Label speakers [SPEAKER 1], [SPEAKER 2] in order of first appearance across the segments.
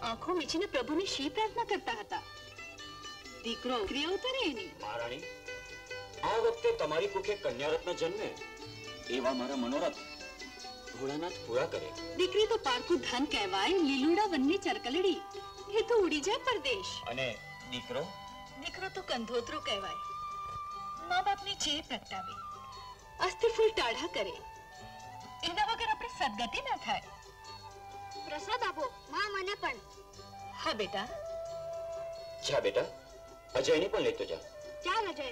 [SPEAKER 1] આંખો મીચીને પ્રભુને શી પ્રાર્થના કરતા હતા? દીકરો ઉકરી અવતરે એની.
[SPEAKER 2] મહારાણી, આ વખતે તમારી કુખે કન્યારત્ન જન્મે એવા મારા મનોરથ ભોળાનાથ પૂરા કરે.
[SPEAKER 1] દીકરી તો પારકું ધન કહેવાય, લીલુડા વનની ચરકલડી, એ તો ઉડી જાય પરદેશ.
[SPEAKER 2] અને દીકરો?
[SPEAKER 1] દીકરો તો કંધોતરો કહેવાય, મા બાપની ચેર પ્રગટાવે, અસ્થિ ફૂલ ટાઢા કરે, એના વગર આપણે સદગતિ ના થાય.
[SPEAKER 3] પ્રસાદ આપો માં, મને પણ.
[SPEAKER 1] હા બેટા.
[SPEAKER 2] જા બેટા, અજયને પણ લેતો જા.
[SPEAKER 3] ચાલ અજય.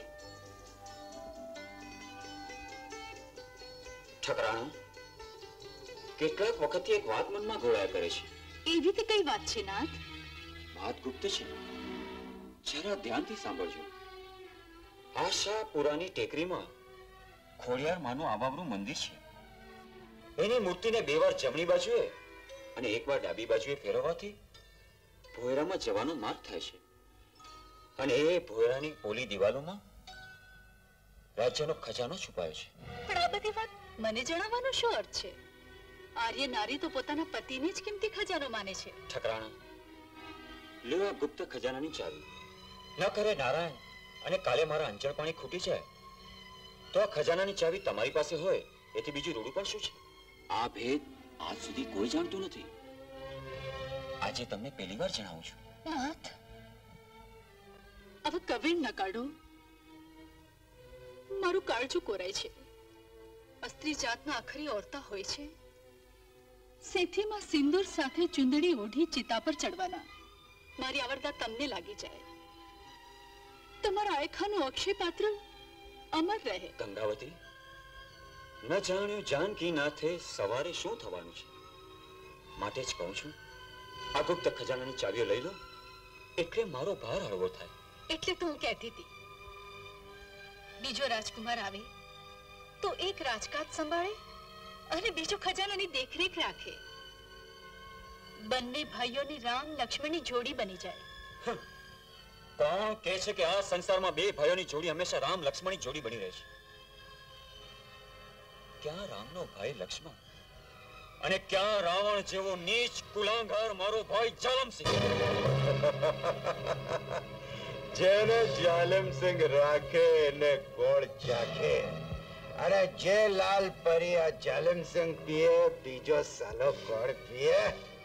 [SPEAKER 2] ઠકરાણા, કેટલાક વખતથી એક વાત મનમાં ઘોળાયા કરે છે.
[SPEAKER 1] એવી તે કઈ વાત છે નાથ?
[SPEAKER 2] વાત ગુપ્ત છે, જરા ધ્યાનથી સાંભળજો. આશાપુરાની ટેકરીમાં ખોડિયાર માનું આબાબરું મંદિર છે. એની મૂર્તિને બે વાર જમણી બાજુએ અને એક વાર ડાબી બાજુએ ફેરવવાથી ભોયરામાં જવાનો માર્ગ થાય છે. અને એ ભોયરાની પોલી દિવાલોમાં રાજ્યનો ખજાનો છુપાયો છે.
[SPEAKER 1] પણ આ બધી વાત મને જણાવવાનો શું અર્થ છે? આર્ય નારી તો પોતાના પતિને જ કિંમતી ખજાનો માને છે.
[SPEAKER 2] ઠકરાણા, લ્યો આ ગુપ્ત ખજાનાની ચાવી. ન કરે નારાયણ અને કાલે મારા અંચળ પાણી ખૂટી જાય તો આ ખજાનાની ચાવી તમારી પાસે હોય એથી બીજું રૂડું પણ શું છે? આ ભેદ આજ સુધી કોઈ જાણતું નથી. આજે તમને પહેલી વાર જણાવું છું.
[SPEAKER 1] નાથ, હવે કવિણ ન કાઢો, મારું કાળજું કોરાય છે. અસ્ત્રી જાતના આખરી ઓરતા હોય છે, સેથીમાં સિંદૂર સાથે ચુંદડી ઓઢી ચિતા પર ચડવાના. મારી આવડતા તમને લાગી જાય, તમારા આયખાનું અક્ષય પાત્ર અમર રહે.
[SPEAKER 2] ગંગાવતી, ન જાણ્યું જાનકી નાથે સવારે શું થવાનું છે, માટે જ કહું છું આ ગુપ્ત ખજાનાની ચાવીઓ લઈ લો એટલે મારો ભાર હળવો થાય.
[SPEAKER 1] એટલે તો હું કહેતી હતી, બીજો રાજકુમાર આવે તો એક રાજકાજ સંભાળે અને બીજો ખજાનાની દેખરેખ રાખે. બંને ભાઈઓની રામ લક્ષ્મણની જોડી બની જાય.
[SPEAKER 2] કોણ કહે છે કે આ સંસારમાં બે ભાઈઓની જોડી હંમેશા રામ લક્ષ્મણની જોડી બની રહે છે? ક્યાં રામનો ભાઈ લક્ષ્મણ અને ક્યાં રાવણ જેવો નીચ કુલાંગાર મારો ભાઈ જાલમસિંહ?
[SPEAKER 4] જેને જાલમસિંહ રાખે ને ગોળ ચાખે. અરે જે લાલ પરી આ જાલમસિંહ પીએ, બીજો સાલો ગોળ પીએ.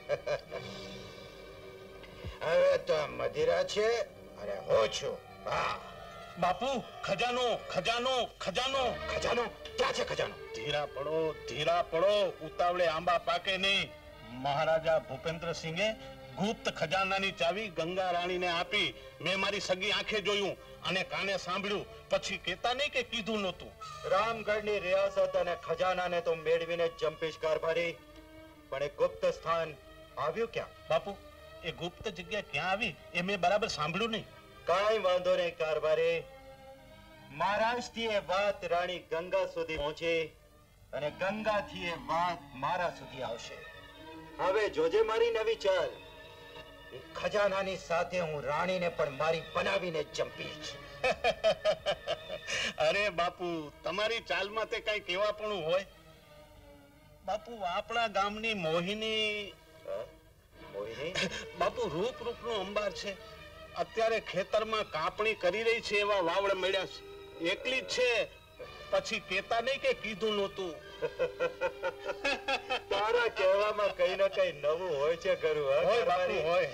[SPEAKER 4] હવે તો મદિરા છે અરે હો છું. હા
[SPEAKER 5] બાપુ, ખજાનો ખજાનો ખજાનો
[SPEAKER 4] ખજાનો ક્યાં છે? ખજાનો
[SPEAKER 5] ધીરા પડો, ઉતાવળે આંબા પાકે નહીં. મહારાજા ભૂપેન્દ્રસિંહે ગુપ્ત ખજાનાની ચાવી ગંગા રાણીને આપી. મેં મારી સગી આંખે જોયું અને કાને સાંભળ્યું. પછી કેતા નહીં કે કીધું નહોતું.
[SPEAKER 4] રામગઢની રિયાસત અને ખજાનાને તો મેળવીને જંપીશ કારભારી, પણ એ ગુપ્ત સ્થાન આવ્યું ક્યાં?
[SPEAKER 5] બાપુ, એ ગુપ્ત જગ્યા ક્યાં આવી એ મેં બરાબર સાંભળ્યું નહીં.
[SPEAKER 4] કાંઈ વાંધો નહીં કારભારી. મહારાજથી એ વાત રાણી ગંગા સુધી પહોંચી અને ગંગાથી એ વાત મારા સુધી આવશે. હવે જોજે મારી નવી ચાલ. એ ખજાનાની સાથે હું રાણીને પણ મારી બનાવીને જંપીશ.
[SPEAKER 5] અરે બાપુ, તમારી ચાલમાં તે કઈ કેવાપણું હોય? બાપુ, આપણા ગામની મોહિની.
[SPEAKER 4] મોહિની?
[SPEAKER 5] બાપુ, રૂપ રૂપનો અંબાર છે. અત્યારે ખેતરમાં કાપણી કરી રહી છે એવા વાવડ મળ્યા છે. એકલી જ છે. પછી કેતા નહીં કે કીધું નહોતું.
[SPEAKER 4] તારા કહેવામાં કઈ ને કઈ નવું હોય છે ખરું?
[SPEAKER 5] હોય બાપુ, હોય.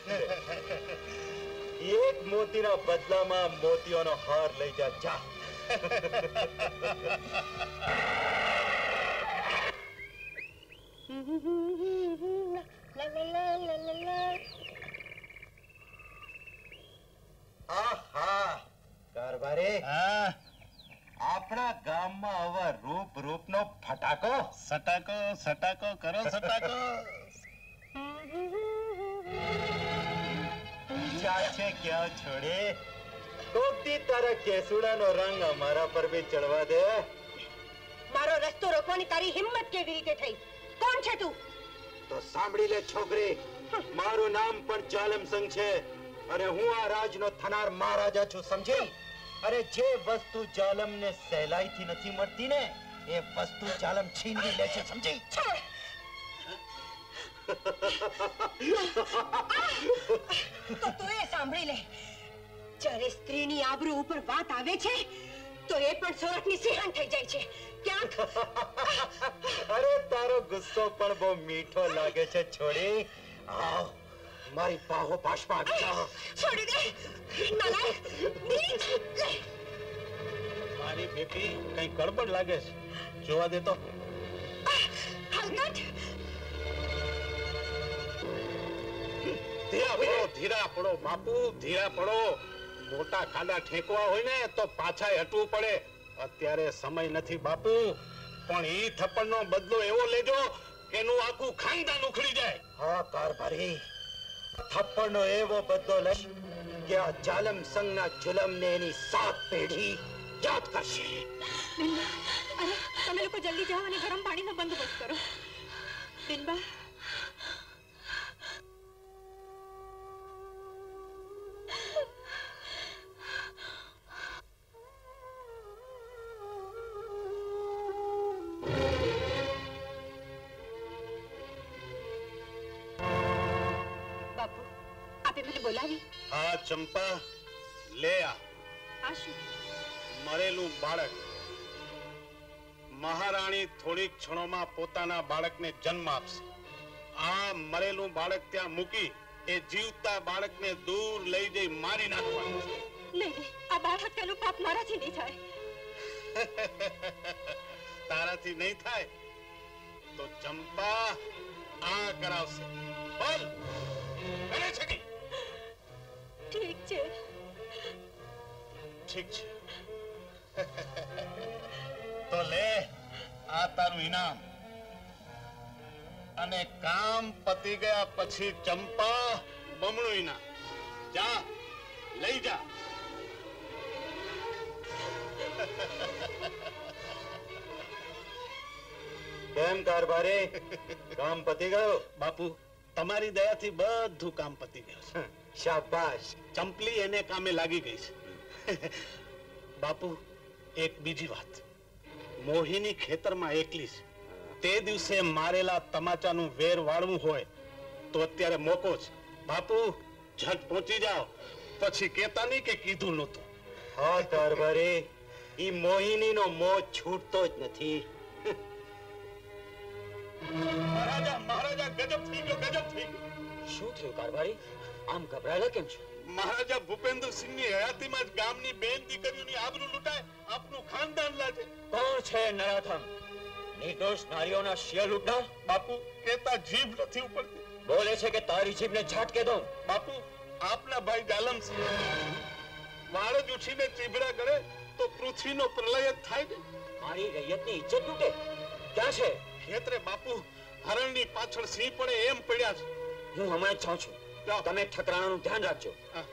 [SPEAKER 4] એક મોતીના બદલામાં મોતીઓનો હાર લઈ જા. જા. આહા કારભારી, આપણા ગામમાં હવે રૂપ રૂપનો ફટાકો.
[SPEAKER 5] સટાકો સટાકો કરો, સટાકો.
[SPEAKER 4] છે ક્યાં છોડે? કોકથી તારા કેસુડાનો રંગ અમારા પર બી ચડવા દે.
[SPEAKER 3] મારો રસ્તો રોકવાની તારી હિંમત કેવી રીતે થઈ? કોણ છે તું?
[SPEAKER 4] તો સાંભળી લે છોકરી, મારું નામ પણ જાલમસિંહ છે અને હું આ રાજનો થનાર મહારાજા છું, સમજી? અરે જે વસ્તુ જાલમને સહેલાઈથી નથી મળતી ને એ વસ્તુ જાલમ છીનવી લે છે, સમજી?
[SPEAKER 3] તો તું એ સાંભળી લે, જ્યારે સ્ત્રીની આબરૂ ઉપર વાત આવે છે તો એ પણ સોરઠની સિંહણ થઈ જાય છે. ક્યાંક
[SPEAKER 4] અરે તારો ગુસ્સો પણ બહુ મીઠો લાગે છે છોડી. આવ મારી બાહો પાશમાં આવી જા.
[SPEAKER 3] છોડી દે નાલાયક, નીચ.
[SPEAKER 5] મારી બેટી કઈ ગડબડ લાગે છે, જોવા દે તો.
[SPEAKER 3] હલકટ,
[SPEAKER 5] ધીરા પડો બાપુ, ધીરા પડો. મોટા ખાડા ઠેકવા હોય ને તો પાછા હટવું પડે. અત્યારે સમય નથી બાપુ, પણ ઈ થપ્પડનો બદલો એવો લેજો કે એનું આખું ખાનદાન ઉખડી જાય.
[SPEAKER 4] હા કારભારી, થપ્પડનો એવો બદલો લઈશ કે આ જાલમ સંગના જુલમને એની 7 પેઢી યાદ કરશે.
[SPEAKER 1] અરે તમે લોકો જલ્દી જાઓ અને ગરમ પાણીનો બંદોબસ્ત કરો. દિનબા, બાપુ આપે મને બોલાવી?
[SPEAKER 5] હા ચંપા, લે આ.
[SPEAKER 1] આ શું?
[SPEAKER 5] મરેલું બાળક. મહારાણી થોડીક ક્ષણોમાં પોતાના બાળકને જન્મ આપશે. આ મરેલું બાળક ત્યાં મૂકી એ જીવતા બાળકને દૂર લઈ જઈ મારી નાખવાનું છે.
[SPEAKER 1] નહીં, આ બાળ હત્યાનું પાપ મારાથી નહીં થાય.
[SPEAKER 5] તારાથી નહીં થાય તો ચંપા આ કરાવશે. બોલ, કરે છે કે?
[SPEAKER 1] ઠીક છે.
[SPEAKER 5] ઠીક છે. તો લે આ તારું ઇનામ. અને કામ પતી ગયા પછી ચંપા બમણું ઇનામ. જા, લઈ જા.
[SPEAKER 4] કેમ કારભારી, કામ પતી ગયું?
[SPEAKER 5] બાપુ, તમારી દયાથી બધું કામ પતી ગયું છે.
[SPEAKER 4] શાબાશ.
[SPEAKER 5] ચંપલી એને કામે લાગી ગઈ છે. બાપુ, એક બીજી વાત. મોહિની ખેતરમાં એકલી છે. તે દિવસે મારેલા તમાચાનું વેર વાળવું હોય તો અત્યારે મોકો છે. બાપુ, ઝટ પહોંચી જાઓ, પછી કેતા નહીં કે કીધું નહોતું.
[SPEAKER 4] હા કારભારી, ઈ મોહિનીનો મોહ છૂટતો જ નથી.
[SPEAKER 5] મહારાજા, મહારાજા, ગજબ થઈ ગયો, ગજબ થઈ ગયો.
[SPEAKER 2] શું થયું કારભારી? આમ ગભરાયેલા કેમ છો?
[SPEAKER 5] મહારાજા ભૂપેન્દ્રસિંહની હયાતીમાં જ ગામની બેન દીકરીઓની આબરૂ લૂંટાય, આપનું ખાનદાન લાજે.
[SPEAKER 2] કોણ છે નરાધમ? નિર્દોષ નારીઓના શિય લૂંટનાર?
[SPEAKER 5] બાપુ, કેતા જીભ નથી ઉપડતી.
[SPEAKER 2] બોલે છે કે તારી જીભને ઝાટકે દઉં.
[SPEAKER 5] બાપુ, આપના ભાઈ જાલમસિંહ વાળ જ ઉછીને ચીભડા કરે તો પૃથ્વીનો પ્રલય જ થાય ને.
[SPEAKER 2] મારી રૈયતની ઇજ્જત લૂંટે? ક્યાં છે?
[SPEAKER 5] ખેતરે બાપુ, હરણની પાછળ સિંહ પડે એમ પડ્યા છે.
[SPEAKER 2] હું હમણાં જ જાઉં છું.
[SPEAKER 5] જાઓ.
[SPEAKER 2] તમે ઠકરાણાનું ધ્યાન રાખજો.
[SPEAKER 5] હા.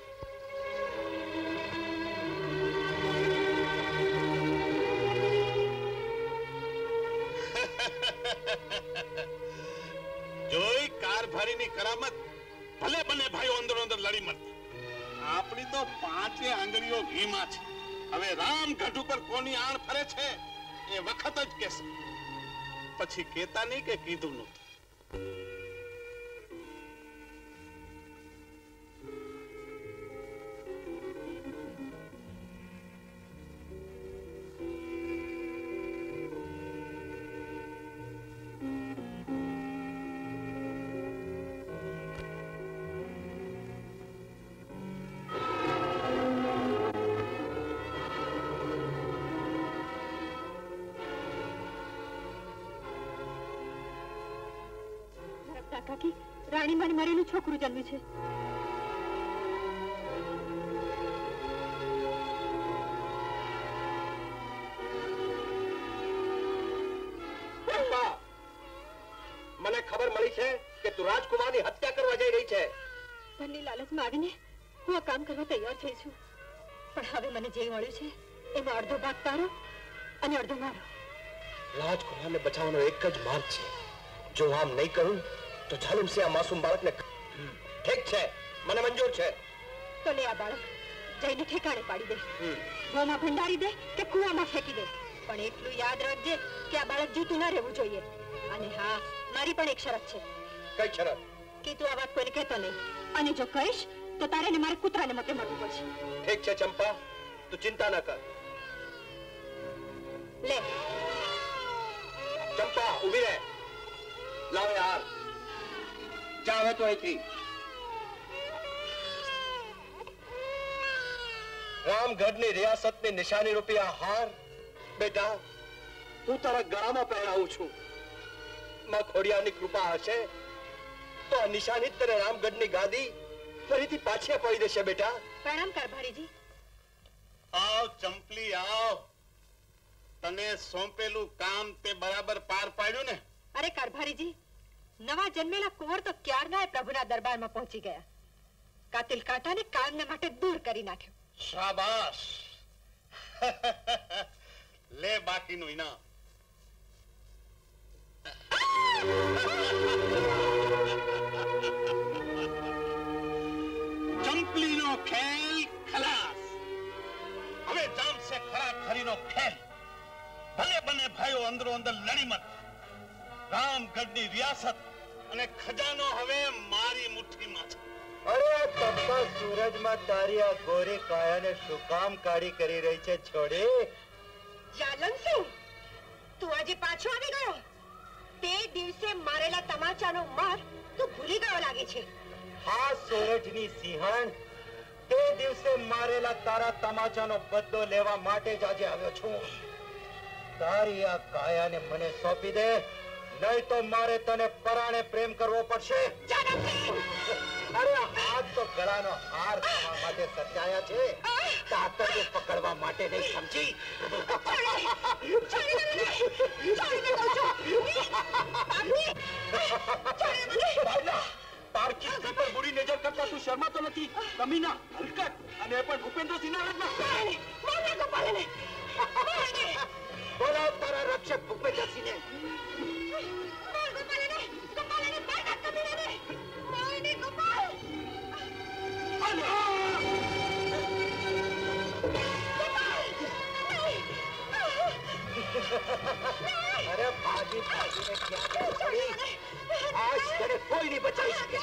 [SPEAKER 5] જોઈ કારભારીની કરામત. ભલે બને ભાઈઓ અંદર અંદર લડી મળતા. આપણી તો 5 આંગળીઓ ઘીમાં છે. હવે રામ ગઢ ઉપર કોની આણ ફરે છે એ વખત જ કહેશે. પછી કેતા નહીં કે કીધું નહોતું.
[SPEAKER 1] કાકી, રાણીમાને મરેલું છોકરું જન્મ્યું છે.
[SPEAKER 4] મને ખબર મળી છે કે તું રાજકુમારની હત્યા કરવા જઈ રહી છે.
[SPEAKER 1] ધનની લાલચમાં આવીને હું આ કામ કરવા તૈયાર થઈ છું. પણ હવે મને જે મળ્યું છે એમાં અડધો ભાગ તારો અને અડધો મારો.
[SPEAKER 4] રાજકુમારને બચાવવાનો એક જ માર્ગ છે. જો આમ નહીં કરું તો જાલિમસિંહ આ માસૂમ બાળકને. ઠીક છે, મને મંજૂર છે.
[SPEAKER 1] તો લે આ બાળક જઈને ઠેકાણે પાડી દે. ગોમાં ભંડારી દે કે કુવામાં ફેંકી દે, પણ એટલું યાદ રાખજે કે આ બાળક જીતું ના રહેવું જોઈએ. અને હા, મારી પણ એક શરત છે
[SPEAKER 4] કઈ શરત?
[SPEAKER 3] કે તું આ વાત કોઈને કહેતો નહીં, અને જો કહીશ તો તારે ને મારે કૂતરાને મોતે મરવું પડશે.
[SPEAKER 4] ઠીક છે ચંપા, તું ચિંતા ન કર.
[SPEAKER 3] લે
[SPEAKER 4] ચંપા ઊભી રહે. લાવ એ હાર. જા હવે તો અહીંથી. રામગઢની રિયાસતની નિશાની રૂપી આ હાર બેટા હું તારા ગળામાં પહેરાવું છું. માં ખોડિયારની કૃપા હશે તો આ નિશાની તને રામગઢની ગાદી ફરીથી પાછી અપાવી દેશે બેટા.
[SPEAKER 3] પ્રણામ કારભારીજી.
[SPEAKER 5] આવ ચંપલી આવ. તને સોંપેલું કામ તે બરાબર પાર પાડ્યું ને?
[SPEAKER 3] અરે કારભારીજી, નવા જન્મેલા કુંવર તો ક્યારના પ્રભુના દરબારમાં પહોંચી ગયા. કાતિલ કાંટાને કામને માટે દૂર કરી નાખ્યો.
[SPEAKER 5] શાબાશ. લે બાકીનું ઇનામ. ચંપલીનો ખેલ ખલાસ. હવે જામશે ખરા ખરીનો ખેલ. ભલે બંને ભાઈઓ અંદરો અંદર લડી મત. રામગઢની રિયાસત અને ખજાનો હવે મારી મુઠ્ઠીમાં છે.
[SPEAKER 4] અરે આ તપતા સૂરજમાં તારી આ ગોરી કાયાને શું કામ કાળી કરી રહી છે છોડી?
[SPEAKER 3] જાલમ સિંહ, તું આજે પાછો આવી ગયો. તે દિવસે મારેલા તમાચાનો માર તું ભૂલી ગયો લાગે છે.
[SPEAKER 4] હા સોરઠની સિંહણ, તે દિવસે મારેલા તારા તમાચાનો બદલો લેવા માટે જ આજે આવ્યો છું. તારી આ કાયાને મને સોંપી દે, નહીં તો મારે તને પરાણે પ્રેમ કરવો પડશે. અરે હાથ તો ગળાનો હાર થવા માટે સર્જાયા છે, તાતરને પકડવા માટે નહીં, સમજી? પારકી સ્ત્રી પર બુરી નજર કરતા તું શરમાતો નથી? કમીના હરકત, અને એ પણ ભૂપેન્દ્રસિંહના હાથમાં. બોલાવ તારા રક્ષક ભૂપેન્દ્રસિંહને. અરે ભાગી ભાગીને ક્યાં પડી? આજ તને કોઈ નહીં બચાવી શકે.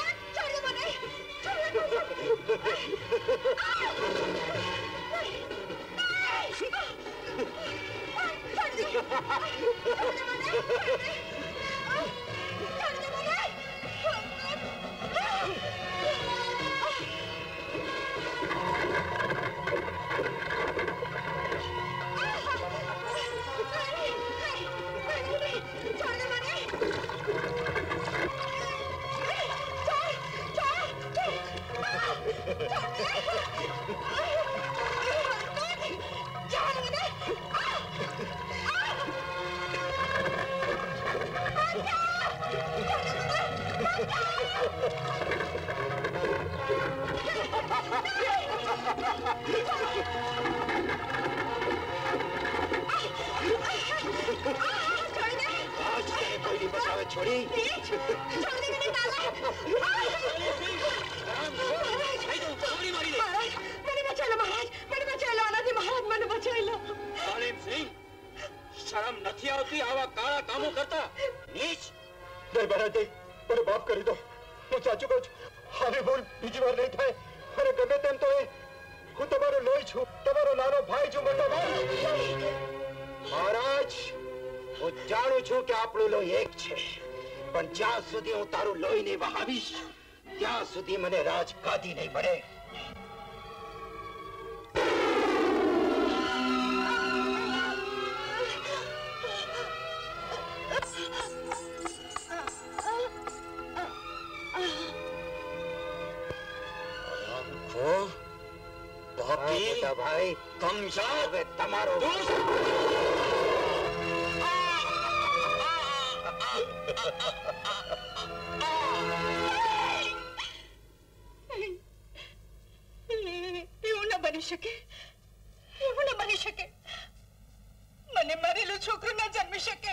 [SPEAKER 4] છોડી શરમ નથી આવતી આવા કાળા કામો કરતા? નીચ! દરબારાજી, મને માફ કરી દો. હું સાચું કહું છું, આવી ભૂલ બીજી વાર નહીં થાય. અને ગમે તેમ તો હું તમારો લોહી છું, તમારો નાનો ભાઈ છું, મોટો ભાઈ. મહારાજ, હું જાણું છું કે આપણું લોહી એક છે, પણ જ્યાં સુધી હું તારું લોહી નહીં વહાવીશ ત્યાં સુધી મને રાજગાદી નહીં મળે. ભાઈ કમશા, હવે તમારો
[SPEAKER 3] એવું ન બની શકે, એવું ન બની શકે. મને મરેલું છોકરું ન જન્મી શકે.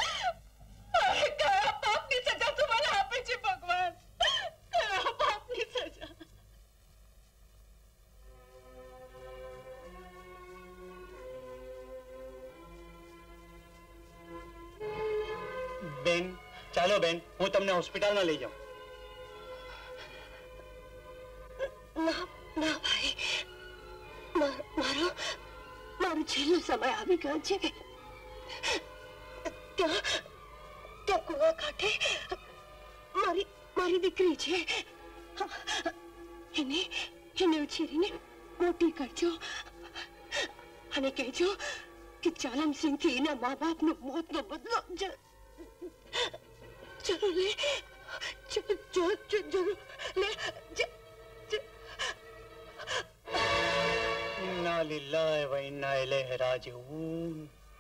[SPEAKER 3] કયા પાપની સજા તું મને આપે છે ભગવાન? કયા પાપની સજા?
[SPEAKER 4] બેન, ચાલો બેન, હું તમને હોસ્પિટલમાં લઈ જાઉં.
[SPEAKER 3] આવી ગયો છે. ત્યાં ત્યાં કુવા કાંઠે મારી દીકરી છે. એને ઉછેરીને મોટી કરજો અને કહેજો કે જાલમસિંહ થી એના મા બાપનો મોતનો બદલો જરૂર લે. જરૂર લે.
[SPEAKER 4] इन्ना लिल्लाहि व इन्ना इलैहि राजिऊन.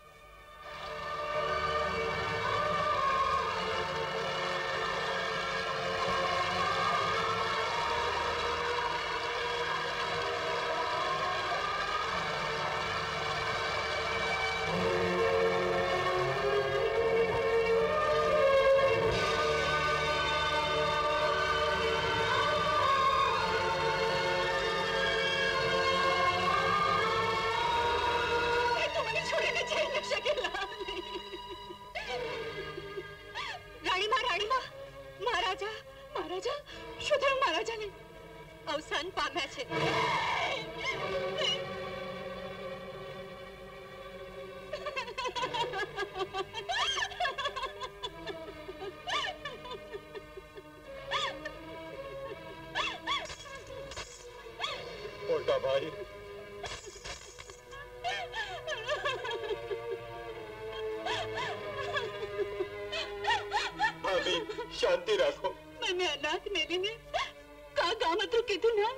[SPEAKER 3] અવસાન પામ્યા છે.
[SPEAKER 4] મોટા ભાઈ, ભાભી શાંતિ રાખો.
[SPEAKER 1] મને અનાથ મેલીને કા ગામત્રું કીધું ના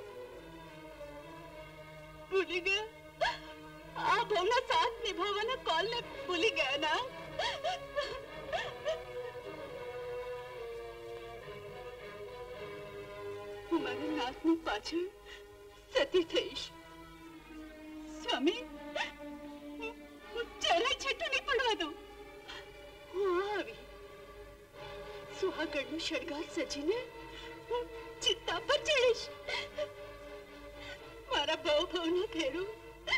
[SPEAKER 1] ભૂલી ગયા. આ ભાવના સાથ નિભાવવાના કોલને ભૂલી ગયા ના. હું મારા નાથની પાછળ સતી થઈશ. સ્વામી, હું જરાય છૂટું નહીં પડવા દઉં. હું આવી સુહાગણનો શણગાર સજીને હું ચિત્તા પર ચડીશ. મારા ભવના ફેરું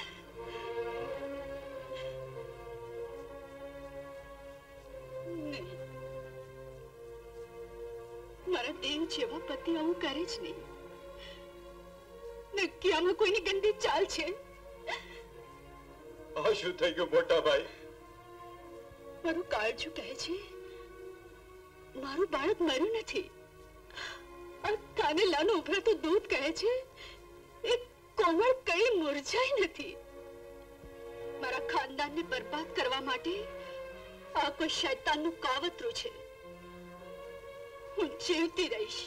[SPEAKER 1] નહીં. મારા દેવ જેવા પતિ આવું કરે જ નહીં. નક્કી આમાં કોઈની ગંદી ચાલ છે.
[SPEAKER 4] આ શું થઈ ગયું મોટા ભાઈ?
[SPEAKER 1] મારું કાળજું કહે છે મારું બાળક મર્યું નથી. આ કાનેલાનું ઉભરાતું દૂધ કહે છે એ કોમળ કઈ મુરઝાઈ નથી. મારા ખાનદાનને બરબાદ કરવા માટે આ કોઈ શૈતાનનું કાવતરું છે. હું જીવતી રહીશ.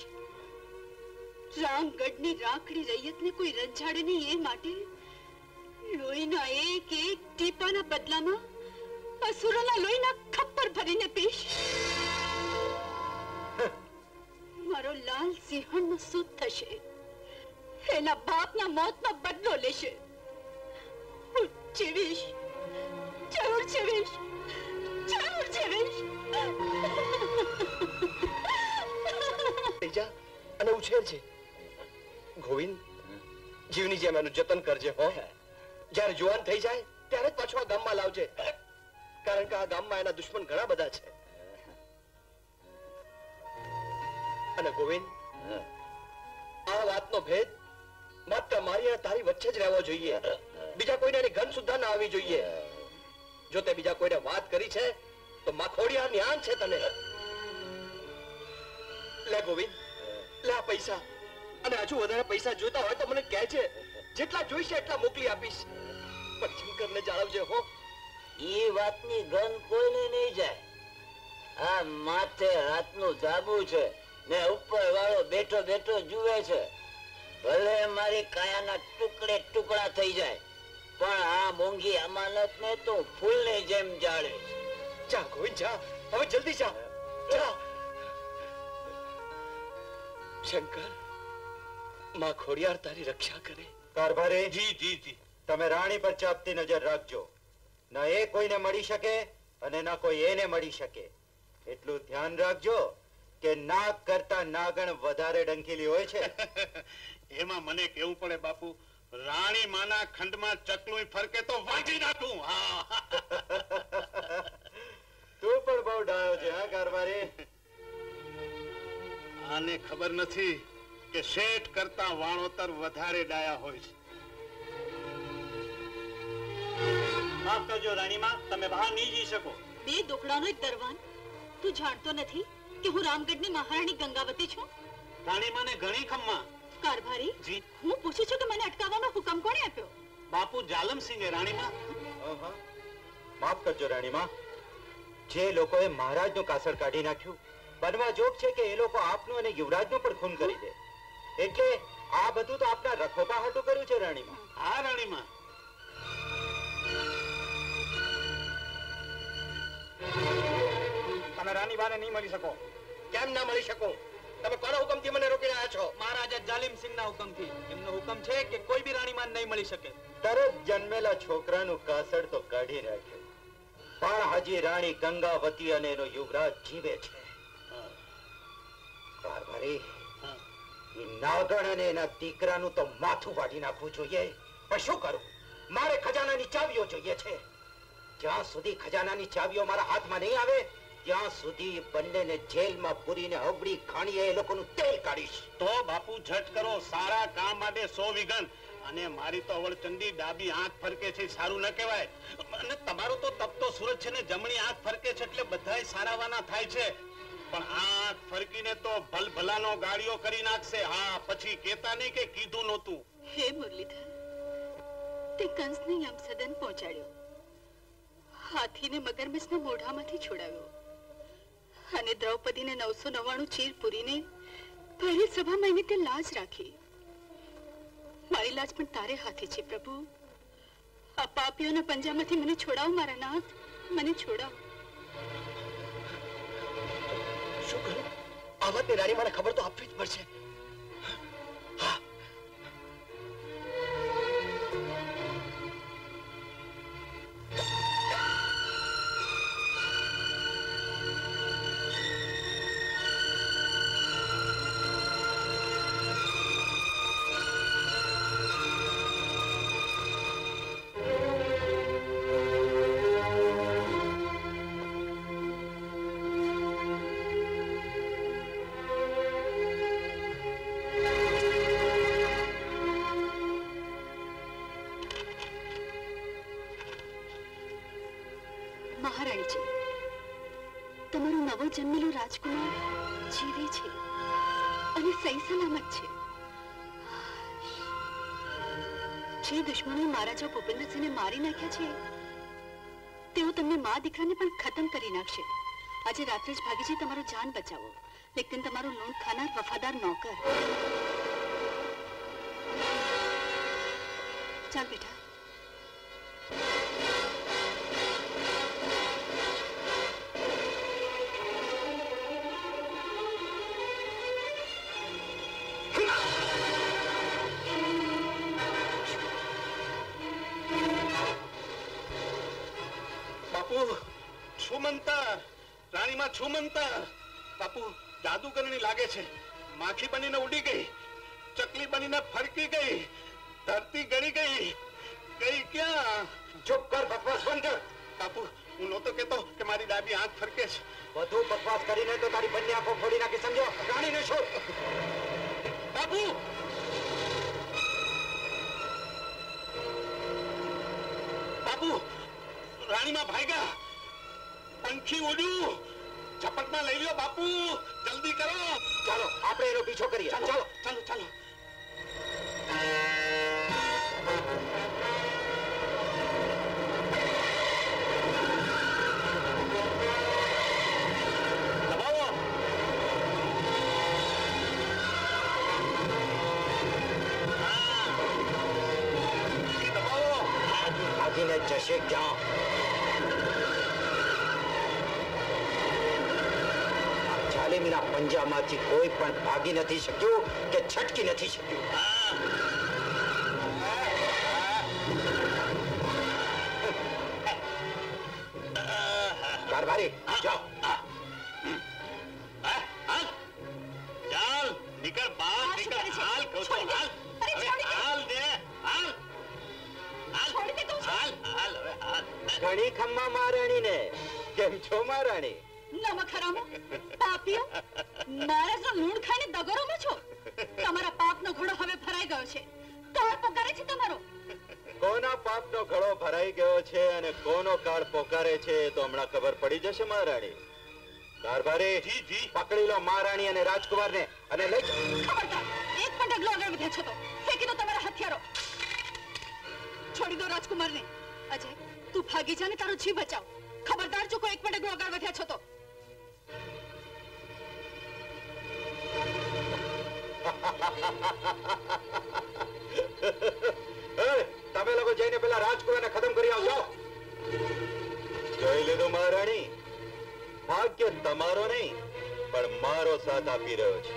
[SPEAKER 1] રામગઢની રાખડી રૈયતને કોઈ રંજાડે નહીં એ માટે લોહીના એક એક ટીપાના બદલામાં અસુરોના લોહીના ખપ્પર ભરીને પીશ. મારો લાલ સિંહણનો સૂત થશે. એના બાપના મોતનો બદલો લેશે. હું જીવીશ, જરૂર જીવીશ, જરૂર જીવીશ.
[SPEAKER 6] જા અને ઉછેર છે. ગોવિંદ, જીવની જેમ એનું જતન કરજે હો. જ્યારે જુવાન થઈ જાય ત્યારે જ પાછો આ ગામમાં લાવજે, કારણ કે આ ગામમાં એના દુશ્મન ઘણા બધા છે. અને ગોવિંદ, આ વાતનો ભેદ માત્ર મારી અને તારી વચ્ચે જ રહેવો જોઈએ. બીજા કોઈને એની ગંધ સુદ્ધા ના આવી જોઈએ. જો તે બીજા કોઈને વાત કરી છે તો માખોડિયા ન્યાન છે તને. લે ગોવિંદ, લે આ પૈસા. અને હજુ વધારે પૈસા જોતા હોય તો મને કહેજે. જેટલા જોઈશે એટલા મોકલી આપીશ. પણ શંકરને જાળવજે હો.
[SPEAKER 2] ઈ વાતની ગંધ કોઈને નહીં જાય. આ માથે રાતનું ધાબુ છે ને ઉપર વાળો બેઠો બેઠો જુએ છે. ભલે મારી કાયાના ટુકડે ટુકડા થઈ જાય પણ આ મોંઘી અમાનત ને તો ફૂલની જેમ જાળે.
[SPEAKER 6] જા ગોવિંદ જા, હવે જલ્દી જા. જા. શંકર, માં ખોડિયાર તારી રક્ષા કરે.
[SPEAKER 4] કારભારી,
[SPEAKER 5] જી જી જી.
[SPEAKER 4] તમે રાણી પર ચાપતી નજર રાખજો. ના એ કોઈને મળી શકે અને ના કોઈ એને મળી શકે. એટલું ધ્યાન રાખજો કે નાગ કરતા નાગણ વધારે ડંકીલી હોય છે.
[SPEAKER 5] એમાં મને કેવું પડે બાપુ, રાણી માના ખંડમાં ચકલું ફરકે તો વાંચી નાખું. હા.
[SPEAKER 4] તું પણ બહુ ડાયો છે હા કારભારી.
[SPEAKER 5] આને ખબર નથી કે શેઠ કરતા વાણોતર વધારે ડાયા હોય છે.
[SPEAKER 4] માફ કરજો રાણીમાં, તમે બહાર નહીં જઈ શકો.
[SPEAKER 1] બે દોકડાનો એક દરવાન. તું જાણતો નથી કે હું રામગઢની મહારાણી ગંગાવતી છું?
[SPEAKER 4] રાણીમાને ઘણી ખમ્મા.
[SPEAKER 1] કારભારી
[SPEAKER 4] જી.
[SPEAKER 1] હું પૂછું છું કે મને અટકાવવાનો હુકમ કોણે આપ્યો?
[SPEAKER 4] બાપુ જાલમસિંહે રાણીમાં.
[SPEAKER 7] માફ કરજો રાણીમાં, જે લોકોએ મહારાજનું કાસળ કાઢી નાખ્યું, બનવા જોગ છે કે એ લોકો આપનું અને યુવરાજનું પણ ખૂન કરી દે. એટલે આ બધું તો આપના રખોપા હાટું કર્યું છે રાણીમાં.
[SPEAKER 4] હા રાણીમાં.
[SPEAKER 6] તમે રાણીબાને નહીં મળી શકો. કેમ ના મળી શકો? તમે કોના હુકમથી મને રોકી રહ્યા છો?
[SPEAKER 8] મહારાજા જાલિમસિંહના હુકમથી. એમનો હુકમ છે કે કોઈ બી રાણીમાન નહીં મળી શકે.
[SPEAKER 7] તરત જન્મેલા છોકરાનું કાસળ તો કાઢી નાખ્યું, પણ હજી રાણી ગંગાવતી અને એનો યુવરાજ જીવે છે. કારભારી, એ નાગણ અને એના દીકરાનું તો માથું વાઢી નાખવું જોઈએ, પણ શું કરું? મારે ખજાનાની ચાવીઓ જોઈએ છે. જ્યાં સુધી ખજાનાની ચાવીઓ મારા હાથમાં નહીં આવે ત્યાં સુધી બંનેને જેલમાં પૂરીને હબડી ખાણીએ એ લોકોનું તેલ કાઢીશ.
[SPEAKER 5] તો બાપુ ઝટ કરો, સારા કામ માટે 100 વિઘન. અને મારી તો અવળચંડી ડાબી આંખ ફરકે છે, સારું ન કહેવાય. અને તમારો તો તપતો સૂરજ છે ને જમણી આંખ ફરકે છે એટલે બધાય સારાવાના થાય છે. પણ આંખ ફરકીને તો ભલભલાનો ગાળિયો કરી નાખશે. હા, પછી કેતા નહીં કે કીધું નહોતું.
[SPEAKER 1] હે મુરલીધર, તે કંસને યમસદન પહોંચાડ્યો, હાથીને મગરમચ્છના મોઢામાંથી છોડાવ્યો અને દ્રૌપદીને 999 ચીર પૂરીને ભરી સભામાં એની તે લાજ રાખી. મારી લાજ પણ તારે હાથે છે પ્રભુ. આ પાપીઓના પંજામાંથી મને છોડાવ મારા નાથ, મને છોડાવ.
[SPEAKER 6] શું કરું? આ વાતની રાણીમાને ખબર તો આપવી જ પડશે. હા.
[SPEAKER 1] મહારાણીજી, તમારો નવો જન્મેલો રાજકુમાર જીવે છે અને સહી સલામત છે. જે દુશ્મનો મહારાજા ભૂપેન્દ્રસિંહને મારી નાખ્યા છે તેઓ તમને મા દીકરાને પણ ખતમ કરી નાખશે. આજે રાત્રે જ ભાગી જઈ તમારો જાન બચાવો, લેકિન તમારો લૂંટ ખાનાર વફાદાર નોકર. ચાલ બેટા.
[SPEAKER 5] છુમંતર, રાણીમાં છુમંતર. બાપુ જાદુગરણી લાગે છે. માખી બનીને ઉડી ગઈ, ચકલી બનીને ફરકી ગઈ, ધરતી ગળી ગઈ. ગઈ ક્યાં?
[SPEAKER 7] ચૂપ કર, બકવાસ બંધ કર.
[SPEAKER 5] બાપુ, હું નહોતો કહેતો કે મારી ડાબી આંખ ફરકે છે.
[SPEAKER 7] વધુ બકવાસ કરીને તો તારી બંને આંખો ફોડી નાખી, સમજો? રાણીને શોધ.
[SPEAKER 5] બાપુ, બાપુ, રાણીમાં ભાગ્યા. પંખી ઉડ્યું, ઝપટમાં લઈ લો બાપુ, જલ્દી કરો.
[SPEAKER 7] ચાલો આપણે એનો પીછો કરીએ.
[SPEAKER 5] ચાલો ચાલો ચાલો. દબાવો. દબાવો.
[SPEAKER 7] ભાગીને જશે ક્યાં? જાલિમના પંજામાંથી કોઈ પણ ભાગી નથી શક્યું કે છટકી નથી શક્યું. કારભારી, જાઓ.
[SPEAKER 5] ચાલ નીકળ બહાર, નીકળ. હાલ કહું છું, હાલ. હવે હાલ દે, હાલ. હાલ હાલ હવે હાલ.
[SPEAKER 7] ઘણી ખમ્મા મહારાણીને. કેમ છો મહારાણી?
[SPEAKER 1] નમક હરામો, પાપીઓ, મહારાજનો લૂણ ખાઈને દગરોમાં છો. તમારા પાપનો ઘોડો હવે ભરાઈ ગયો છે. કોણ પોકારે છે તમારો?
[SPEAKER 7] કોના
[SPEAKER 4] પાપનો ઘડો ભરાઈ ગયો છે અને કોનો કાળ પોકારે છે તો હમણાં ખબર પડી જશે મહારાણી. કારભારી
[SPEAKER 5] જી જી
[SPEAKER 4] પકડી લો મહારાણી અને રાજકુમારને અને લઈ જાઓ.
[SPEAKER 1] ખબરદાર, એક પણ ડગલો આગળ વધ્યા છો તો ફેંકી દો તમારા હથિયારો. છોડી દો રાજકુમારને. અજય, તું ભાગી જા ને તારો જીવ બચાવ. ખબરદાર, જો કોઈ એક પણ ડગલો આગળ વધ્યા છો તો.
[SPEAKER 4] તમે લોકો જઈને પેલા રાજકુમારને ખતમ કરી આવજો. જોઈ લીધું મહારાણી, ભાગ્ય તમારો નહીં પણ મારો સાથ આપી રહ્યો છે.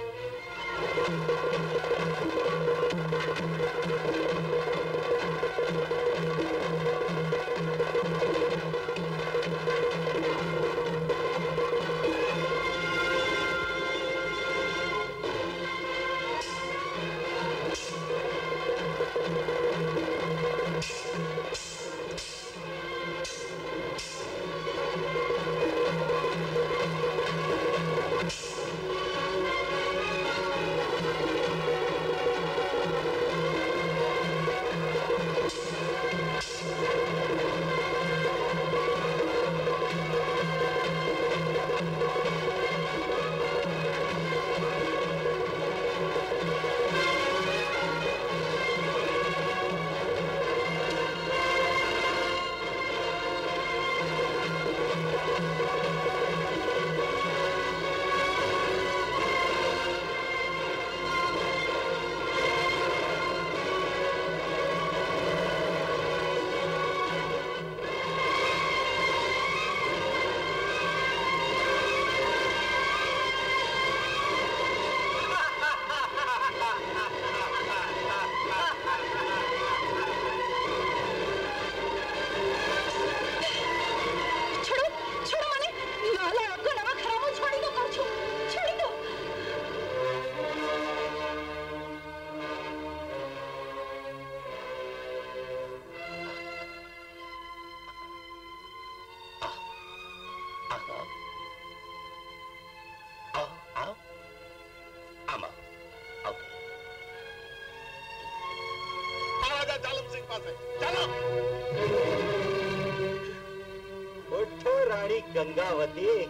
[SPEAKER 4] ગંગાવતી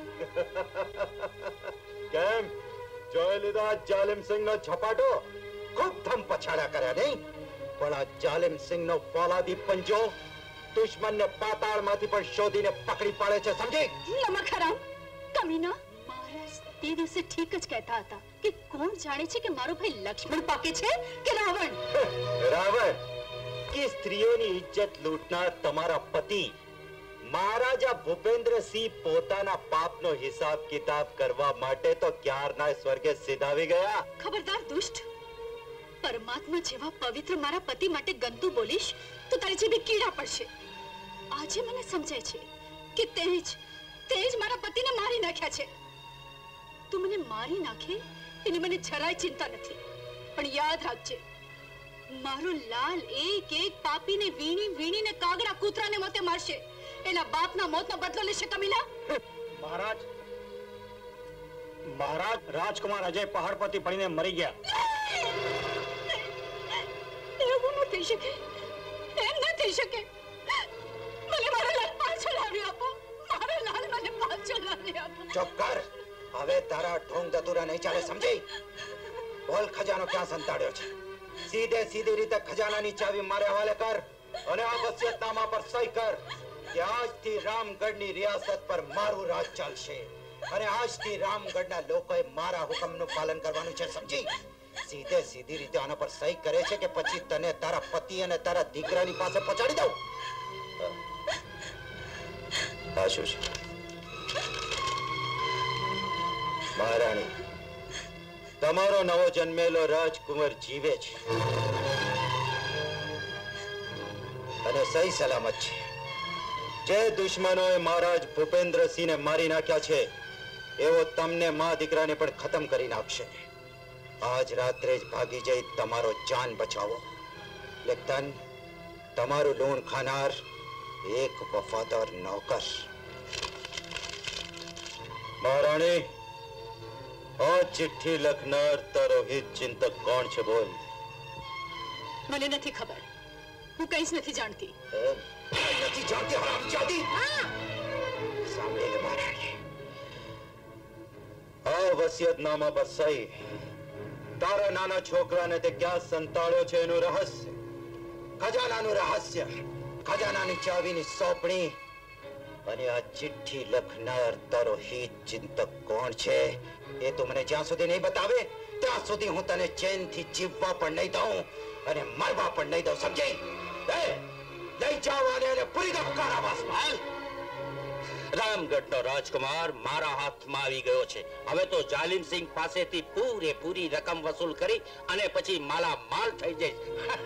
[SPEAKER 4] કેમ જોઈ લીધો આ જાલિમ સિંહ નો છપાટો? ખૂબ ધમ પછાડા કર્યા નહીં, પણ આ જાલિમ સિંહ નો ફોલાદી પંજો દુશ્મનને પાતાળમાંથી પણ શોધીને પકડી પાડે છે, સમજી?
[SPEAKER 1] નમક હરામ, કમીના. મહારાજ તે દિવસે ઠીક જ કહેતા હતા કે કોણ જાણે છે કે મારો ભાઈ લક્ષ્મણ પાકે છે કે રાવણ.
[SPEAKER 4] રાવણ કે સ્ત્રીઓની ઇજ્જત લૂંટનાર તમારા પતિ મહારાજા ભૂપેન્દ્રસિંહ પોતાના પાપનો હિસાબ કિતાબ કરવા માટે તો ક્યારના સ્વર્ગે સીધાવી ગયા.
[SPEAKER 1] ખબરદાર દુષ્ટ, પરમાત્મા જેવા પવિત્ર મારા પતિ માટે ગંદુ બોલીશ તો તારી જીભે કીડા પડશે. આજે મને સમજાય છે કે તે જ મારા પતિને મારી નાખ્યા છે. તું મને મારી નાખે એની મને જરાય ચિંતા નથી, પણ યાદ રાખજે, મારો લાલ એક એક પાપીને વીણી વીણીને કાગડા કૂતરાને મોતે મારશે. એના બાપના મોતનો બદલો લેશે કમીલા.
[SPEAKER 9] મહારાજ રાજકુમાર અજય પહાડ પરથી પડીને મરી ગયા.
[SPEAKER 1] એવું ન થઈ શકે, એમ ન થઈ શકે. મને મારો લાલ પાછો લાવી આપો. મારો લાલ મને પાછો લાવી આપો.
[SPEAKER 7] ચૂપ કર. હવે તારા ઢોંગ દતુરા નહીં ચાલે, સમજી? બોલ, ખજાનો ક્યાં સંતાડ્યો છે? સીધી રીતે ખજાનાની ચાવી મારે હવાલે કર અને આ વસિયતનામા પર સહી કર કે આજથી રામગઢની રિયાસત પર મારું રાજ ચાલશે અને આજથી રામગઢના લોકોએ મારા હુકમનું પાલન કરવાનું છે, સમજી? સીધી રીતે આના પર સહી કરે છે કે પછી તને તારા પતિ અને તારા દીકરાની પાસે પહોંચાડી દઉં?
[SPEAKER 4] આશુ છે મહારાણી, તમારો નવો જન્મેલો રાજકુમાર જીવે છે અને સહી સલામત છે. જે દુશ્મનોએ મહારાજ ભૂપેન્દ્રસિંહને મારી નાખ્યા છે એવો તમને મા દીકરાને પણ ખતમ કરી નાખશે. આજ રાત્રે જ ભાગી જઈ તમારો જાન બચાવો. લેખતન તમારું લૂણ ખાનાર એક વફાદાર નોકર. મહારાણી, આ ચિઠ્ઠી લખનાર તારો હિત ચિંતક કોણ છે? બોલ.
[SPEAKER 1] મને નથી ખબર. હું કંઈ જ નથી જાણતી.
[SPEAKER 7] નથી જાણતી હરામજાદી? સાંભળી લે મહારાણી. આ વસિયતનામા પર સહી તારા નાના છોકરાને તે ક્યાં સંતાડ્યો છે એનું રહસ્ય, ખજાનાનું રહસ્ય, ખજાનાની ચાવીની સોંપણી અને આ ચિઠ્ઠી લખનાર તારો હિત ચિંતક કોણ છે એ તું મને જ્યાં સુધી નહીં બતાવે ત્યાં સુધી હું તને ચેનથી જીવવા પણ નહીં દઉં અને મરવા પણ નહીં દઉં, સમજી? લઈ જાઓ અને પૂરી દો કારાવાસમાં.
[SPEAKER 6] રામગઢનો રાજકુમાર મારા હાથમાં આવી ગયો છે. હવે તો જાલિમસિંહ પાસેથી પૂરેપૂરી રકમ વસૂલ કરી અને પછી માલા માલ થઈ જઈશ.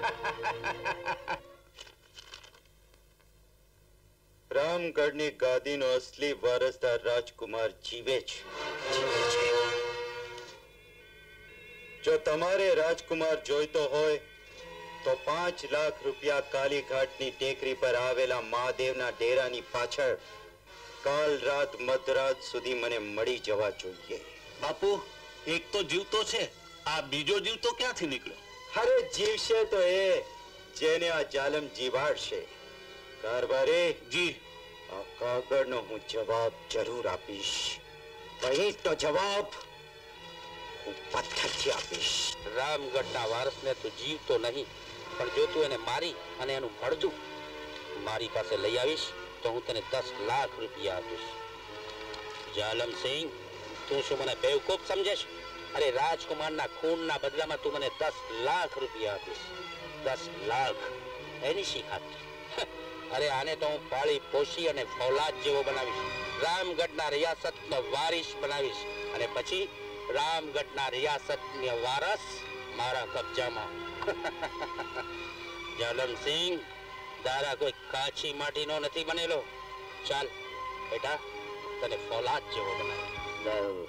[SPEAKER 7] રામગઢની ગાદીનો અસલી વારસદાર રાજકુમાર જીવે છે. જો તમારે રાજકુમાર જોઈતો હોય તો 5 લાખ રૂપિયા કાલીઘાટની ટેકરી પર આવેલા મહાદેવના ડેરાની પાછળ કાલ રાત મધરાત સુધી મને મળી જવા જોઈએ.
[SPEAKER 5] બાપુ, એક તો જીવતો છે, આ બીજો જીવતો ક્યાંથી નીકળ્યો?
[SPEAKER 7] અરે જીવશે તો એ જેને આ જાલમ જીવાડશે. કારભારી
[SPEAKER 5] જી,
[SPEAKER 7] આ કાગળનો હું જવાબ જરૂર આપીશ. વહી તો જવાબ હું પથ્થરથી આપીશ.
[SPEAKER 6] રામગઢના વારસને તું જીવતો નહીં, પણ જો તું એને મારી અને એનું મળદું મારી પાસે લઈ આવીશ તો હું તને 10 લાખ રૂપિયા આપીશ. જાલમસિંહ, તું શું મને બેવકૂફ સમજેશ? અરે રાજકુમારના ખૂનના બદલામાં તું મને 10 લાખ રૂપિયા આપીશ. 10 લાખ એની શીખ આપતી. અરે આને તો હું પાળી પોષી અને ફૌલાદ જેવો બનાવીશ. રામગઢના રિયાસતનો વારિસ બનાવીશ અને પછી રામગઢના રિયાસતની વારસ મારા કબજામાં. જાલમસિંહ, તારા કોઈ કાચી માટીનો નથી બનેલો. ચાલ બેટા, તને ફૌલાદ જેવો બનાવી.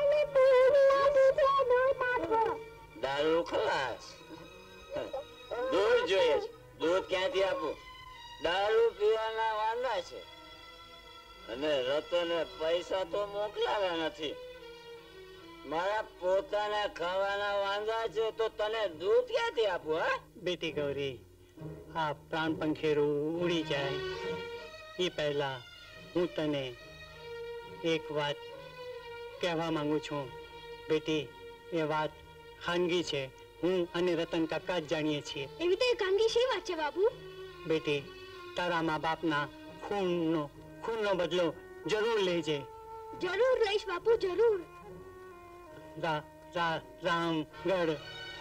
[SPEAKER 6] દારૂ ખલાસ. દૂધ જોઈએ છે. દૂધ ક્યાંથી આપું? દારૂ પીવાના વાંધા છે અને રતને પૈસા તો મોકલાવ્યા નથી. મારા પોતાના ખાવાના વાંધા છે તો તને દૂધ ક્યાંથી આપું? હા
[SPEAKER 9] બેટી ગૌરી, આ પ્રાણ પંખેરું ઉડી જાય એ પહેલા હું તને એક વાત કહેવા માંગુ છું. બેટી, એ વાત ખાનગી છે. હું અને રતન કાકા જ જાણીએ છીએ.
[SPEAKER 3] એવી તો ખાનગી શી વાત છે બાબુ?
[SPEAKER 9] બેટી, તારા મા બાપના ખૂનનો બદલો જરૂર લેજે.
[SPEAKER 3] જરૂર લઈશ બાપુ, જરૂર.
[SPEAKER 9] રામગઢ.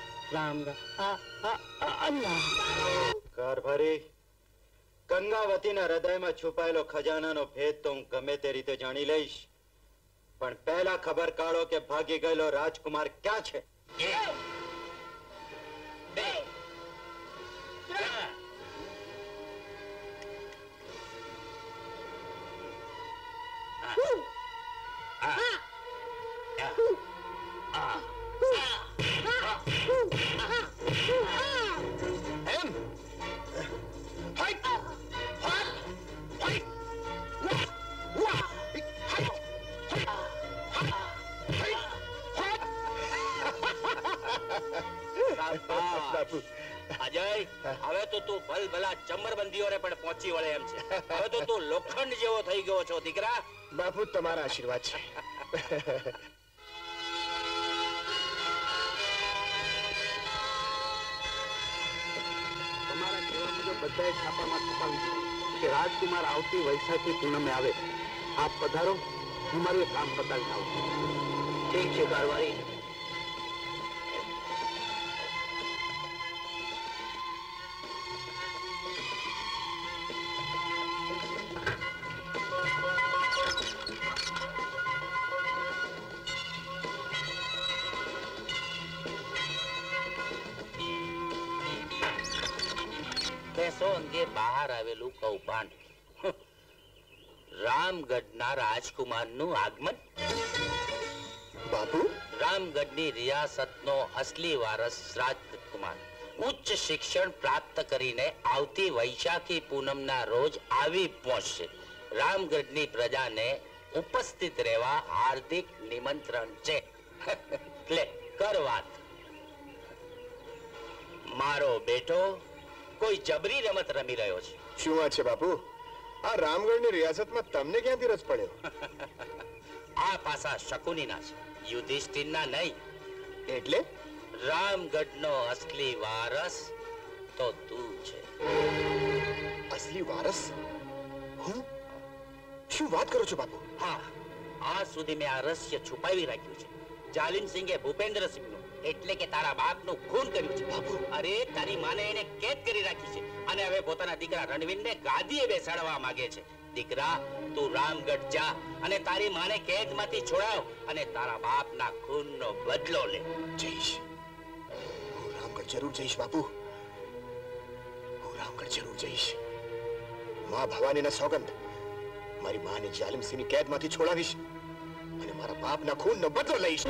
[SPEAKER 9] અલ્લાહ.
[SPEAKER 7] કારભારી, ગંગાવતીના હૃદયમાં છુપાયેલો ખજાનાનો ભેદ તો હું ગમે તે રીતે જાણી લઈશ, પણ પહેલા ખબર કાઢો કે ભાગી ગયેલો રાજકુમાર ક્યાં છે.
[SPEAKER 6] અજય, હવે તો તું ભલભલા ચમરબંધીઓને પણ પહોંચી વળે એમ છે. હવે તો તું લોખંડ જેવો થઈ ગયો છો દીકરા.
[SPEAKER 10] બાપુ, તમારા આશીર્વાદ છે.
[SPEAKER 5] તમારા કહેવા મુજબ બધાએ છાપામાં છપાવ્યું કે રાજકુમાર આવતી વૈશાખી પૂનમે આવે. આપ પધારો, હું મારું કામ પતાવી આવું.
[SPEAKER 6] ઠીક છે કારવારી. બહાર આવેલું કૌભાંડ. રામગઢના રાજકુમારનું આગમન.
[SPEAKER 10] બાપુ,
[SPEAKER 6] રામગઢની રિયાસતનો અસલી વારસ રાજકુમાર ઉચ્ચ શિક્ષણ પ્રાપ્ત કરીને આવતી વૈશાખી પૂનમના રોજ આવી પહોંચશે. રામગઢની પ્રજાને ઉપસ્થિત રહેવા હાર્દિક નિમંત્રણ છે. લે કર વાત. મારો બેટો કોઈ જબરી રમત રમી રહ્યો છે.
[SPEAKER 10] શું વાત છે બાપુ? આ રામગઢની રિયાસતમાં તમને ક્યાંથી રસ પડ્યો?
[SPEAKER 6] આ પાસા શકુનીના છે, યુધિષ્ઠિરના નહીં.
[SPEAKER 10] એટલે
[SPEAKER 6] રામગઢનો અસલી વારસ તો તું છે.
[SPEAKER 10] અસલી વારસ હું? શું વાત કરો છો બાપુ?
[SPEAKER 6] હા, આજ સુધી મેં આ રહસ્ય છુપાવી રાખ્યું છે. જાલિમ સિંહે ભૂપેન્દ્ર સિંહનું એટલે કે તારા બાપનું ખૂન કર્યું છે. બાપુ, અરે તારી માને એને કેદ કરી રાખી છે અને હવે પોતાના દીકરા રણવીરને ગાદીએ બેસાડવા માંગે છે. દીકરા, તું રામગઢ જા અને તારી માને કેદમાંથી છોડાવ અને તારા બાપના ખૂનનો બદલો લે.
[SPEAKER 10] જઈશ, હું રામગઢ જરૂર જઈશ બાપુ. હું રામગઢ જરૂર જઈશ. માં ભવાનીના સોગંદ, મારી માને જાલિમ સિંહની કેદમાંથી છોડાવીશ અને મારા બાપના ખૂનનો બદલો લઈશ.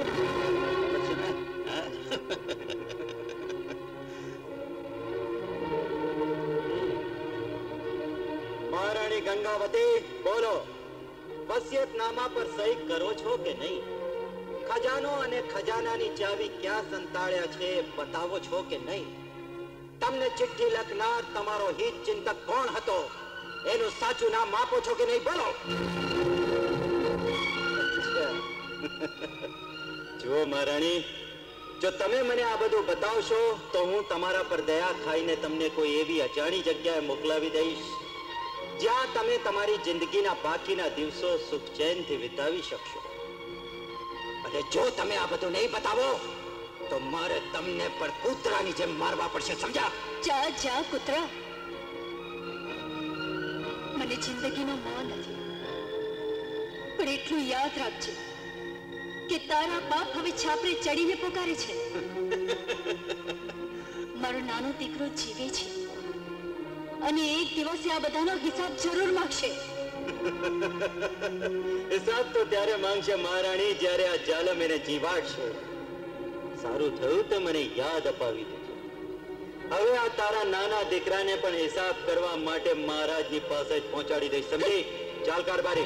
[SPEAKER 7] મહારાણી ગંગાવતી, બોલો, વસિયતનામા પર સહી કરો છો કે નહીં? ખજાનો અને ખજાનાની ચાવી ક્યાં સંતાડ્યા છે બતાવો છો કે નહીં? તમને ચિઠ્ઠી લખનાર તમારો હિત ચિંતક કોણ હતો એનું સાચું નામ આપો છો કે નહીં? બોલો. જુઓ મહારાણી, જો તમે મને આ બધું બતાવશો તો હું તમારા પર દયા ખાઈને તમને કોઈ એવી અજાણી જગ્યાએ મોકલાવી દઈશ જ્યાં તમે તમારી જિંદગીના બાકીના દિવસો સુખ ચેનથી વિતાવી શકશો. અને જો તમે આ બધું નહીં બતાવો તો મારે તમને પણ કૂતરાની જેમ મારવા પડશે, સમજ્યા?
[SPEAKER 1] જા જા કૂતરા, મને જિંદગીનો મોહ નથી, પણ એટલું યાદ રાખજે કે તારા બાપ હવે છાપરે ચડીને પોકારે છે. મારો નાનો દીકરો જીવે છે અને એક દિવસે આ બધાનો હિસાબ જરૂર માંગશે.
[SPEAKER 7] હિસાબ તો ત્યારે માંગશે મહારાણી જ્યારે આ જાલમ એને જીવાડશે. સારું થયું તો મને યાદ અપાવી દીધું. હવે આ તારા નાના દીકરાને પણ હિસાબ કરવા માટે મહારાજની પાસે જ પહોંચાડી દઈશ, સમજી? ચાલ કારભારી.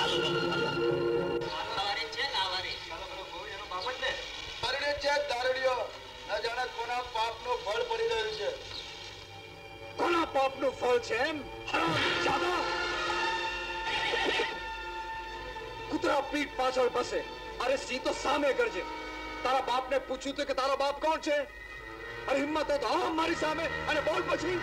[SPEAKER 11] કોના પાપનું ફળ છે એમ? હરામજાદા! કૂતરા પીઠ પાછળ બસે, અરે સીધો સામે કરજે. તારા બાપને પૂછ્યું તો કે તારો બાપ કોણ છે? અરે હિંમત હોય તો આવ મારી સામે અને બોલ પછી.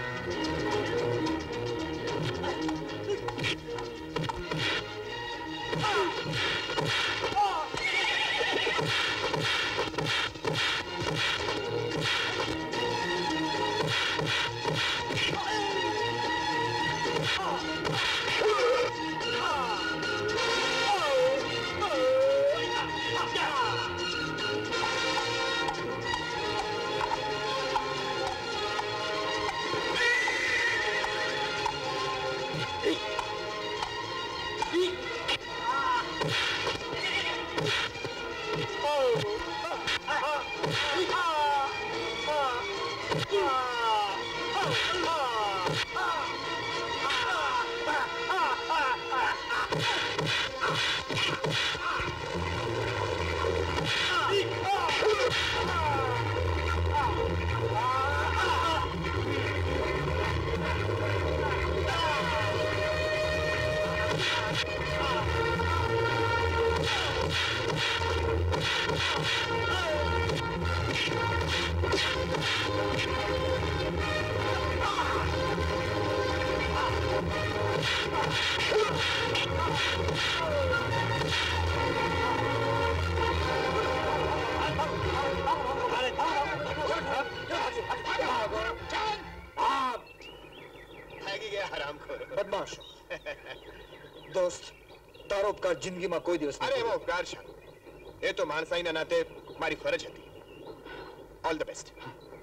[SPEAKER 11] બદમાશ દોસ્ત, તારો ઉપકાર જિંદગીમાં કોઈ દિવસ
[SPEAKER 10] અરે એવો ઉપકાર છે, એ તો માણસાઈના નાતે મારી ફરજ હતી. All the best.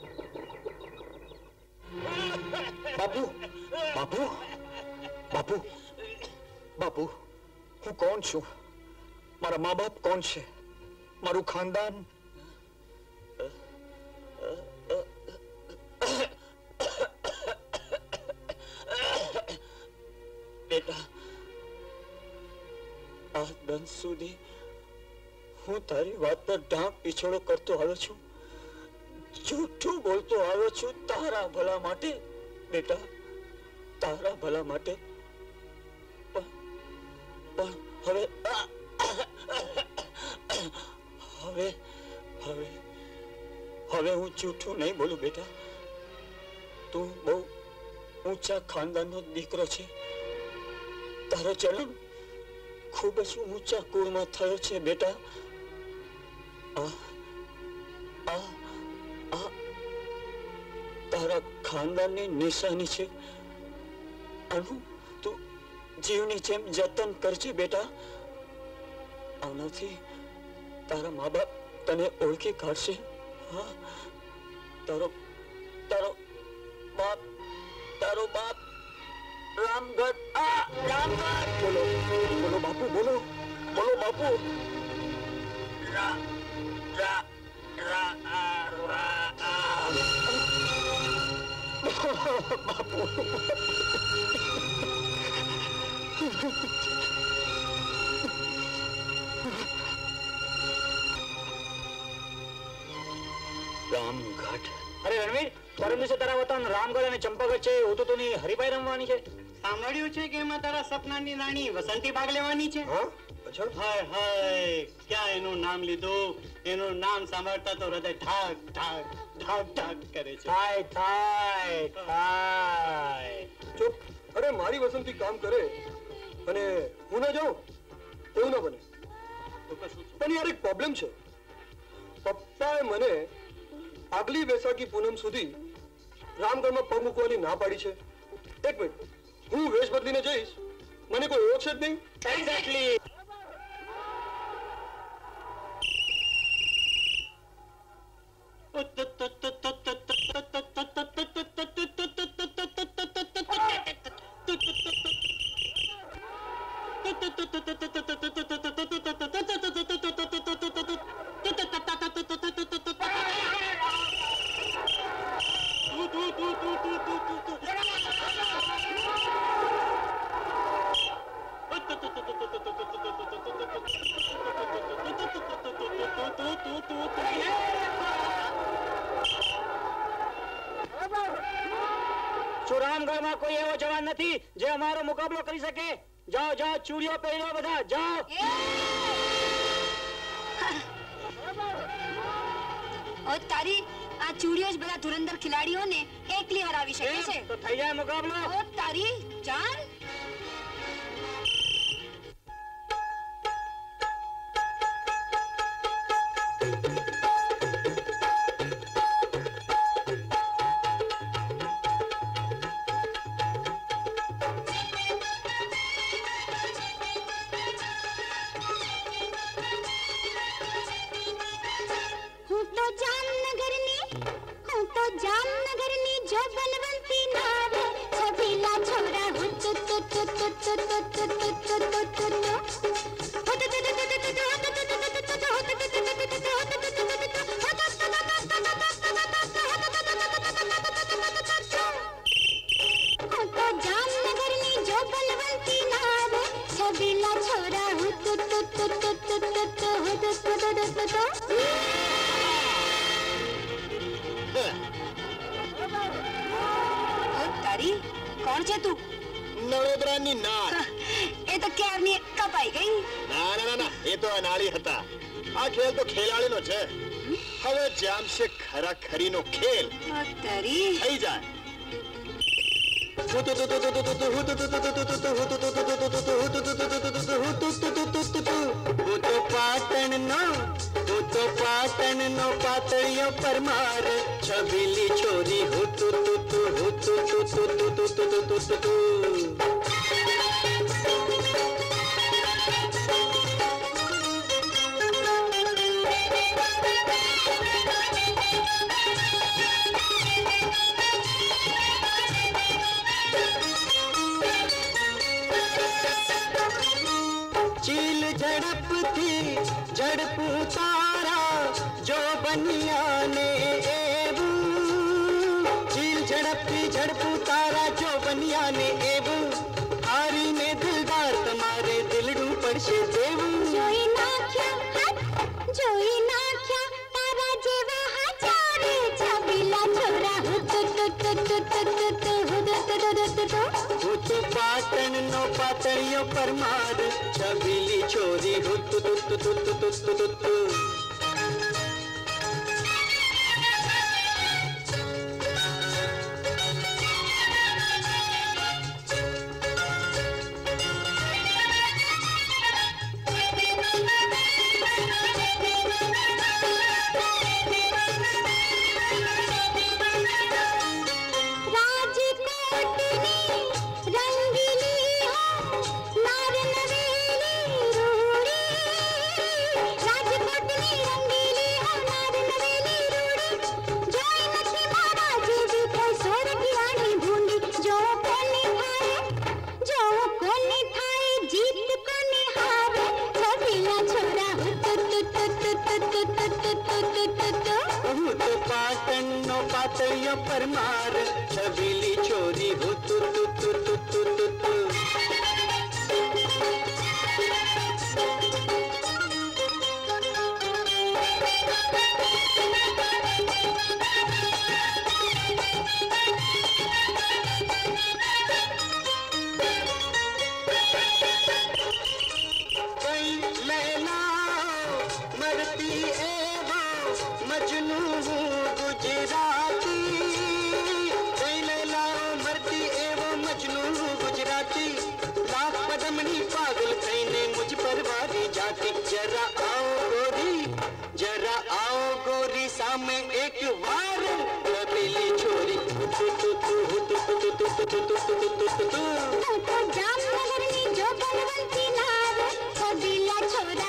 [SPEAKER 11] બાપુ, બાપુ, બાપુ, બાપુ, હું કોણ છું? મારા મા બાપ કોણ છે? મારું ખાનદાન?
[SPEAKER 6] બેટા, આ દંત સુધી હું તારી વાત પર ઢાંક પીછોડો કરતો આવ્યો છું, જૂઠું બોલતો આવ્યો છું તારા ભલા માટે.
[SPEAKER 2] बेटा तारा भला माटे પણ હવે હવે હવે હવે હું જૂઠું નહીં બોલું બેટા. તું બહુ ઊંચા ખાનદાનનો દીકરો છે. તારો જન્મ ખૂબ જ ઊંચા કુળમાં થયો છે બેટા. તારા ખાનદાનની નિશાની છે. આનું તું જીવની જેમ જતન કરજે બેટા. આનાથી તારા મા બાપ તને ઓળખી કાઢશે. હા, તારો તારો બાપ રામગઢ. રામગઢ બોલો બોલો બાપુ, બોલો બોલો બાપુ. બાપુ રામગઢ.
[SPEAKER 9] અરે રણવીર, પરમ દિવસે તારા વતન રામગઢ અને ચંપાગઢ છે. હું તો તને હરીફાઈ રમવાની છે. સાંભળ્યું છે કે એમાં તારા સપનાની રાણી વસંતી ભાગ લેવાની છે. હાય હાય, ક્યાં એનું નામ લીધું. એનું નામ સાંભળતા તો હૃદય ઠાક ઠાક ઠાક ઠાક કરે છે. થાય થાય થાય.
[SPEAKER 11] ચૂપ. અરે મારી વસંતી કામ કરે અને હું ના જાઉં એવું ના બને. પણ યાર એક પ્રોબ્લેમ છે. પપ્પાએ મને આગલી વૈશાખી પૂનમ સુધી રામગઢમાં પગ મૂકવાની ના પાડી છે. એક મિનિટ, હું વેશ બદલીને જઈશ, મને કોઈ ઓળખશે જ નહીં.
[SPEAKER 9] એક્ઝેક્ટલી. રામગઢમાં કોઈ એવો જવાન નથી જે અમારો મુકાબલો કરી શકે. જાઓ જાઓ, ચૂડીઓ પહેરો બધા, જાઓ.
[SPEAKER 3] તારી આ ચૂડીઓ જ બધા ધુરંધર ખેલાડીઓને એકલી હરાવી શકે છે.
[SPEAKER 9] તો થઈ જાય મુકાબલો.
[SPEAKER 3] તારી ચાલ. કોણ છે તું?
[SPEAKER 10] નળોદરાની નાળ.
[SPEAKER 3] એ તો ક્યારની કપાઈ ગઈ.
[SPEAKER 10] ના ના ના, એ તો અનાળી હતા. આ ખેલ તો ખેલાડીનો છે. હવે જામશે ખરાખરીનો ખેલ. થઈ જાય.
[SPEAKER 9] પાટણનો પાતળિયો પરમાર, છબીલી છોરી હુતુ તુતુ હુતુ તુતુ તુતુ તુતુ તુતુ. ચીલ ઝડપથી ઝડપું તારા જો બનિયાને એવું. ચીલ ઝડપથી ઝડપું તારા જો બનિયાને એવું. હારીને દિલદાર તમારે દિલડું પડશે દેવું.
[SPEAKER 3] જોઈ નાખ્યા તારા જેવા હજારે છબીલા છોરા હુતુ તુતુ તુતુ તુતુ હુતુ
[SPEAKER 9] હું તો પાટણનો પાતળિયો પરમાર છબીલી છોરી હું તુ परमार छबीली छोरी हो तू तू तू तू तू तू तू कई लैला मरती एवो मजनू गुजराती पागल कहने मुझ पर वारी जाती जरा आओ गोरी सामने एक बार छबीली छोरी जामनगर में जो बलवंती नार छबीला छोरा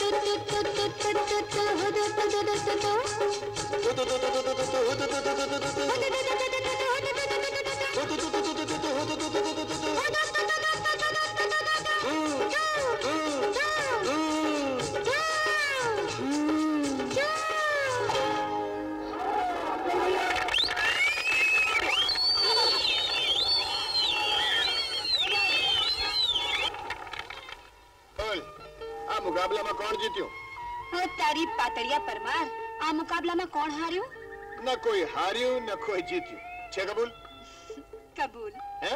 [SPEAKER 9] मुकाबला में कौन जीत्यो?
[SPEAKER 3] ओ तारी पातड़िया परमार आ मुकाबला में कौन हार्यो?
[SPEAKER 10] न कोई हार्यो न कोई जीत्यो छे कबूल?
[SPEAKER 3] कबूल
[SPEAKER 10] हैं?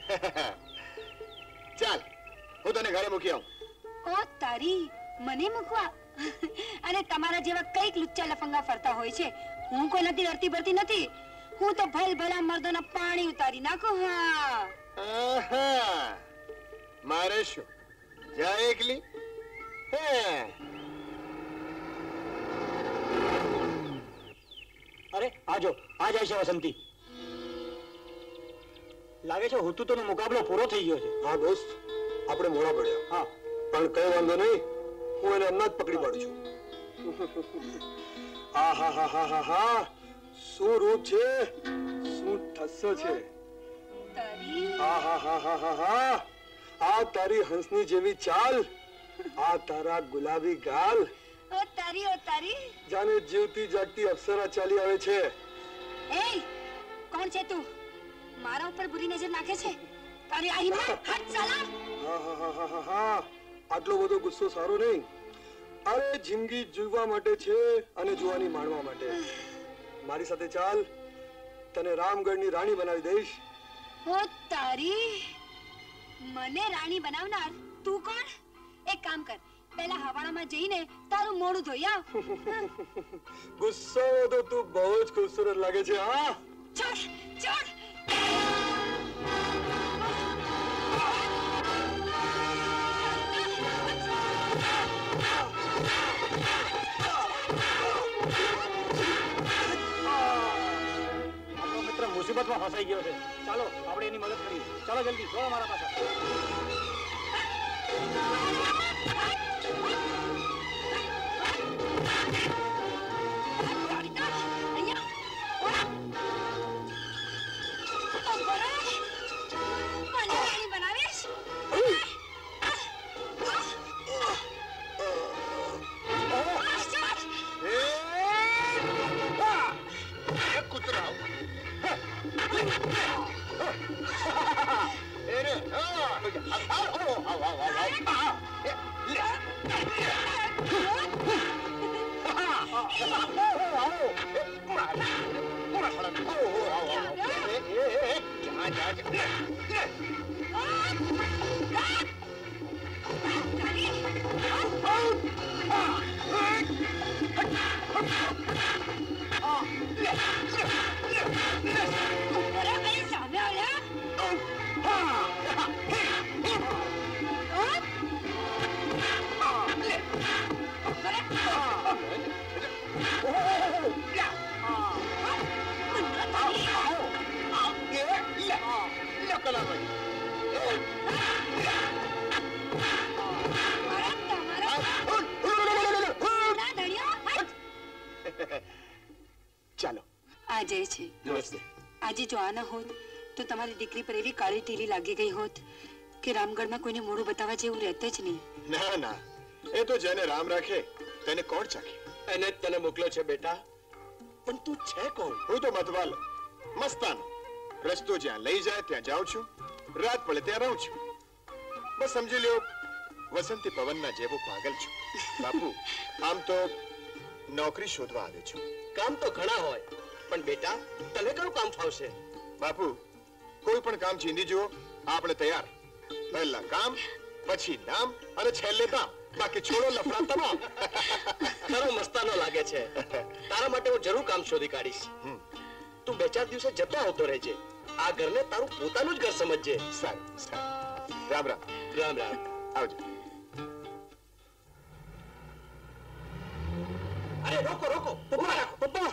[SPEAKER 10] चल હું તને ઘરે મૂકી આવું.
[SPEAKER 3] ઓ તારી મને મૂકવા અને તમારા જેવા કઈક લુચ્ચા લફંગા ફરતા હોય છે. હું કોઈ નથી ડરતી બરતી નથી. હું તો ભલ ભલા મર્દોના પાણી ઉતારી નાખું. હા
[SPEAKER 10] મારે શું જા એકલી
[SPEAKER 9] अरे आजो आ जाए છે વસંતી. લાગે છે હુતુતોનો મુકાબલો પૂરો થઈ ગયો છે.
[SPEAKER 11] હા દોસ્ત આપણે મોડા પડ્યા.
[SPEAKER 9] હા
[SPEAKER 11] પણ કઈ વાંધો નહીં, હું એને હમણાં જ પકડી પાડું છું. આ શું રૂપ છે, શું ઠસ્સો છે. આ તારી હંસની જેવી ચાલ, આ તારા ગુલાબી ગાલ,
[SPEAKER 3] ઓ તારી
[SPEAKER 11] જાણે જીવતી જાગતી અપ્સરા ચાલી આવે છે.
[SPEAKER 3] એ કોણ છે તું? મારા ઉપર બુરી નજર નાખે છે? તારી આ હિંમત, હટ સાલા.
[SPEAKER 11] આટલો બધો ગુસ્સો સારો નહીં. અરે જિંદગી જીવવા માટે છે અને જોવાની માણવા માટે. મારી સાથે ચાલ, તને રામગઢની રાણી બનાવી દઈશ.
[SPEAKER 3] ઓ તારી, મને રાણી બનાવનાર તું કોણ? એક કામ કર, પહેલા હવાડામાં જઈને તારું મોઢું ધોઈ આવ.
[SPEAKER 11] ગુસ્સો તો તું બહુ જ ખૂબસૂરત લાગે છે. હા
[SPEAKER 3] છોડ
[SPEAKER 9] મિત્ર મુસીબતમાં ફસાઈ ગયો છે. ચાલો આપણે એની મદદ કરીએ. ચાલો જલ્દી દોડો મારા પાસે.
[SPEAKER 10] ચાલો
[SPEAKER 3] આ જય છે.
[SPEAKER 10] નમસ્તે.
[SPEAKER 3] આજે જો આ ન હોત તો તમારી દીકરી પર એવી કાળી ટીલી લાગી ગઈ હોત કે રામગઢમાં કોઈને મોઢું બતાવવા જેવું રહેતું જ નહીં.
[SPEAKER 10] ના ના, એ તો જેને રામ રાખે તેને કોણ ચાખે.
[SPEAKER 6] એને જ તને મોકલ્યો છે બેટા. પણ તું છે કોણ?
[SPEAKER 10] હું તો મતવાલો, મસ્તાનો. રસ્તો જ્યાં લઈ જાય ત્યાં જાઉં છું, રાત પડે ત્યાં રહું છું. બસ સમજી લ્યો વસંતી પવનના જેવો પાગલ છું. બાપુ, આમ તો નોકરી શોધવા આવ્યો છું.
[SPEAKER 6] કામ તો ઘણા હોય, પણ બેટા તને કયું કામ ફાવશે?
[SPEAKER 10] બાપુ, કોઈ પણ કામ ચીંધી જુઓ, આપણે તૈયાર. પહેલા કામ, પછી નામ અને છેલ્લે દામ. બાકી છોડો લફડા તમામ.
[SPEAKER 6] ખરો મસ્તાનો લાગે છે. તારા માટે હું જરૂર કામ શોધી કાઢીશ. તું 2-4 દિવસે જતો આવતો રહેજે. આ ઘરને તારું પોતાનું જ ઘર સમજજે.
[SPEAKER 10] સારું સારું. રામ રામ.
[SPEAKER 6] રામ રામ.
[SPEAKER 10] આવજો.
[SPEAKER 6] અરે રોકો રોકો, ઉભા રાખો.
[SPEAKER 11] પપ્પા,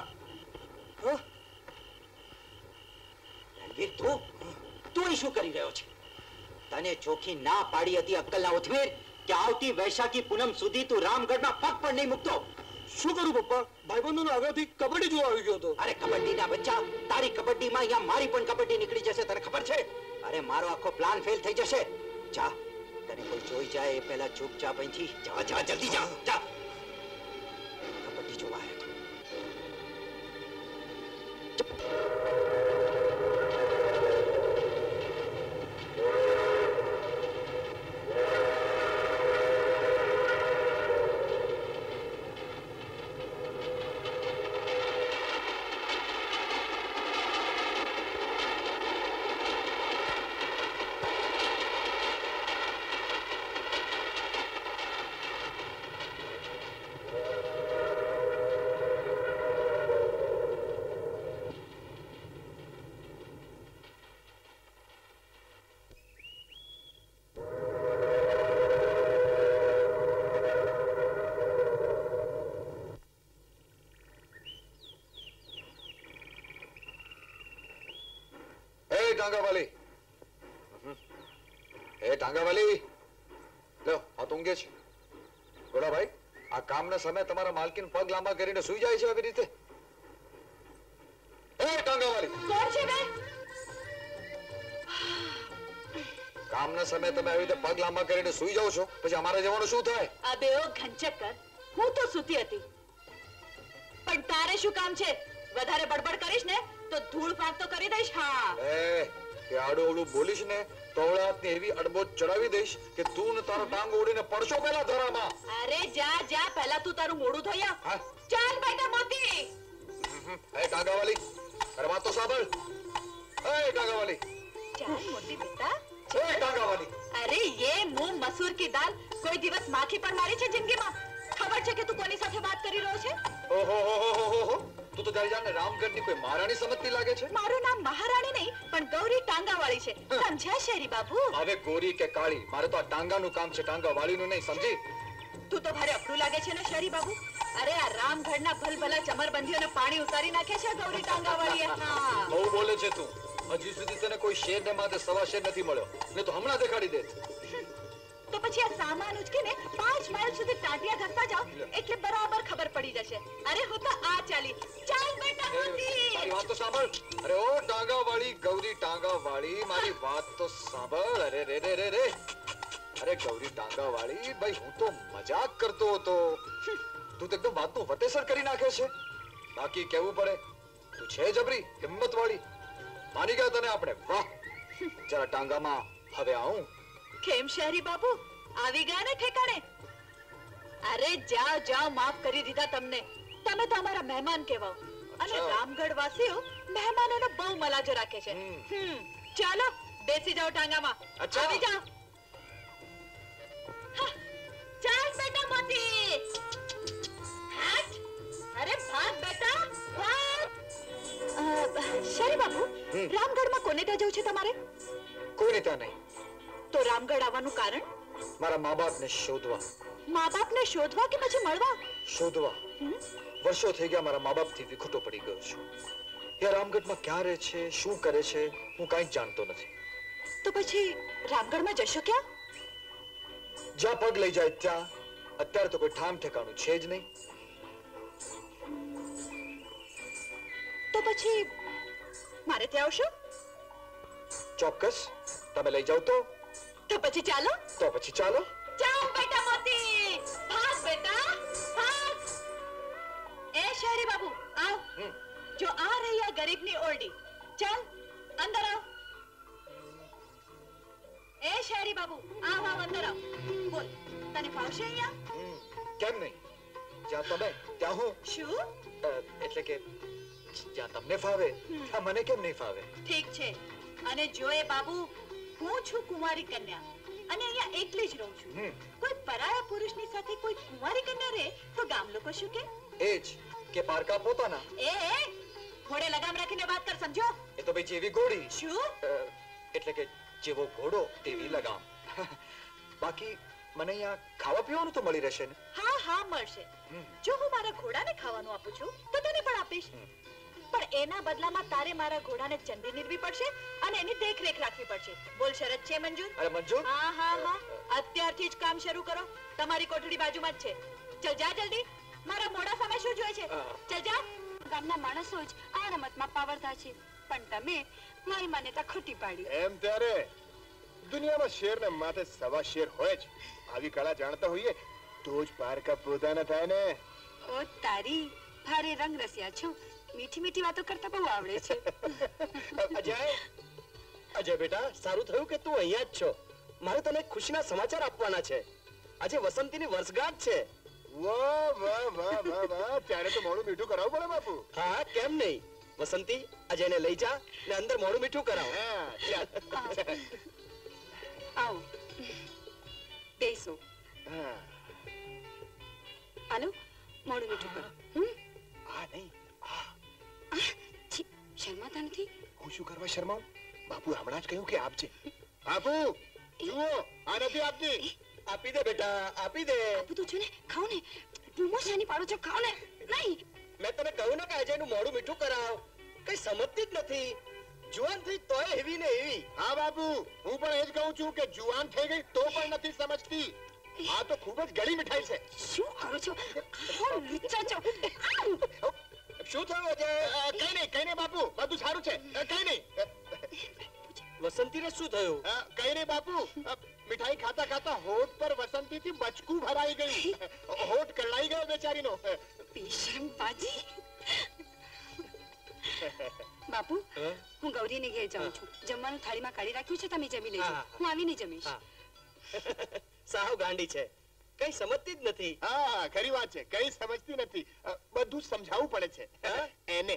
[SPEAKER 7] રણવીર, તું અહીં શું કરી રહ્યો છે? તને ચોખી ના પાડી હતી અક્કલના ઉથમેર કે આવતી વૈશાખી પૂનમ સુધી તું રામગઢમાં પગ પણ નહીં મૂકતો.
[SPEAKER 11] શું કરું પપ્પા? ભાઈબંધોના આગળથી કબડ્ડી જોવા આવી ગયો હતો.
[SPEAKER 7] અરે કબડ્ડીના બચ્ચા, તારી કબડ્ડીમાં અહીંયા મારી પણ કબડ્ડી નીકળી જશે, તને ખબર છે? અરે મારો આખો પ્લાન ફેલ થઈ જશે. જા, તને કોઈ જોઈ જાય એ પહેલા ચૂપચાપ અહીંથી જા. જા, જલ્દી જા. જા, કબડ્ડી જોવા આવ્યો.
[SPEAKER 10] ટાંગાવાલી, એ ટાંગાવાલી, લો આ તો ઊંઘે છે. ગોળાભાઈ, આ કામના સમયે તમારા માલકીન પગ લાંબા કરીને સૂઈ જાય છે આવી રીતે? એ ટાંગાવાલી,
[SPEAKER 1] કોણ છે બે?
[SPEAKER 10] કામના સમયે તમે આવી રીતે પગ લાંબા કરીને સૂઈ જાવ છો, પછી અમારે જવાનું શું થાય?
[SPEAKER 1] આ બેઓ ઘંચક્કર, હું તો સૂતી હતી. પણ તારે શું કામ છે? વધારે બડબડ કરીશ ને તો ધૂળ ફાંક તો કરી દઈશ. હા,
[SPEAKER 10] એ આડું અવળું બોલીશ ને તો અવળા હાથની એવી અડબોજ ચડાવી દઈશ કે તું ને તારો ટાંગ ઓડીને પડશો પેલા ધરામાં.
[SPEAKER 1] અરે જા જા, પહેલા તું તારું મોઢું ધોઈ આવ. ચાલ બેટા મોતી.
[SPEAKER 10] એ ટાંગાવાલી, અરે વાત તો સાંભળ. એ ટાંગાવાલી,
[SPEAKER 1] ચાલ મોતી બેટા.
[SPEAKER 10] એ ટાંગાવાલી,
[SPEAKER 1] અરે ये मुंह मसूर की दाल कोई દિવસ માખી પણ મારી છે જિંદગીમાં? ખબર છે કે તું કોની સાથે વાત કરી રહ્યો છે?
[SPEAKER 10] ઓહો તું તો તારી જાતને રામગઢની કોઈ મહારાણી સમજતી લાગે છે.
[SPEAKER 1] મારું નામ મહારાણી નહીં પણ ગૌરી ટાંગાવાળી છે. સમજ્યા શેરી બાબુ?
[SPEAKER 10] હવે ગોરી કે કાળી, મારે તો આ ટાંગાનું કામ છે, ટાંગાવાળીનું નહીં, સમજી?
[SPEAKER 1] તું તો ભારે અપડું લાગે છે ને શેરી બાબુ. અરે આ રામગઢના ભલભલા ચમરબંધીઓને પાણી ઉતારી નાખે છે ગૌરી ટાંગાવાળીએ. હા,
[SPEAKER 10] બહુ બોલે છે તું. હજી સુધી તને કોઈ શેર ને માથે સવા શેર નથી મળ્યો, ને તો હમણાં દેખાડી દે.
[SPEAKER 1] તો પછી આ સામાન ઉચકીને 5 માઇલ સુધી ટાટિયા ઘસતા જાઓ એટલે બરાબર ખબર પડી જશે. અરે હું તો આ ચાલી. ચાલ બેટા મોતી.
[SPEAKER 10] મારી વાત તો સાંભળ. અરે ઓ ટાંગાવાળી, ગૌરી ટાંગાવાળી, મારી વાત તો સાંભળ. અરે રે રે રે રે, અરે ગૌરી ટાંગાવાળી, ભાઈ હું તો મજાક કરતો હતો. તું તો એકદમ વાતનું વટેસર કરી નાખે છે. બાકી કેવું પડે, તું છે જબરી, હિંમત વાળી. માની ગયા તને આપણે. વાહ, જરા ટાંગામાં હવે આવું.
[SPEAKER 1] કેમ શહેરી બાબુ, આવી ગયા ને ઠેકાણે? અરે જાઓ જાઓ, માફ કરી દીધા તમને. તમે તો અમારા મહેમાન કહેવાઓ. અને રામગઢ વાસીઓ મહેમાનોને બહુ મલાજો રાખે છે. ચાલો બેસી જાઓ ટાંગામાં.
[SPEAKER 6] અચ્છા.
[SPEAKER 1] આવી જાઓ. હા, ચાલ બેટા મોતી. હાટ. અરે ભાગ બેટા ભાગ. શરી બાબુ, રામગઢમાં કોને ત્યાં જવું છે તમારે?
[SPEAKER 11] કોઈને ત્યાં નહીં.
[SPEAKER 1] તો રામગઢ આવવાનું કારણ?
[SPEAKER 11] મારા મા બાપને શોધવા.
[SPEAKER 1] મા બાપને શોધવા કે પછી મળવા?
[SPEAKER 11] શોધવા. વર્ષો થઈ ગયા મારા મા બાપથી વિખૂટો પડી ગયો છું. એ રામગઢમાં ક્યાં રહે છે, શું કરે છે, હું કાંઈ જાણતો નથી.
[SPEAKER 1] તો પછી રામગઢમાં જશો ક્યાં?
[SPEAKER 11] જ્યાં પગ લઈ જાય ત્યાં. અત્યારે તો કોઈ ઠામ ઠેકાણું છે જ નહીં.
[SPEAKER 1] તો પછી મારે ત્યાં આવશો?
[SPEAKER 11] ચોક્કસ. તમે લઈ જાઓ તો
[SPEAKER 1] પછી ચાલો.
[SPEAKER 11] તો પછી ચાલો.
[SPEAKER 1] જાઓ બેટા મોતી. ભાગ બેટા ભાગ. એ શહેરી બાબુ આવ. જો આ રહી આ ગરીબની ઓરડી. ચાલ અંદર આવ. એ શહેરી બાબુ આવ આવ અંદર આવ. બોલ તને ફાવશે અહીંયા?
[SPEAKER 11] કેમ નહીં? જ્યાં તમે ત્યાં હું.
[SPEAKER 1] શું?
[SPEAKER 11] એટલે કે જ્યાં તમને ફાવે ત્યાં મને કેમ નહીં ફાવે?
[SPEAKER 1] ઠીક છે. અને જો એ બાબુ હું છું કુંવારી કન્યા અને અહીંયા એકલી જ રહું છું. કોઈ પરાયા પુરુષની સાથે કોઈ કુંવારી કન્યા રહે તો ગામ લોકો શું કે?
[SPEAKER 11] એ જ કે પારકા પોતાના.
[SPEAKER 1] એ ઘોડે લગામ રાખીને વાત કર, સમજો?
[SPEAKER 11] એ તો ભાઈ જેવી ઘોડી.
[SPEAKER 1] શું?
[SPEAKER 11] એટલે કે જેવો ઘોડો તેવી લગામ. બાકી મને અહીંયા ખાવા પીવાનું તો મળી રહેશે ને?
[SPEAKER 1] હા હા મળશે. જો હું મારા ઘોડાને ખાવાનું આપું છું તો તને પણ આપીશ. પણ એના બદલામાં તારે મારા ઘોડાને ચંદી નીરવી પડશે અને એની દેખરેખ રાખવી પડશે. બોલ શરત છે મંજૂર?
[SPEAKER 11] અરે મંજૂર.
[SPEAKER 1] હા હા હા. અત્યારથી જ કામ શરૂ કરો. તમારી કોઠડી બાજુમાં જ છે. ચલ જા જલ્દી. મારા મોઢા સામે શું જોઈએ છે? ચલ જા.
[SPEAKER 3] ગામના માણસો જ આ રમતમાં પાવરધા છે, પણ તમે મારી માન્યતા ખોટી પાડી.
[SPEAKER 10] એમ ત્યારે દુનિયામાં શેરને માથે સવા શેર હોય જ. આવી કળા જાણતા હોઈએ તો જ પારકા પોતાના થાય ને.
[SPEAKER 3] ઓ તારી ભારે રંગ રસિયા છો. મીઠી મીઠી વાતો કરતા બહુ આવડે છે.
[SPEAKER 6] અજય બેટા, સારું થયું કે તું અહીંયા જ છો. મારે તને ખુશીના સમાચાર આપવાના છે. આજે વસંતીની વર્ષગાંઠ છે.
[SPEAKER 10] વાહ વાહ વાહ વાહ વાહ. ત્યારે તો મોડું મીઠું કરાવવું પડે બાપુ.
[SPEAKER 6] હા કેમ નહીં. વસંતી અજયને લઈ જા ને અંદર મોડું મીઠું કરાવ.
[SPEAKER 3] આવો બેસો. હાલો મોડું મીઠું કરો.
[SPEAKER 10] આ નહીં
[SPEAKER 3] શર્માતા નથી?
[SPEAKER 10] હું શું કરવા શરમાઉં? બાપુ હમણાં જ કહ્યું કે આપજે. બાપુ જુઓ, આ નથી આપતી.
[SPEAKER 6] આપી દે બેટા, આપી દે.
[SPEAKER 3] આપું તો છો ને, ખાઓ ને. બૂમો શાની પાડો છો? ખાઓ ને. નહીં,
[SPEAKER 6] મેં તને કહ્યું ને કે અજયનું મોડું મીઠું કરાવ. કઈ સમજતી જ નથી. જુવાન થઈ તોય એવી ને એવી.
[SPEAKER 10] હા બાપુ, હું પણ એ જ કહું છું કે જુવાન થઈ ગઈ તો પણ નથી સમજતી. આ તો ખૂબ જ ગળી મીઠાઈ છે.
[SPEAKER 3] શું કરો છો? લુચ્ચા છો.
[SPEAKER 6] શું થયું અજય?
[SPEAKER 10] કઈ નહીં બાપુ, બધું સારું છે. કઈ નહીં.
[SPEAKER 6] વસંતીને શું થયું?
[SPEAKER 10] કઈ નહીં બાપુ, મીઠાઈ ખાતા ખાતા હોઠ પર વસંતીથી બચકું ભરાઈ ગયું. હોઠ કળાઈ ગયો બેચારીનો.
[SPEAKER 3] બેશરમ પાજી. બાપુ, હું ગૌરીને ઘેર જાઉં છું. જમવાનું થાળીમાં કાઢી રાખ્યું છે, તમે જમી લેજો. હું આવીને જમીશ.
[SPEAKER 6] સાવ ગાંડી છે, કઈ સમજતી જ નથી.
[SPEAKER 10] હા ખરી વાત છે, કઈ સમજતી નથી. બધું સમજાવવું પડે છે એને.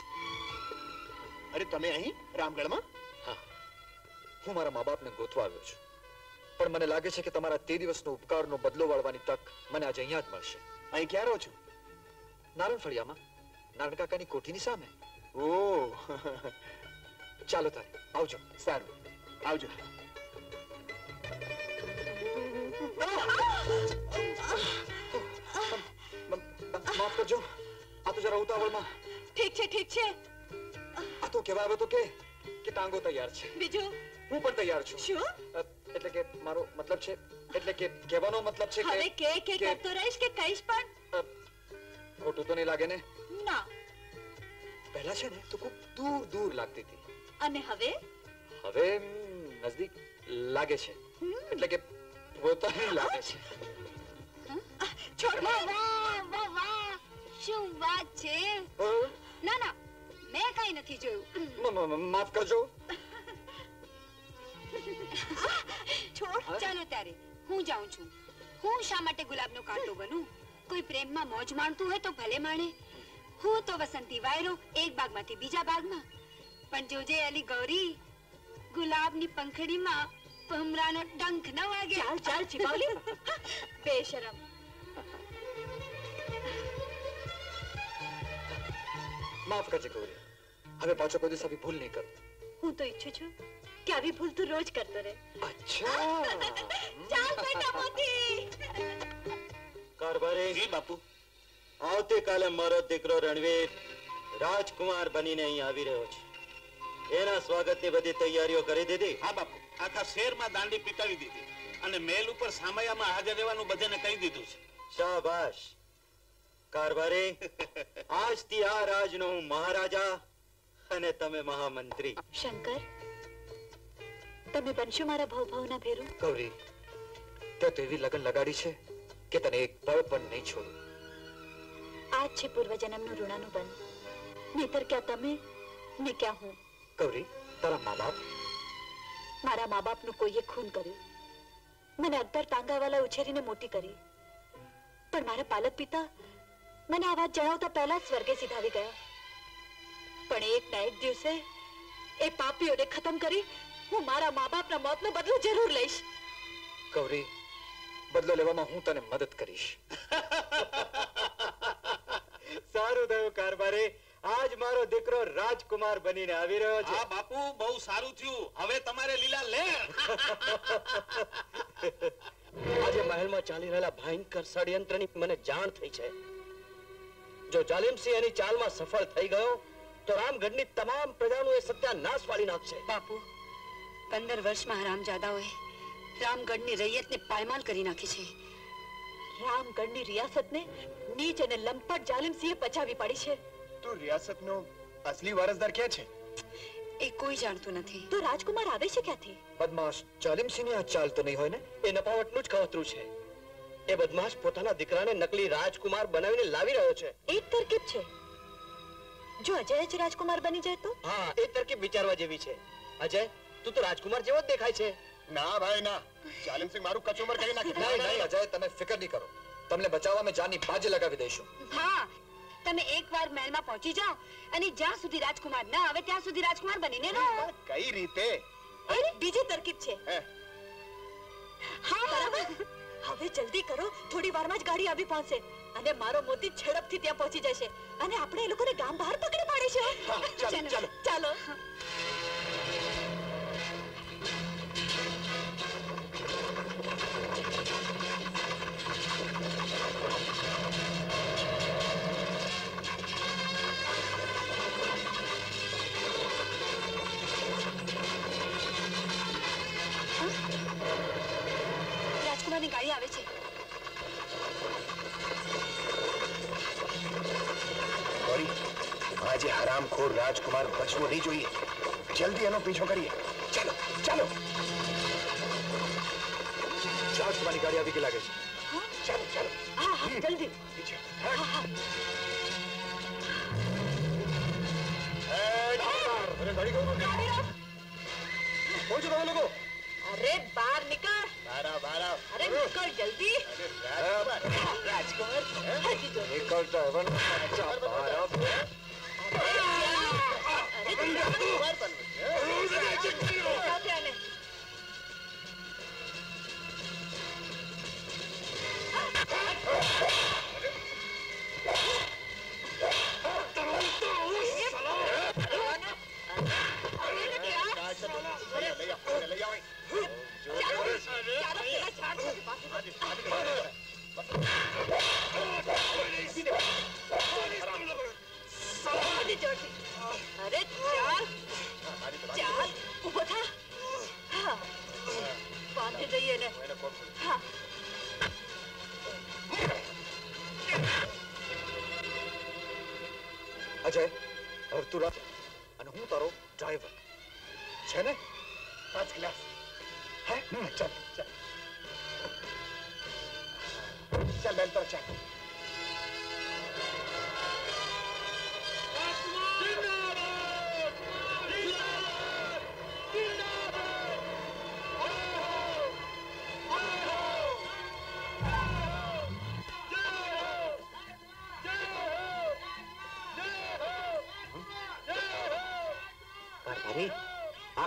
[SPEAKER 10] અરે તમે અહીં રામગઢમાં?
[SPEAKER 11] હા, હું મારા મા બાપને ગોતવા આવ્યો છું. પણ મને લાગે છે કે તમારા તે દિવસનો ઉપકારનો બદલો વાળવાની તક મને આજે અહીંયા જ મળશે.
[SPEAKER 10] અહીં ક્યાં રહો છો?
[SPEAKER 11] નારણ ફળિયામાં, નારણ કાકાની કોઠીની સામે.
[SPEAKER 10] ઓહ,
[SPEAKER 11] ચાલો તારે આવજો.
[SPEAKER 10] સારું, આવજો.
[SPEAKER 11] માફ કરજો, આ તો જરા ઉતાવળમાં.
[SPEAKER 1] ઠીક છે ઠીક છે.
[SPEAKER 11] આ તો કહેવા આવ્યો તો કે ટાંગો તૈયાર છે.
[SPEAKER 1] બીજું?
[SPEAKER 11] હું પણ તૈયાર છું.
[SPEAKER 1] શું?
[SPEAKER 11] એટલે કે મારો મતલબ છે, એટલે કે કહેવાનો મતલબ છે
[SPEAKER 1] હવે કે કરતો રહીશ કે કહીશ પણ?
[SPEAKER 11] ખોટું તો નહીં લાગે ને?
[SPEAKER 1] ના.
[SPEAKER 11] પહેલા છે ને તો ખૂબ દૂર દૂર લાગતી હતી.
[SPEAKER 1] અને હવે?
[SPEAKER 11] હવે નજદીક લાગે છે. એટલે કે પોતાની લાગે છે.
[SPEAKER 3] છોડ. વાહ વાહ વાહ, શું વાત છે. ના ના, મેં કઈ નથી જોયું.
[SPEAKER 11] માફ કરજો.
[SPEAKER 3] છોડ. ચાલો ત્યારે હું જાઉં છું. હું શા માટે ગુલાબનો કાંટો બનું? કોઈ પ્રેમમાં મોજ માણતું હોય તો ભલે માણે. હું તો વસંતી વાયરો, એક બાગમાંથી બીજા બાગમાં. પણ જોજે અલી ગૌરી, ગુલાબની પંખડીમાં ભમરાનો ડંખ ન વાગે.
[SPEAKER 1] ચાલ ચાલ છીપાવલી.
[SPEAKER 3] બેશરમ.
[SPEAKER 6] માફ કરજે ગૌરી, હવે પાછો કોઈ દિવસ આવી ભૂલ નહીં કરું.
[SPEAKER 1] હું તો ઈચ્છું છું કે આવી ભૂલ તું રોજ કરતો રહે.
[SPEAKER 6] અચ્છા.
[SPEAKER 1] ચાલ બેટા મોતી.
[SPEAKER 4] કારભારી
[SPEAKER 5] જી બાપુ.
[SPEAKER 4] આવતીકાલે મારો દીકરો રણવીર રાજકુમાર બનીને અહીં આવી રહ્યો છે. એના સ્વાગતની બધી તૈયારીઓ કરી દીધી?
[SPEAKER 5] હા બાપુ, આખા શહેરમાં દાંડી પીટાવી દીધી અને મેલ ઉપર સામૈયામાં હાજર રહેવાનું બધાને કહી દીધું છે.
[SPEAKER 4] શાબાશ કારભારી, આજથી આ રાજનો હું મહારાજા અને તમે મહામંત્રી.
[SPEAKER 1] શંકર, તમે બનશો મારા ભવભવના ભેરું.
[SPEAKER 6] ગૌરી, તે તો એવી લગન લગાડી છે કે તને એક પળ પણ નહીં છોડું.
[SPEAKER 1] આ છે પૂર્વજન્મનું ઋણાનું બંધ. નહીતર ક્યાં તમે ને ક્યાં હું.
[SPEAKER 6] ગૌરી, તારા મા બાપ?
[SPEAKER 1] મારા મા બાપનું કોઈએ ખૂન કર્યું. મને 11 ટાંગાવાલા ઉછેરીને મોટી કરી. પણ મારા પાલક પિતા મને આ વાત જણાવતા પહેલા જ સ્વર્ગે સીધાવી ગયા. પણ એક ના એક દિવસે એ પાપીઓને ખતમ કરી હું મારા મા બાપના મોતનો બદલો જરૂર લઈશ.
[SPEAKER 6] ગૌરી, બદલો લેવામાં હું તને મદદ કરીશ.
[SPEAKER 4] સારું થયું કારભારી, આજ મારો દીકરો રાજકુમાર બનીને આવી રહ્યો છે.
[SPEAKER 5] હા બાપુ, બહુ સારું થયું. હવે તમારે લીલા લે.
[SPEAKER 6] આજે મહેલમાં ચાલી રહેલા ભયંકર ષડયંત્રની મને જાણ થઈ છે. જો જાલિમસિંહ એની ચાલમાં સફળ થઈ ગયો તો રામગઢની તમામ પ્રજાનું એ સત્યાનાશ વાળી નાખશે.
[SPEAKER 3] બાપુ, 15 વર્ષમાં હરામજાદાઓએ રામગઢની રૈયતને પાયમાલ કરી નાખી છે.
[SPEAKER 1] રામગઢની રિયાસતને નીચ અને લંપટ જાલિમસિંહે પચાવી પાડી છે.
[SPEAKER 10] તો રિયાસતનો અસલી વારસદાર ક્યાં છે?
[SPEAKER 3] એ કોઈ જાણતું નથી.
[SPEAKER 1] તો રાજકુમાર આવે છે ક્યાંથી?
[SPEAKER 6] બદમાશ જાલિમસિંહની આ ચાલ તો નહીં હોય ને? એ નપાવટનું જ કાવતરું છે. એ બદમાશ પોતાના દીકરાને નકલી રાજકુમાર બનાવીને લાવી રહ્યો છે.
[SPEAKER 1] એક તરકીબ છે. જો અજય જ રાજકુમાર બની જાય તો?
[SPEAKER 6] હા, એ તરકીબ વિચારવા જેવી છે. અજય, તું તો રાજકુમાર જેવો જ દેખાય છે.
[SPEAKER 10] ના ભાઈ ના, જાલિમસિંહ મારું કચુમર કરી નાખી.
[SPEAKER 6] નહીં અજય, તમે ફિકર નહીં કરો. તમને બચાવવા મેં જાનની બાજી લગાવી દઈશું.
[SPEAKER 3] હા, તમે એકવાર મહેલમાં પહોંચી જાઓ અને જ્યાં સુધી રાજકુમાર ન આવે ત્યાં સુધી રાજકુમાર બનીને રહો.
[SPEAKER 10] કઈ રીતે?
[SPEAKER 1] અરે બીજી તરકીબ છે. હા બરાબર. હવે જલ્દી કરો, થોડી વારમાં જ ગાડી આવી પહોંચશે અને મારો મોતી ઝડપથી ત્યાં પહોંચી જશે અને આપણે એ લોકોને ગામ બહાર પકડી પાડીશું.
[SPEAKER 10] ચાલો
[SPEAKER 1] ચાલો.
[SPEAKER 3] રાજકુમારની ગાડી આવે છે.
[SPEAKER 10] ગૌરી, આજે હરામખોર રાજકુમાર બચવો નહીં જોઈએ. જલ્દી એનો પીછો કરીએ. ચાલો ચાલો.
[SPEAKER 6] રાજકુમારની ગાડી આવી ગઈ લાગે છે.
[SPEAKER 10] ચાલો ચાલો.
[SPEAKER 1] હા હા, જલ્દી. હા હા.
[SPEAKER 6] અરે ગાડી કહો. પહોંચો તમે લોકો.
[SPEAKER 1] અરે બહાર નીકળ.
[SPEAKER 10] બારા
[SPEAKER 1] અરે નીકળ જલ્દી.
[SPEAKER 10] રાજકુમાર
[SPEAKER 6] નીકળતા હવે
[SPEAKER 1] અરે ચાલ ચાલ, ઉભો થા. હા, બાંધી દઈએ ને. હા.
[SPEAKER 6] અજય, હવે તું રાખ અને હું તારો ડ્રાઈવર છે ને?
[SPEAKER 10] First class. હે ચાલ ચાલ ચાલ બેન તો ચાલ.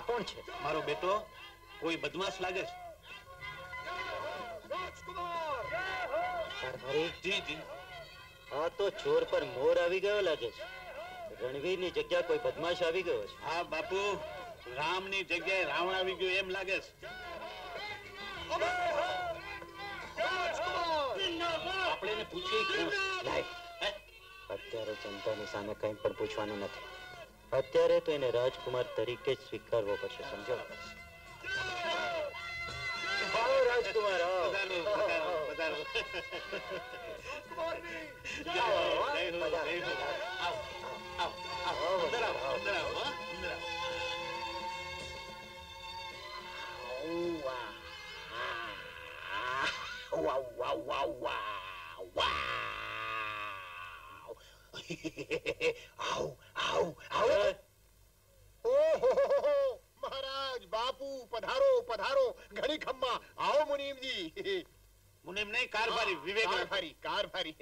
[SPEAKER 7] કોણ છે?
[SPEAKER 5] મારો બેટો કોઈ બદમાશ લાગે છે.
[SPEAKER 7] કારભારી,
[SPEAKER 5] જી જી.
[SPEAKER 7] આ તો ચોર પર મોર આવી ગયો લાગે છે. રણવીરની જગ્યા કોઈ બદમાશ આવી ગયો છે.
[SPEAKER 5] હા બાપુ, રામની જગ્યાએ રાવણ આવી ગયો એમ લાગે છે. આપણે એને પૂછીએ કોણ?
[SPEAKER 7] અત્યારે જનતાની સામે કંઈ પણ પૂછવાનું નથી. અત્યારે તો એને રાજકુમાર તરીકે જ સ્વીકારવો પડશે, સમજો? આવો રાજકુમાર, આવો.
[SPEAKER 5] પધારો, પધારો, પધારો. આવો, આવો, અંદર આવો, અંદર આવો, હો, અંદર આવો.
[SPEAKER 10] વાવ વાવ વાવ વાવ આવ આવ આવ. ઓહો મહારાજ બાપુ, પધારો પધારો. ઘણી ખમ્મા. આવો મુનીમજી.
[SPEAKER 5] મુનિમ નહીં, કારભારી વિવેક.
[SPEAKER 10] કારભારી.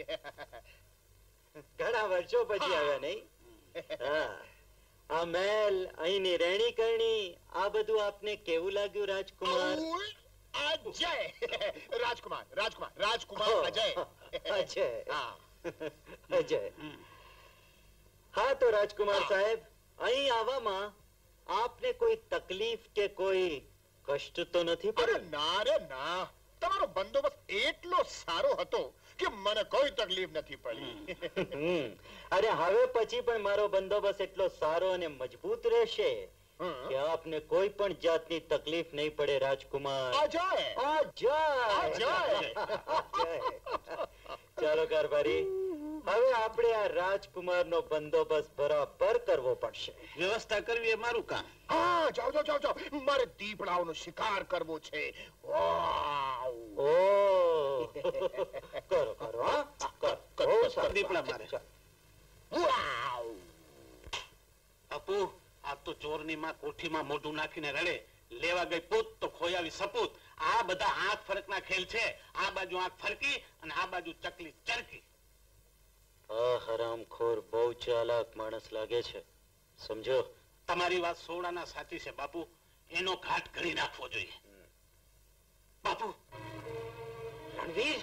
[SPEAKER 7] ઘણા વર્ષો પછી આવ્યા નહીં? હા. આ મહેલ, અહીંની રહેણી કરણી, આ બધું આપને કેવું લાગ્યું રાજકુમાર?
[SPEAKER 10] અજય. રાજકુમાર રાજકુમાર રાજકુમાર અજય.
[SPEAKER 7] અજય. અજય. હા તો રાજકુમાર સાહેબ, અહીં આવવામાં આપને કોઈ તકલીફ કે કોઈ કષ્ટ તો નથી પડ્યું?
[SPEAKER 10] ના રે ના, તમારો બંદોબસ્ત એટલો સારો હતો કે મને કોઈ તકલીફ નથી પડી.
[SPEAKER 7] અરે હવે પછી પણ મારો બંદોબસ્ત એટલો સારો અને મજબૂત રહેશે કે આપને કોઈ પણ જાતની તકલીફ નહીં પડે રાજકુમાર.
[SPEAKER 10] અજય
[SPEAKER 7] અજય
[SPEAKER 10] અજય.
[SPEAKER 7] ચાલો કારભારી, હવે આપણે આ રાજકુમારનો બંદોબસ્ત બરાબર કરવો પડશે.
[SPEAKER 5] વ્યવસ્થા કરવી એ મારું કામ.
[SPEAKER 10] હા, જાઓ જાઓ જાઓ જાઓ. મારે દીપડાઓનો શિકાર કરવો છે. વાવ.
[SPEAKER 7] ઓ કરો કરો, હા કરો.
[SPEAKER 5] દીપડા મારે.
[SPEAKER 10] વાવ.
[SPEAKER 5] અપુ, આ તો ચોરની માં કોઠીમાં મોઢું નાખીને રડે. લેવા ગઈ પૂત તો ખોયાવી સપૂત. આ બધા આંખ ફરકના ખેલ છે. આ બાજુ આંખ ફરકી અને આ બાજુ ચકલી ચરકી.
[SPEAKER 7] આ હરામખોર બહુ ચાલાક માણસ લાગે છે, સમજો?
[SPEAKER 5] તમારી વાત સોડાના સાચી છે બાપુ. એનો ઘાટ કરી નાખવો જોઈએ. બાપુ.
[SPEAKER 7] રણવીર,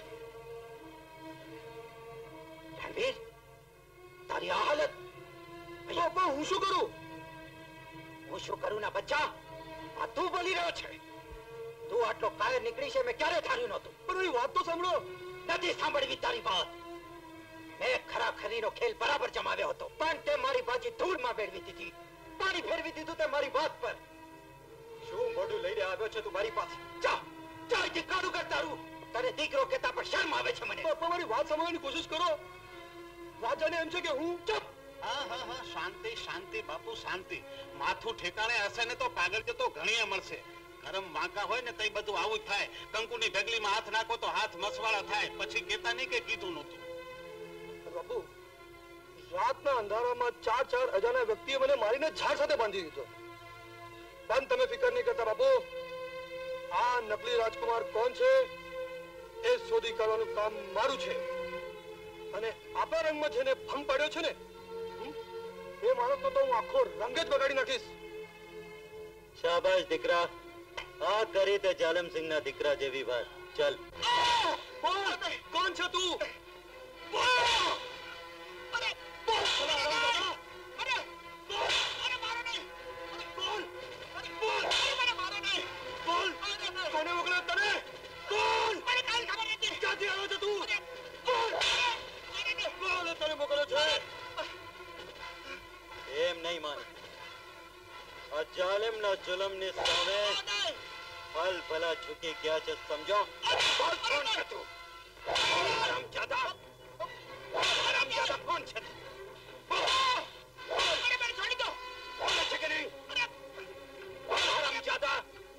[SPEAKER 7] રણવીર, તારી આ હાલત.
[SPEAKER 10] બાપા, હું શું કરું?
[SPEAKER 7] હું શું કરું ના બચ્ચા? આ તું બોલી રહ્યો છે? તું આટલો કાયર નીકળી છે મેં ક્યારે ધાર્યું નહોતું.
[SPEAKER 11] પણ મારી વાત તો સાંભળો.
[SPEAKER 7] નથી સાંભળવી તારી વાત. મેં ખરા ખરીનો ખેલ બરાબર જમાવ્યો હતો, પણ તે મારી બાજી ધૂળમાં ફેરવી દીધી. પાણી ફેરવી દીધું તે મારી વાત પર. શું મોઢું લઈને આવ્યો છે તું મારી પાસે? જા જા, અહીંથી કાઢું કર તારું. તને દીકરો કહેતા પણ શરમ આવે છે મને.
[SPEAKER 11] બાપા, મારી વાત સમજવાની કોશિશ કરો. વાત જાણે એમ છે કે હું
[SPEAKER 5] ચૂપ. હા હા હા, શાંતિ શાંતિ બાપુ, શાંતિ. માથું ઠેકાણે હશે ને તો કાગળ તો ઘણીએ મળશે. ગરમ વાંકા હોય ને તો બધું આવું જ થાય. કંકુની ઢગલીમાં હાથ નાખો તો હાથ મસવાળા થાય. પછી કહેતા નહીં કે કીધું નહોતું.
[SPEAKER 11] બાપુ, રાતના અંધારામાં ચાર અજાણ્યા વ્યક્તિએ મને મારીને ઝાડ સાથે બાંધી દીધો. પણ તમે ફિકર નહીં કરતા બાપુ. આ નકલી રાજકુમાર કોણ છે એ શોધી કાઢવાનું કામ મારું છે. અને આપણા રંગમાં જેને ભંગ પાડ્યો છે ને, એ માણસનો તો હું આખો રંગ જ બગાડી નાખીશ.
[SPEAKER 7] શાબાશ દીકરા, આ કરી તે જાલમસિંહના દીકરા જેવી વાત. ચાલ.
[SPEAKER 11] કોણ છે તું? કોને મોકલ્યો તને? કોણ? ક્યાંથી આવ્યો છે તું? કોને તને મોકલ્યો છે?
[SPEAKER 7] એમ નહીં માને. આ જાલિમના જુલમની સામે ફલ ભલા ઝૂકી ગયા છે, સમજો?
[SPEAKER 10] કોણ છે તું? હરામજાદા. હરામજાદા કોણ છે? છોડી દો. બોલે છે કે નહીં? હરામજાદા.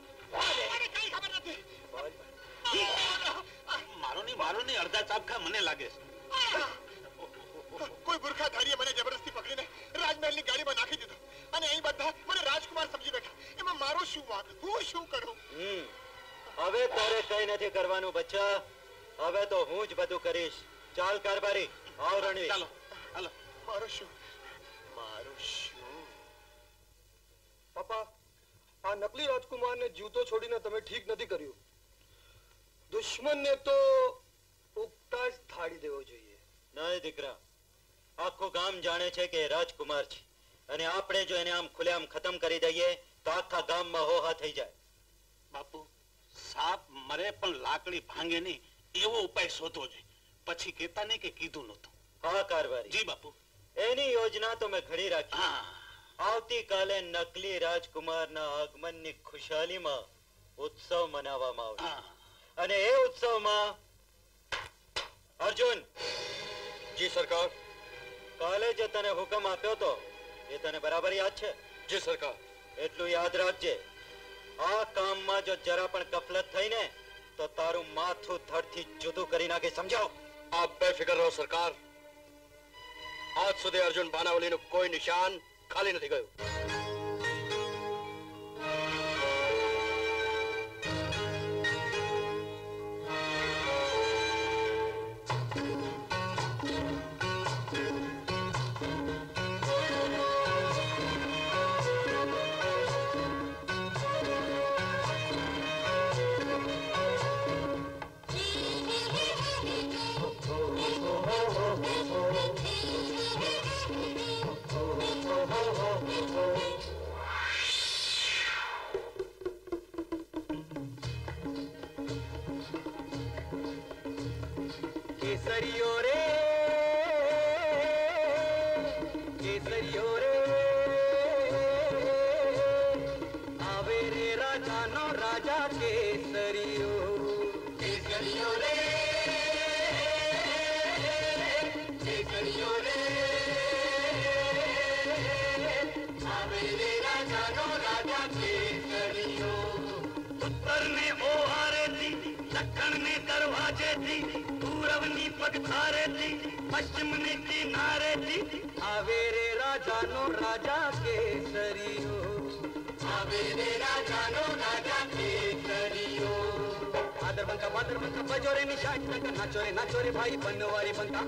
[SPEAKER 5] મારો નહીં, અડધા ચાપખા મને લાગે છે.
[SPEAKER 10] કોઈ બુરખાધારીએ મને જબરદસ્તી પકડીને રાજમહેલની ગાડીમાં નાખી દીધો અને અહીં બધા મને રાજકુમાર સમજી બેઠા. એમાં મારો શું વાંક? હું શું કરું?
[SPEAKER 7] હવે તારે કઈ નથી કરવાનું બચ્ચા. હવે તો હું જ બધું કરીશ. ચાલ કારભારી, આવ રણવીર.
[SPEAKER 5] ચાલો હાલો.
[SPEAKER 10] મારું શું? મારું શું?
[SPEAKER 11] પાપા, આ નકલી રાજકુમારને જીવતો છોડીને તમે ઠીક નથી કર્યું. દુશ્મનને તો ઉગતા જ થાળી દેવો જોઈએ.
[SPEAKER 4] નહીં દીકરા, આખું ગામ જાણે છે કે રાજકુમાર છે અને આપણે જો એને આમ ખુલ્લેઆમ ખતમ કરી દઈએ તો આખા ગામમાં હોહા થઈ જાય.
[SPEAKER 5] બાપુ, સાપ મરે પણ લાકડી ભાંગે નહીં એવો ઉપાય શોધવો જોઈએ. પછી કહેતા નહીં કે કીધું નહોતું.
[SPEAKER 4] હા કારભારી.
[SPEAKER 5] જી બાપુ.
[SPEAKER 4] એની યોજના તો મેં ઘડી રાખી. આવતીકાલે નકલી રાજકુમારના આગમનની ખુશાલીમાં ઉત્સવ મનાવવામાં આવશે અને એ ઉત્સવમાં અર્જુન.
[SPEAKER 6] જી સરકાર.
[SPEAKER 4] કાલે જે તને હુકમ આપ્યો તો એ તને બરાબર યાદ છે?
[SPEAKER 6] જી સરકાર.
[SPEAKER 4] એટલું યાદ રાખજે, આ કામમાં જો જરા પણ ગફલત થઈ ને તો તારું માથું ધડથી જુદું કરી નાખે, સમજાવ?
[SPEAKER 6] આપ બેફિકર રહો સરકાર. આજ સુધી અર્જુન બાનાવલીનું કોઈ નિશાન ખાલી નથી ગયું.
[SPEAKER 8] केसरियो रे आवे रे राजा नो राजा केसरियो रे आवे रे राजा नो राजा केसरियो. उत्तर ने ओहारे थी, दक्षिण ने दरवाजे थी, पूरब ની પગથારે થી, પશ્ચિમ ની કિનારે થી આવે રે રાજાનો રાજા કેસરીઓ. આવે રે રાજાનો રાજા કેસરીઓ. આદર બંકા બજો રે નિશાન ટકા, નાચો રે ભાઈ બનવારી બંકા.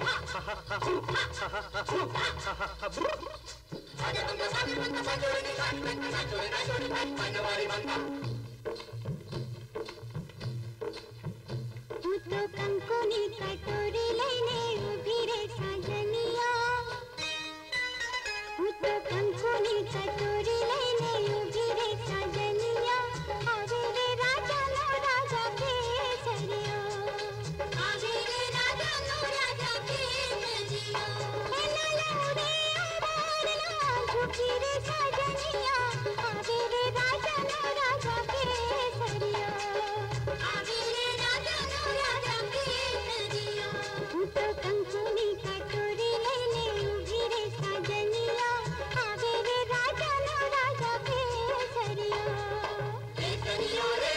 [SPEAKER 8] આદર બંકા બજો રે નિશાન ટકા, નાચો રે ભાઈ બનવારી બંકા.
[SPEAKER 12] तो कंकुनी कटोरी लईने उभी रे साजनिया. तो कंकुनी कटोरी लईने उभी रे साजनिया. आवे रे राजानो राजा केसरियो. आवे रे राजानो राजा केसरियो. एला लौड़े अवारना झुकी रे साजनिया. आवे रे राजानो राजा केसरियो. आवे रे राजानो राजा केसरियो. तो कंकुनी कटोरी लईने उभी रे साजनिया. आवे रे राजानो राजा केसरियो. केसरियो रे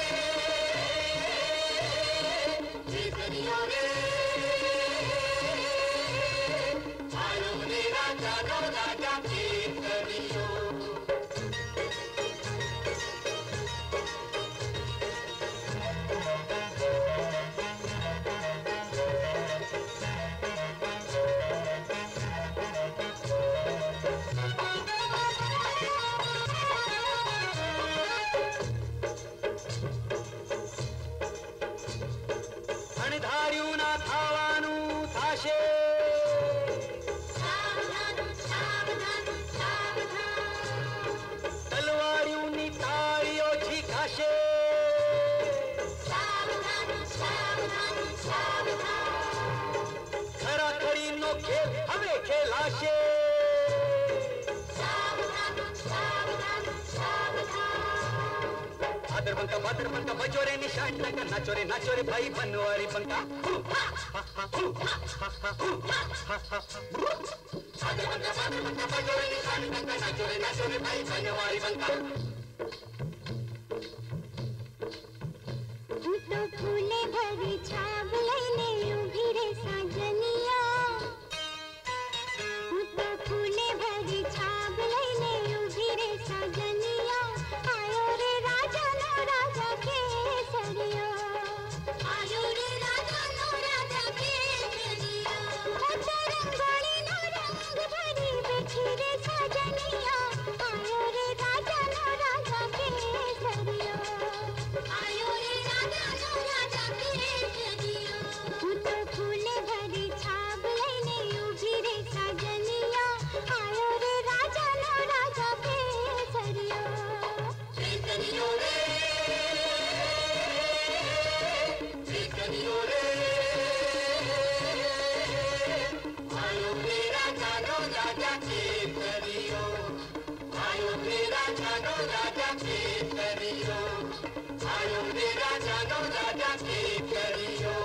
[SPEAKER 12] आयो रे राजानो राजा केसरियो. અણધાર્યું ના થવાનું થાશે. તલવારીઓની તાળીઓ ઝીકાશે. ખરાખરીનો ખેલ હવે ખેલાશે. आदर बंका बजो रे निशान टका, नाचो रे भाई बनवारी बंका. आदर बंका बजो रे निशान टका, नाचो रे भाई बनवारी बंका. तो फूले भरी छाव लईने उभी रे साजनिया. तो फूले भरी छाव लईने उभी रे साजनिया. आयो रे राजानो राजा केसरियो. आयो रे राजानो राजा केसरियो. रंगोळीनो रंग भरी बेठी रे साजनिया. आयो रे राजानो राजा
[SPEAKER 8] जानो राजा केसरियो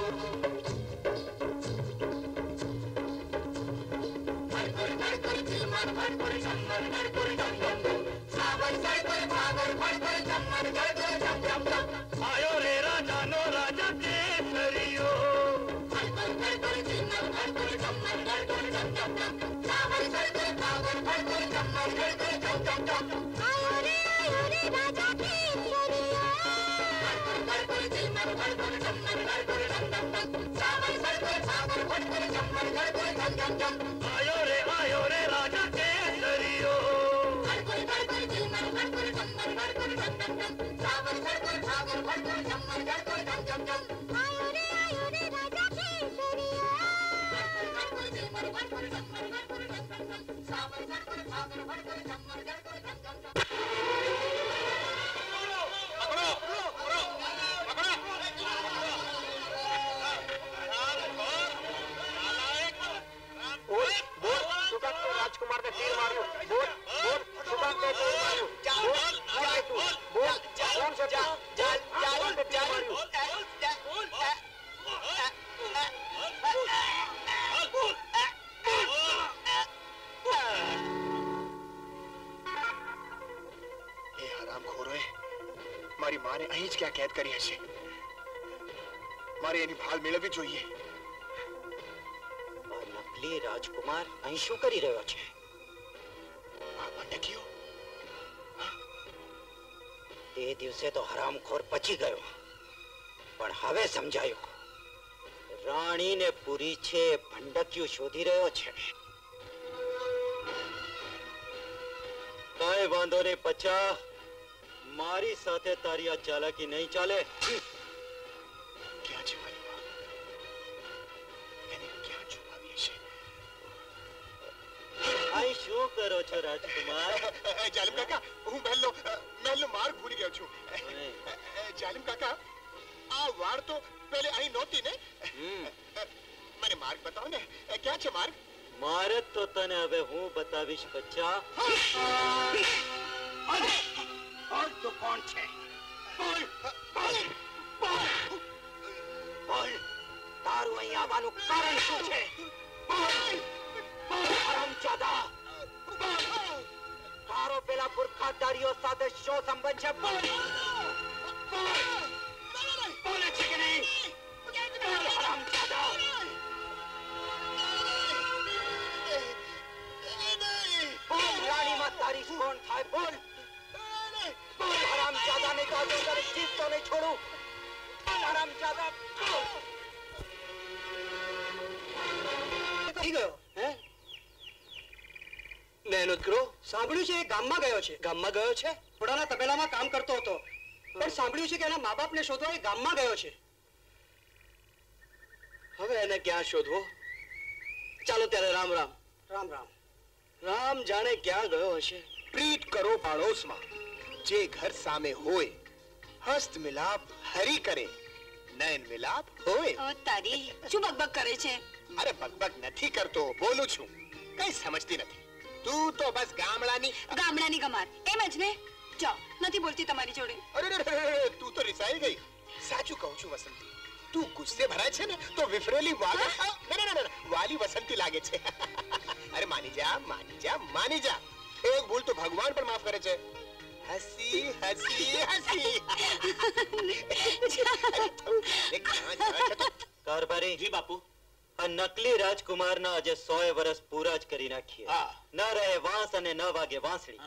[SPEAKER 8] भड़कुर भड़कुर झिलमर भड़कुर झम्मर भड़कुर झम झम झम सावर सड़कुर भागर भड़कुर झम्मर भड़कुर झम झम झम आयो रे राजा नो राजा केसरियो भड़कुर भड़कुर झिलमर भड़कुर झम्मर भड़कुर झम झम झम सावर सड़कुर भागर भड़कुर झम्मर भड़कुर झम झम झम
[SPEAKER 12] आयो रे राजा केसरिया
[SPEAKER 8] भड़कुर भड़कुर झिलमर भड़कुर झम्मर भड़कुर झम झम झम सावर सड़कुर भागर भड़कुर झम्मर भड़कुर झम झम झम आयो रे राजा केसरियो भड़कुर भड़कुर झिलमर भड़कुर झम्मर भड़कुर झम झम झम सावर सड़कुर भागर भड़कुर झम्मर भड़कुर झम झम झम
[SPEAKER 12] आयो रे राजा केसरिया
[SPEAKER 8] भड़कुर भड़कुर झिलमर भड़कुर झम्मर भड़कुर झम झम झम सावर सड़कुर भागर भड़कुर झम्मर भड़कुर झम झम झम
[SPEAKER 10] राजकुमार ने तीर मारो बोल बोल सुबह में तीर मारो बोल बोल कौन सा जाल जाल जाल पे तीर मारो એ હરામખોરોએ મારી માને અહીં જ ક્યાં કેદ કરી હશે મારે એની ભાળ મેળવવી જોઈએ
[SPEAKER 7] નકલી રાજકુમાર અહીં શું કરી રહ્યો છે તે દિવસે તો હરામખોર પચી ગયો પણ હવે સમજાયું રાણીને પૂરી છે ભંડક્યું શોધી રહ્યો છે કઈ વાંધો નહીં પચા મારી સાથે તારી આ ચાલાકી નહીં ચાલે
[SPEAKER 10] ક્યાં છે મારી માં એને ક્યાં છુપાવી હશે
[SPEAKER 7] અહીં શું કરો છો રાજકુમાર
[SPEAKER 10] જાલિમ કાકા હું મહેલનો માર્ગ ભૂલી ગયો છું જાલિમ કાકા આ વાડ તો પહેલે અહીં નહોતી ને મને માર્ગ બતાવો ને ક્યાં છે માર્ગ
[SPEAKER 7] મારે તો તને હવે હું બતાવીશ બચ્ચા
[SPEAKER 8] और तो कौन छे बोल बोल बोल बोल तारू અહીં આવવાનું કારણ શું છે બોલ બોલ હરામજાદા તારો પેલા પુરખાદારીઓ સાથે શું સંબંધ છે બોલ બોલ બોલે છે કે નહીં બોલ હરામજાદા બોલ રાણીમાં તારી કોણ થાય બોલ बोल हरामजादा ने कहा तो तेरी जीत तो नहीं छोड़ू हरामजादा
[SPEAKER 6] થઈ ગયો હે મહેનત કરો સાંભળ્યું છે એ ગામમાં ગયો છે થોડાના તબેલામાં કામ કરતો હતો પણ સાંભળ્યું છે કે એના મા-બાપને શોધવા એ ગામમાં ગયો છે હવે એને ક્યાં શોધવો ચાલો ત્યારે રામ રામ રામ રામ રામ જાણે ક્યાં ગયો હશે
[SPEAKER 10] પ્રીત કરો પાડોશમાં જે ઘર સામે હોય હસ્ત મિલાપ હરી કરે નયન મિલાપ હોય
[SPEAKER 3] ઓ તારી શું બકબક કરે છે
[SPEAKER 10] અરે બકબક નથી કરતો બોલું છું કઈ સમજતી નથી તું તો બસ ગામડાની
[SPEAKER 3] ગમાર એમ જ ને જાઓ નથી બોલતી તમારી જોડે
[SPEAKER 10] અરે તું તો રિસાઈ ગઈ સાચું કહું છું વસંતી તું ગુસ્સે ભરાય છે ને તો વિફરેલી વાલી વસંતી લાગે છે અરે માની જા એક ભૂલ તો ભગવાન પણ માફ કરે છે હસી
[SPEAKER 7] કારભારી જી બાપુ આ નકલી રાજકુમારના આજે 100 વર્ષ પૂરા જ કરી નાખીએ ન રહે વાંસ અને ન વાગે વાંસળી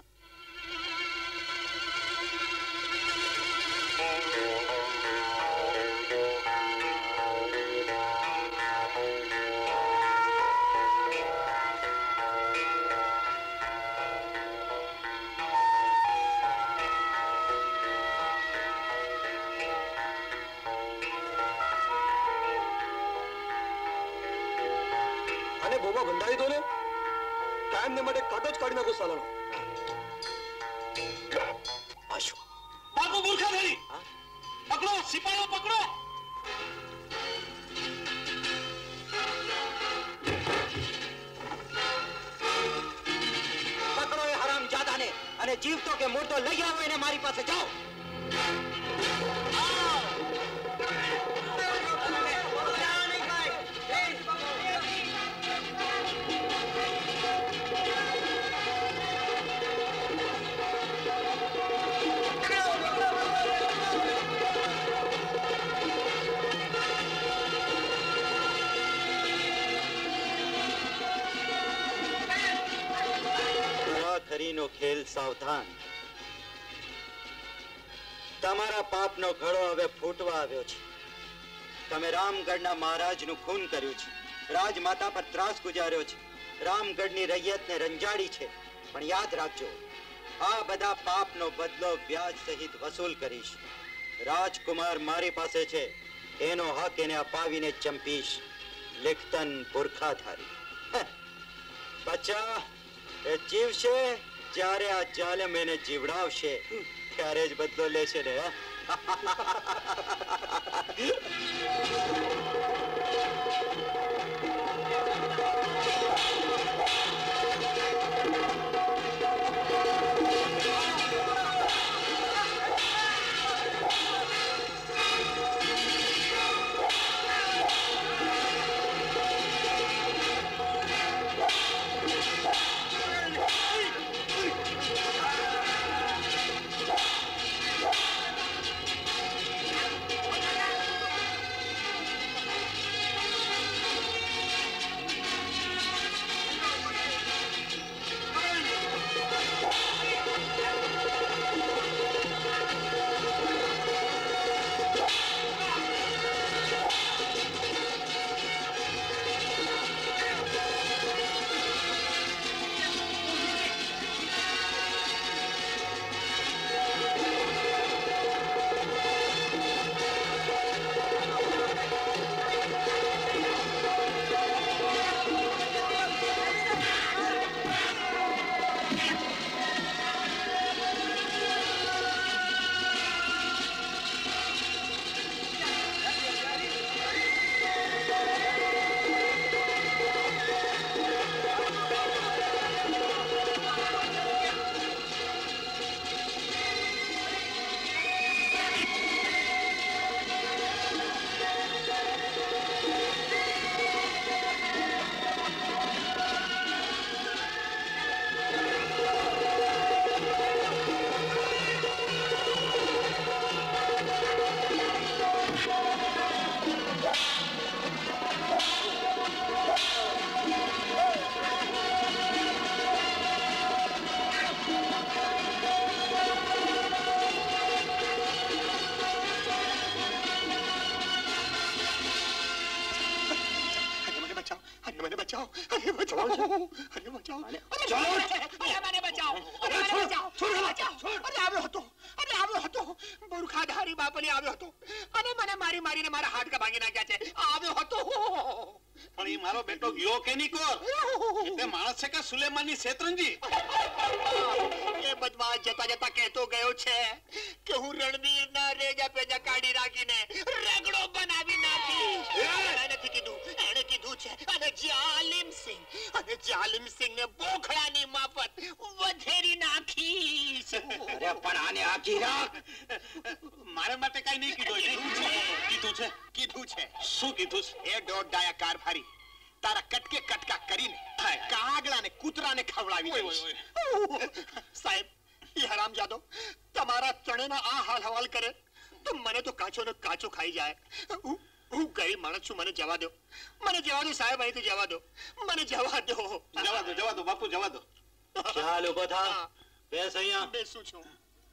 [SPEAKER 11] બોબા ભંડારી દો ને કાયમ ને માટે કાટો જ કાઢી નાખો સાલાનો
[SPEAKER 7] આશુ
[SPEAKER 5] બાપુ મૂર્ખાધારી પકડો સિપાહીઓ પકડો
[SPEAKER 7] પકડો એ હરામજાદાને અને જીવતો કે મૂર્તો લઈ આવો એને મારી પાસે જાઓ સાવધાન. તમારા પાપનો ઘડો હવે ફૂટવા આવ્યો છે. તમે રામગઢના મહારાજનું ખૂન કર્યું છે, રાજમાતા પર ત્રાસ ગુજાર્યો છે, રામગઢની રૈયતને રંજાડી છે. પણ યાદ રાખજો, આ બધા પાપનો બદલો વ્યાજ સહિત વસૂલ કરીશ. રાજકુમાર મારી પાસે છે, એનો હક એને અપાવીને ચંપીશ. લેખતન પુરખાધારી. બચ્ચા એ જીવશે જ્યારે આ જાલેમ એને જીવડાવશે, ત્યારે જ બદલો લેશે ને.
[SPEAKER 10] મૂર્ખાધારી બાપને આવ્યો હતો અને મને મારી મારીને મારા હાડકા ભાંગી નાખ્યા છે. આવ્યો હતો.
[SPEAKER 5] પણ ઈ મારો બેટો ગયો કે નહીં કોર? એટલે માણસ છે કે સુલેમાનની શેતરંજી?
[SPEAKER 10] એ બદમાશ જતા જતા કહેતો ગયો છે કે હું રણવીરના રેજા પેજા કાઢી રાખીને રગડો બનાવી નાખીશ. એને નથી કીધું, એને કીધું છે અને જાલિમ સિંહને બોખડાની માફત વધેરી નાખીશ.
[SPEAKER 7] અરે પણ આને આખી રાખ.
[SPEAKER 5] મારે માટે કઈ નહીં કીધું. કીધું છે. શું કીધું છે?
[SPEAKER 10] એ દોઢ ડાયા કારભારી તારા કટકે કટકા કરીને કાગડાને કૂતરાને ખવડાવી દઈશ. સાહેબ, એ હરામજાદો તમારા ત્રણેયના આ હાલ હવાલ કરે તો મને તો કાચો ને કાચો ખાઈ જાય. હું ગરીબ માણસ છું, મને જવા દો. મને જવા દો સાહેબ, અહીંથી જવા દો. મને જવા દો.
[SPEAKER 5] જવા દો બાપુ, જવા દો.
[SPEAKER 7] ચાલ ઉભો થા. બેસ અહીંયા.
[SPEAKER 10] બેસું છું.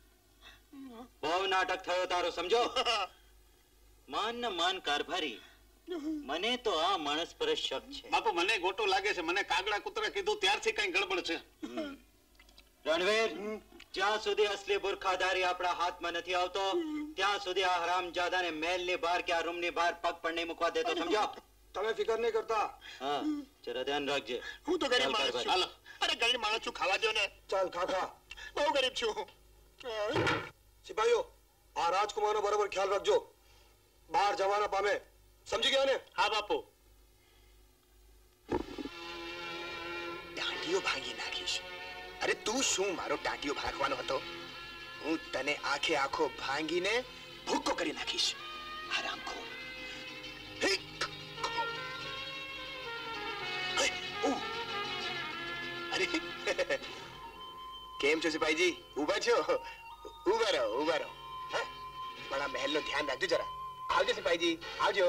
[SPEAKER 7] બહુ નાટક થયો તારો, સમજો. માન ન માન કારભારી, મને તો આ માણસ પર શક છે.
[SPEAKER 5] બાપુ મને ગોટો લાગે છે. મને કાગડા કૂતરા કીધું ત્યારથી કઈ ગડબડ છે.
[SPEAKER 7] રણવીર, જ્યાં સુધી અસલી બુરખાધારી આપણા હાથમાં નથી આવતો ત્યાં સુધી આ હરામજાદાને મહેલની બહાર કે આ રૂમની બહાર પગ પણ નહીં મૂકવા દેતો, સમજો.
[SPEAKER 11] તમે ફિકર નહીં કરતા.
[SPEAKER 7] હા, જરા ધ્યાન રાખજે.
[SPEAKER 10] હું તો ગરીબ માણસ છું. અરે ગરીબ માણસ છું, ખાવા દો ને.
[SPEAKER 11] ચાલ ખા.
[SPEAKER 10] બહુ ગરીબ છું.
[SPEAKER 11] સિપાહીઓ, આ રાજકુમારનો બરાબર ખ્યાલ રાખજો, બહાર જવા ના પામે. સમજી ગયા ને?
[SPEAKER 5] હા બાપુ.
[SPEAKER 10] દાંડીઓ ભાંગી નાખીશ. અરે તું શું મારો દાંડીઓ ભાગવાનો હતો? હું તને આખે આખો ભાંગીને ભૂક્કો કરી નાખીશ. હરામખોર. અરે કેમ છો સિપાહીજી? ઉભા છો? ઉભા રહો. હા, પણ આ મહેલનો ધ્યાન રાખજો જરા. આવજો સિપાહીજી, આવજો.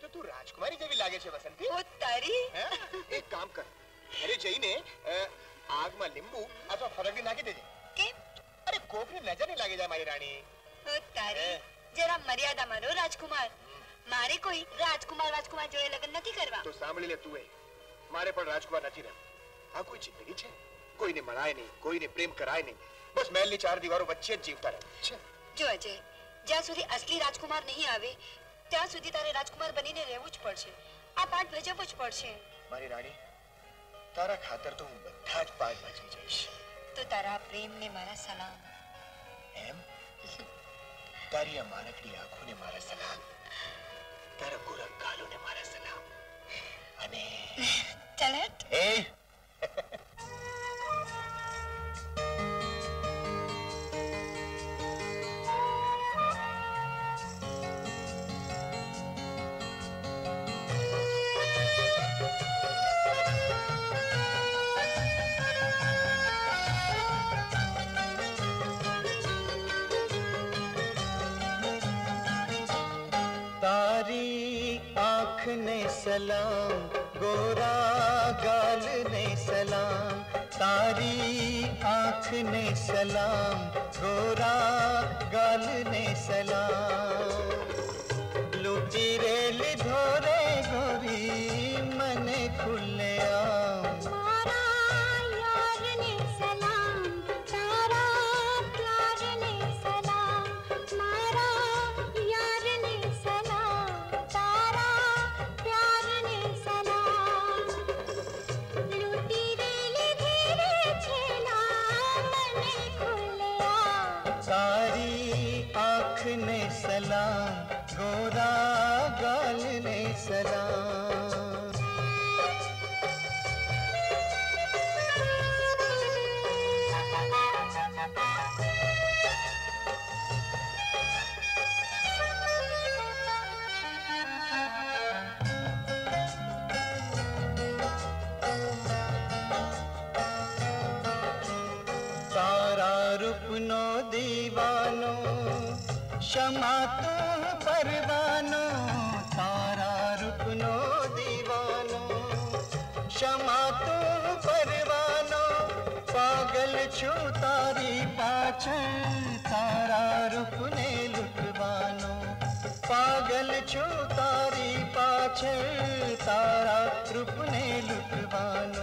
[SPEAKER 10] તો તું રાજકુમારી જેવી લાગે છે વસંતી.
[SPEAKER 3] ઓ તારી
[SPEAKER 10] એક કામ કર, અરે જઈને આગમાં લીંબુ અથવા ફરગી નાખી દેજે.
[SPEAKER 3] કેમ?
[SPEAKER 10] અરે કોકની નજર નહીં લાગી જાય મારી રાણી.
[SPEAKER 3] ઓ તારી જરા મર્યાદામાં રહો રાજકુમાર. મારે કોઈ રાજકુમાર જોડે લગ્ન નથી કરવા.
[SPEAKER 10] તો સાંભળી લે તું, મારે પણ રાજકુમાર નથી રહેવું. આ કોઈ જિંદગી છે? કોઈને મળાય નહીં, કોઈને પ્રેમ કરાય નહીં, બસ મહેલની ચાર દીવારો વચ્ચે જ જીવતા રહે છે.
[SPEAKER 3] જો અજય, જ્યાં સુધી અસલી રાજકુમાર નહીં આવે ત્યાં સુધી તારે રાજકુમાર બનીને રહેવું જ પડશે. આ પાઠ ભજવવો જ પડશે.
[SPEAKER 10] મારી રાણી, તારા ખાતર તો હું બધા જ પાઠ ભજવી જઈશ.
[SPEAKER 3] તો તારા પ્રેમને મારા સલામ.
[SPEAKER 10] એમ? તારી આ માનકડી આંખોને મારા સલામ, તારા ગોરા ગાલોને મારા સલામ. અને
[SPEAKER 3] ચલ
[SPEAKER 10] એ
[SPEAKER 13] सलाम गोरा गाल ने सलाम, तारी आँख ने सलाम गोरा गाल ने सलाम. लुटी रेल धोरे गोरी मने खुले
[SPEAKER 12] मारा यार ने सलाम, तारा प्यार ने सलाम. मारा यार ने सलाम, तारा प्यार ने सलाम. लूटी रेल धीरे छेला मने खुले
[SPEAKER 13] तारी आँख ने सलाम गोरा गाल ने सलाम. तारा रूपनो दीवानो क्षमा तो परवानो, तारा रूपनो दीवानो क्षमा तो परवानो. पागल छू तारी पाछळ तारा रूपने लुटवानो. पागल छू तारी पाछळ तारा रूपने लुटवानो.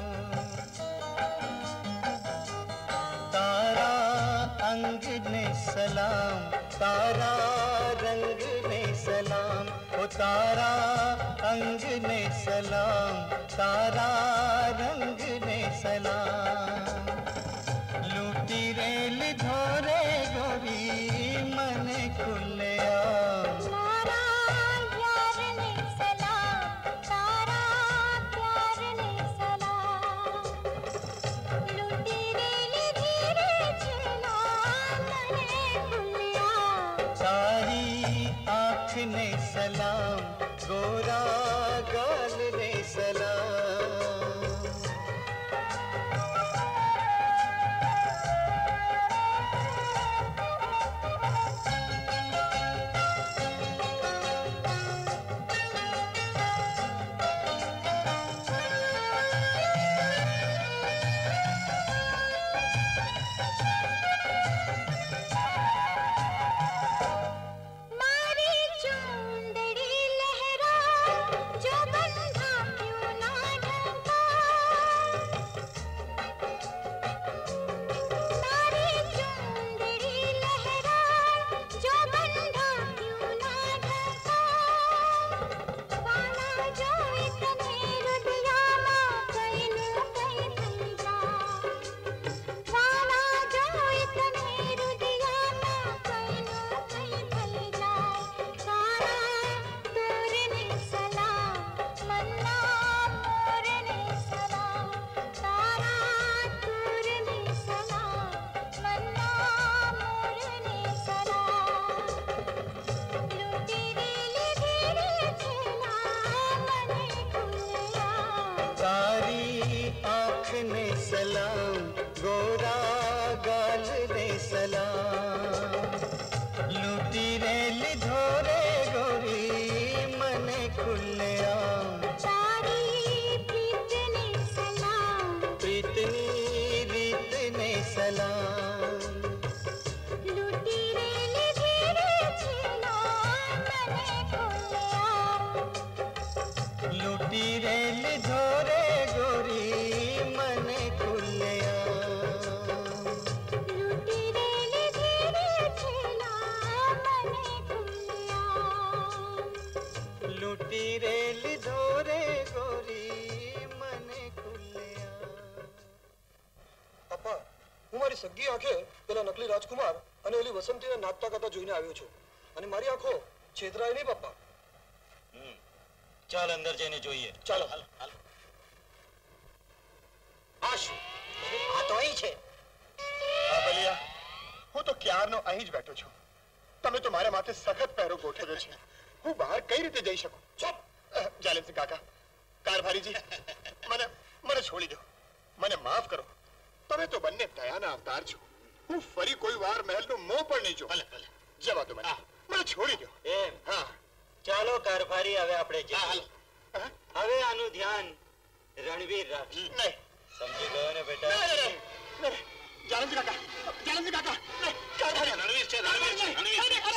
[SPEAKER 13] तारा अंग ने सलाम, तारा रंग ने सलाम. ओ तारा अंग ने सलाम, तारा रंग ने सलाम. लूटी रेल धोरे गोरी मने खुले
[SPEAKER 12] मारा यार ने सलाम, तारा प्यार ने सलाम. लूटी रेल धीरे छेला मने खुलिया.
[SPEAKER 13] तारी आँख ने सलाम गोरा गाल ने सलाम.
[SPEAKER 12] मारी चुंदड़ी लहरा जो बंधा क्यों ना ढका. मारी चुंदड़ी लहरा जो बंधा क्यों ना ढका. वाला जो इतने रुदिया मां कहीं न कहीं थई जा. वाला जो इतने रुदिया मां कहीं न कहीं थई जा. तारा तोरने सलाम, मन्ना मोरने सलाम. तारा तोरने सलाम, मन्ना मोरने सलाम. लूटी रेल धीरे छेला मने खुलिया.
[SPEAKER 13] तारी आँख ने सलाम गोरा गाल ने सलाम. लूटी रेल धोरे गोरी मने खुले પીરે લીધો રે ગોરી મને ખુલ્યા.
[SPEAKER 11] પપ્પા, હું મારી સગી આંખે પેલા નકલી રાજકુમાર અને ઓલી વસંતીને નાચતા કરતા જોઈને આવ્યો છું અને મારી આંખો છેતરાય નહીં પપ્પા.
[SPEAKER 2] ચાલ અંદર જઈને જોઈએ.
[SPEAKER 11] ચાલો.
[SPEAKER 10] આ શું? આ તો અહીં છે.
[SPEAKER 11] હા બલિયા, હું તો ક્યારનો અહીં જ બેઠો છું. તમે તો મારા માથે સખત પહેરો ગોઠવ્યો છે. હું બહાર કઈ રીતે જઈ શકું? ચૂપ જાલિમસિંહ કાકા, કારભારીજી, મને છોડી દો. મને માફ કરો. તમે તો બંને દયાના અવતાર છો. હું ફરી કોઈ વાર મહેલનું મોં પણ નહીં જોઉં. ભલે જવા દો મને છોડી દો.
[SPEAKER 2] એમ? હા. ચાલો કારભારી, હવે આપણે જઈએ. હવે આનું ધ્યાન રણવીર રાખ.
[SPEAKER 11] નહીં.
[SPEAKER 2] સમજી ગયો ને બેટા?
[SPEAKER 11] જાલિમસિંહ કાકા, જાલિમસિંહ કાકા, કારભારી
[SPEAKER 5] રણવીર છે, રણવીર છે, રણવીર છે.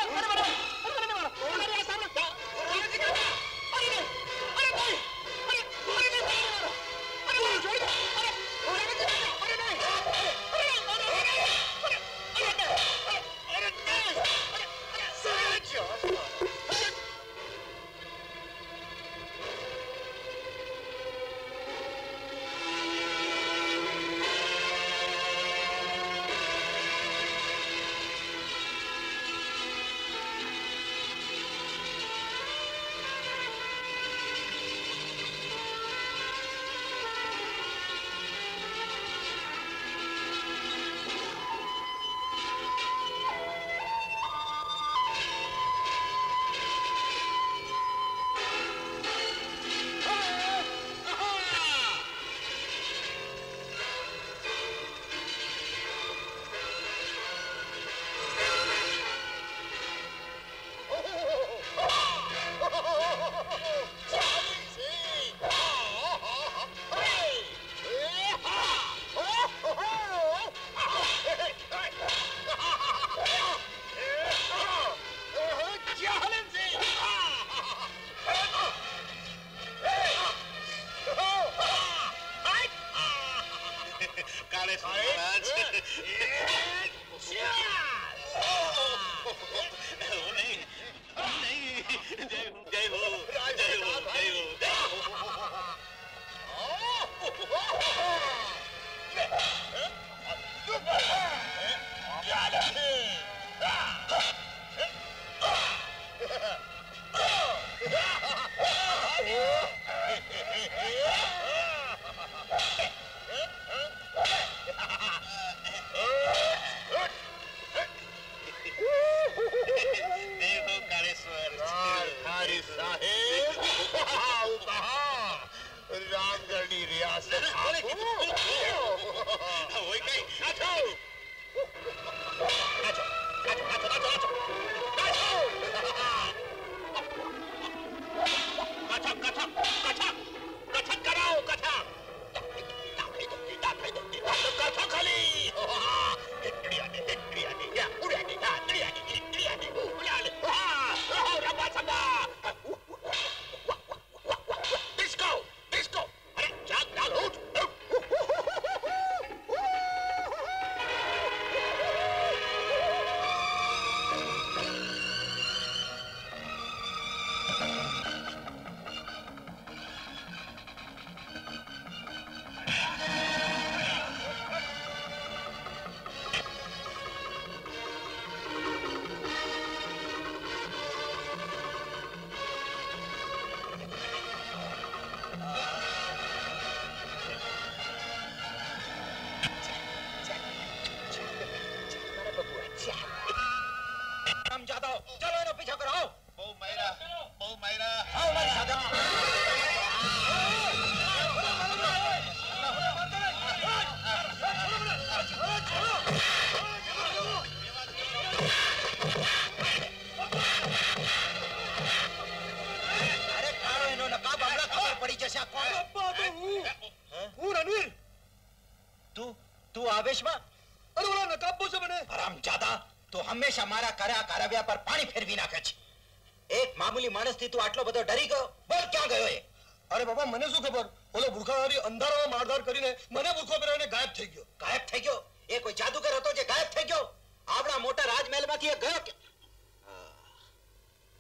[SPEAKER 10] આવેશમાં અરે ઓલા નકાબો છે મને હરામજાદા તો હંમેશા મારા કર્યા કારવ્યા પર પાણી ફેરવી નાખે છે એક મામૂલી માણસથી તું આટલો બધો ડરી ગયો બોલ ક્યાં ગયો એ
[SPEAKER 11] અરે બાબા મને શું ખબર ઓલો ભૂખાવાળી અંધારામાં મારધાર કરીને મને ભૂખો પહેરાવીને ગાયબ થઈ ગયો
[SPEAKER 10] એ કોઈ જાદુગર હતો જે ગાયબ થઈ ગયો આપણા મોટા રાજમહેલમાંથી એ ગયો કે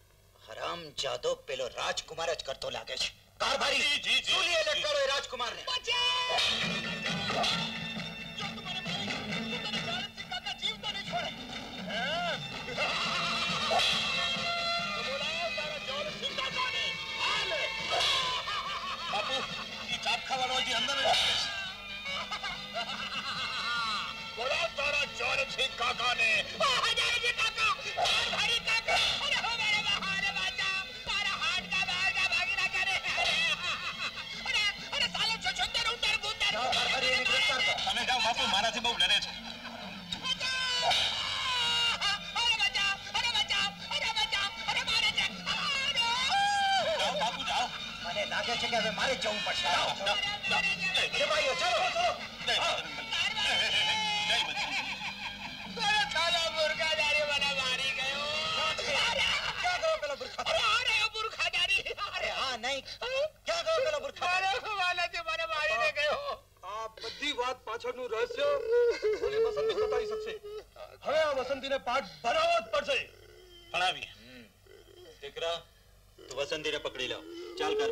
[SPEAKER 7] હરામ જાદો પેલો રાજકુમાર જ કરતો લાગે છે. કારભારી સૂલીએ લટકાડો એ રાજકુમારને.
[SPEAKER 5] બાપુ ઈ ચાપ ખાવાનો હજી અંદર જ છે. બોલા તારા જોરસિંહ કાકાને. હજારજી કાકા, ભારી કાકા, અરે હો મેરે બહારે બાજા, તારા હાથ કા બહાર કા ભાગીના કરે. અરે સાલો છોછંદર ઉંદર ગુંદર. તમે જાઓ બાપુ, મારાથી બહુ ડરે છે.
[SPEAKER 7] મને લાગે છે કે હવે મારે જવું પડશે. ભાઈઓ ચાલો
[SPEAKER 11] બધી વાત પાછળનું રહસ્ય ઓલી વસંતી બતાવી શકશે. હવે આ વસંતીને પાઠ ભરાવવો જ પડશે.
[SPEAKER 5] ભણાવીએ.
[SPEAKER 2] દીકરા તું વસંતીને પકડી લાવ. ચાલ કર.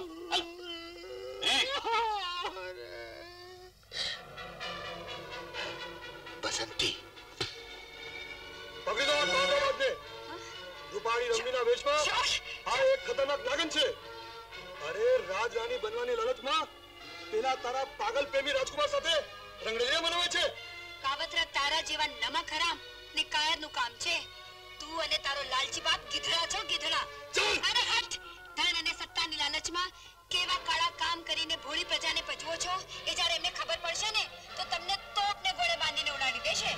[SPEAKER 10] વસંતી
[SPEAKER 11] પકડી દો ને. રૂપાળી રંગીના વેશમાં આ એક ખતરનાક નાગન છે. અરે રાજરાણી બનવાની લલચમાં પેલા તારા પાગલ પ્રેમી રાજકુમાર સાથે રંગરેલિયા મનાવે છે.
[SPEAKER 3] કાવતરા તારા જેવા નમક હરામ ને કાયરનું કામ છે. તું અને તારો લાલચી બાપ ગીધડા છો, ગીધડા. અરે હટ. ધન અને સત્તાની લાલચમાં કેવા કાળા કામ કરીને ભોળી પ્રજાને પજવો છો. એ જ્યારે એમને ખબર પડશે ને તો તમને તોપને ગોળે બાંધીને ઉડાડી દેશે.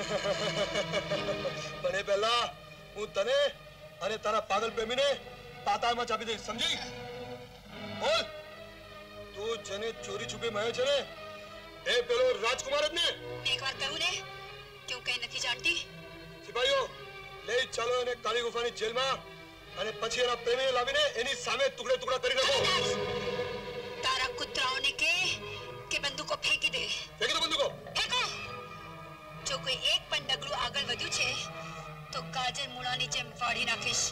[SPEAKER 11] પણ એ પહેલા હું તને અને તારા પાગલ પ્રેમીને પાતાળમાં ચાપી દઈશ, સમજી? બોલ, તું જેને ચોરી છુપી મળ્યો છે ને એ પેલો રાજકુમાર જ ને?
[SPEAKER 3] એકવાર કહું ને કે હું કઈ નથી જાણતી.
[SPEAKER 11] સિપાહીઓ લઈ ચાલો એને કાળી ગુફાની જેલમાં અને પછી એના પ્રેમીને લાવીને એની સામે ટુકડે ટુકડા કરી નાખો.
[SPEAKER 3] તારા કૂતરાઓને કે બંદૂકો ફેંકી દે.
[SPEAKER 11] ફેંકી દો બંદૂકો.
[SPEAKER 3] ફેંકો. જો કોઈ એક પણ ડગલું આગળ વધ્યું છે તો ગાજર મૂળાની જેમ વાળી નાખીશ.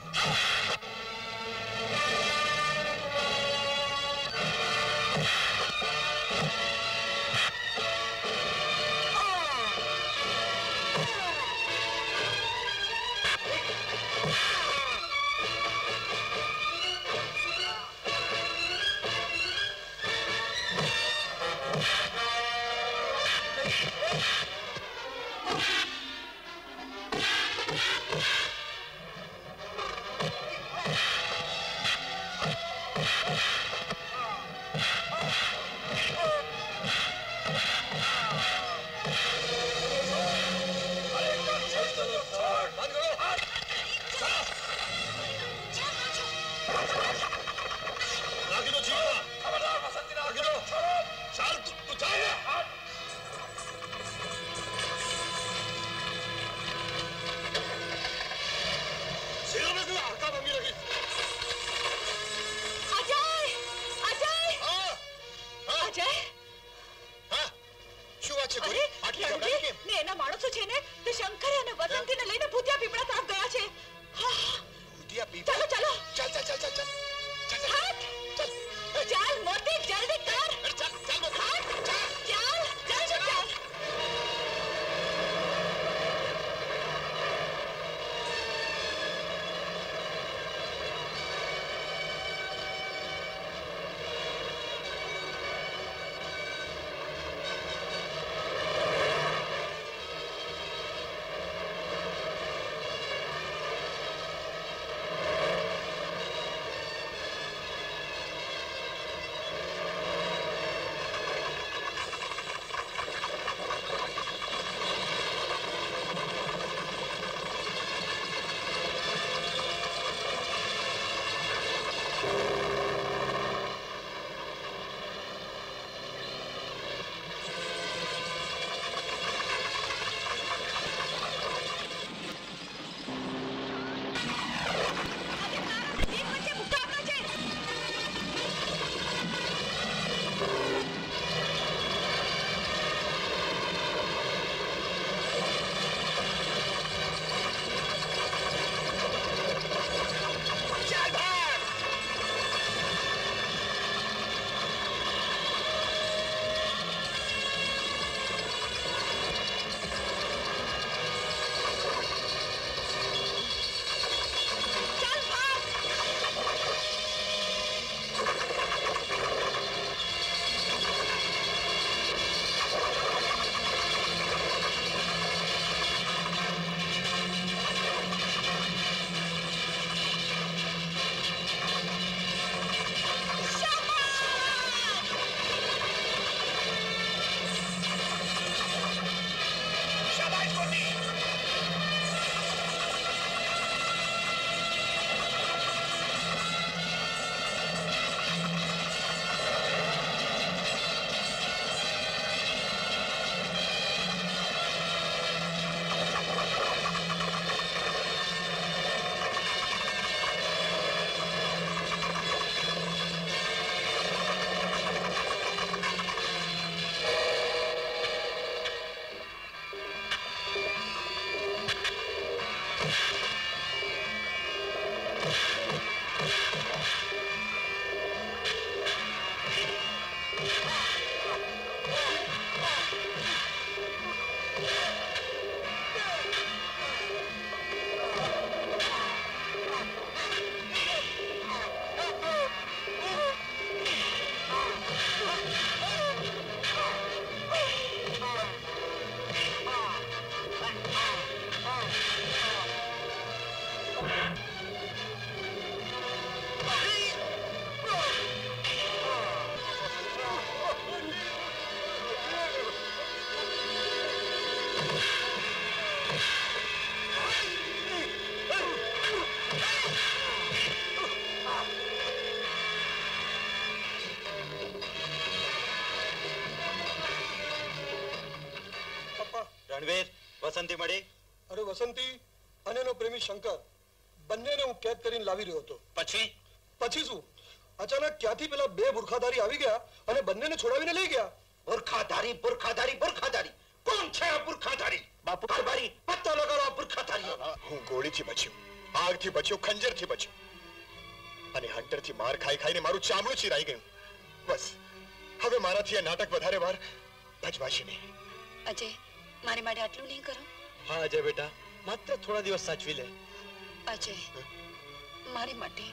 [SPEAKER 6] રણવીર વસંતી મળી?
[SPEAKER 11] અરે વસંતી અને એનો પ્રેમી શંકર બંનેને હું કેદ કરીને લાવી રહ્યો હતો. પછી શું? અચાનક ક્યાંથી પેલા બે બુરખાધારી આવી ગયા અને બંનેને છોડાવીને લઈ ગયા.
[SPEAKER 7] બુરખાધારી બુરખાધારી બુરખાધારી કોણ છે આ બુરખાધારી? બાપુ કારભારી પત્તો લગાડો આ બુરખાધારીઓ.
[SPEAKER 10] હું ગોળીથી બચ્યો, આગથી બચ્યો, ખંજરથી બચ્યો અને હંટરથી માર ખાઈ ખાઈને મારું ચામડું ચીરાઈ ગયું. બસ હવે મારાથી આ નાટક વધારે વાર ભજવાશે નહીં.
[SPEAKER 3] અજય મારી માટે આટલું નહીં કરો.
[SPEAKER 6] હા અજય બેટા, માત્ર થોડા દિવસ સાચવી લે.
[SPEAKER 3] અજય મારી માટે.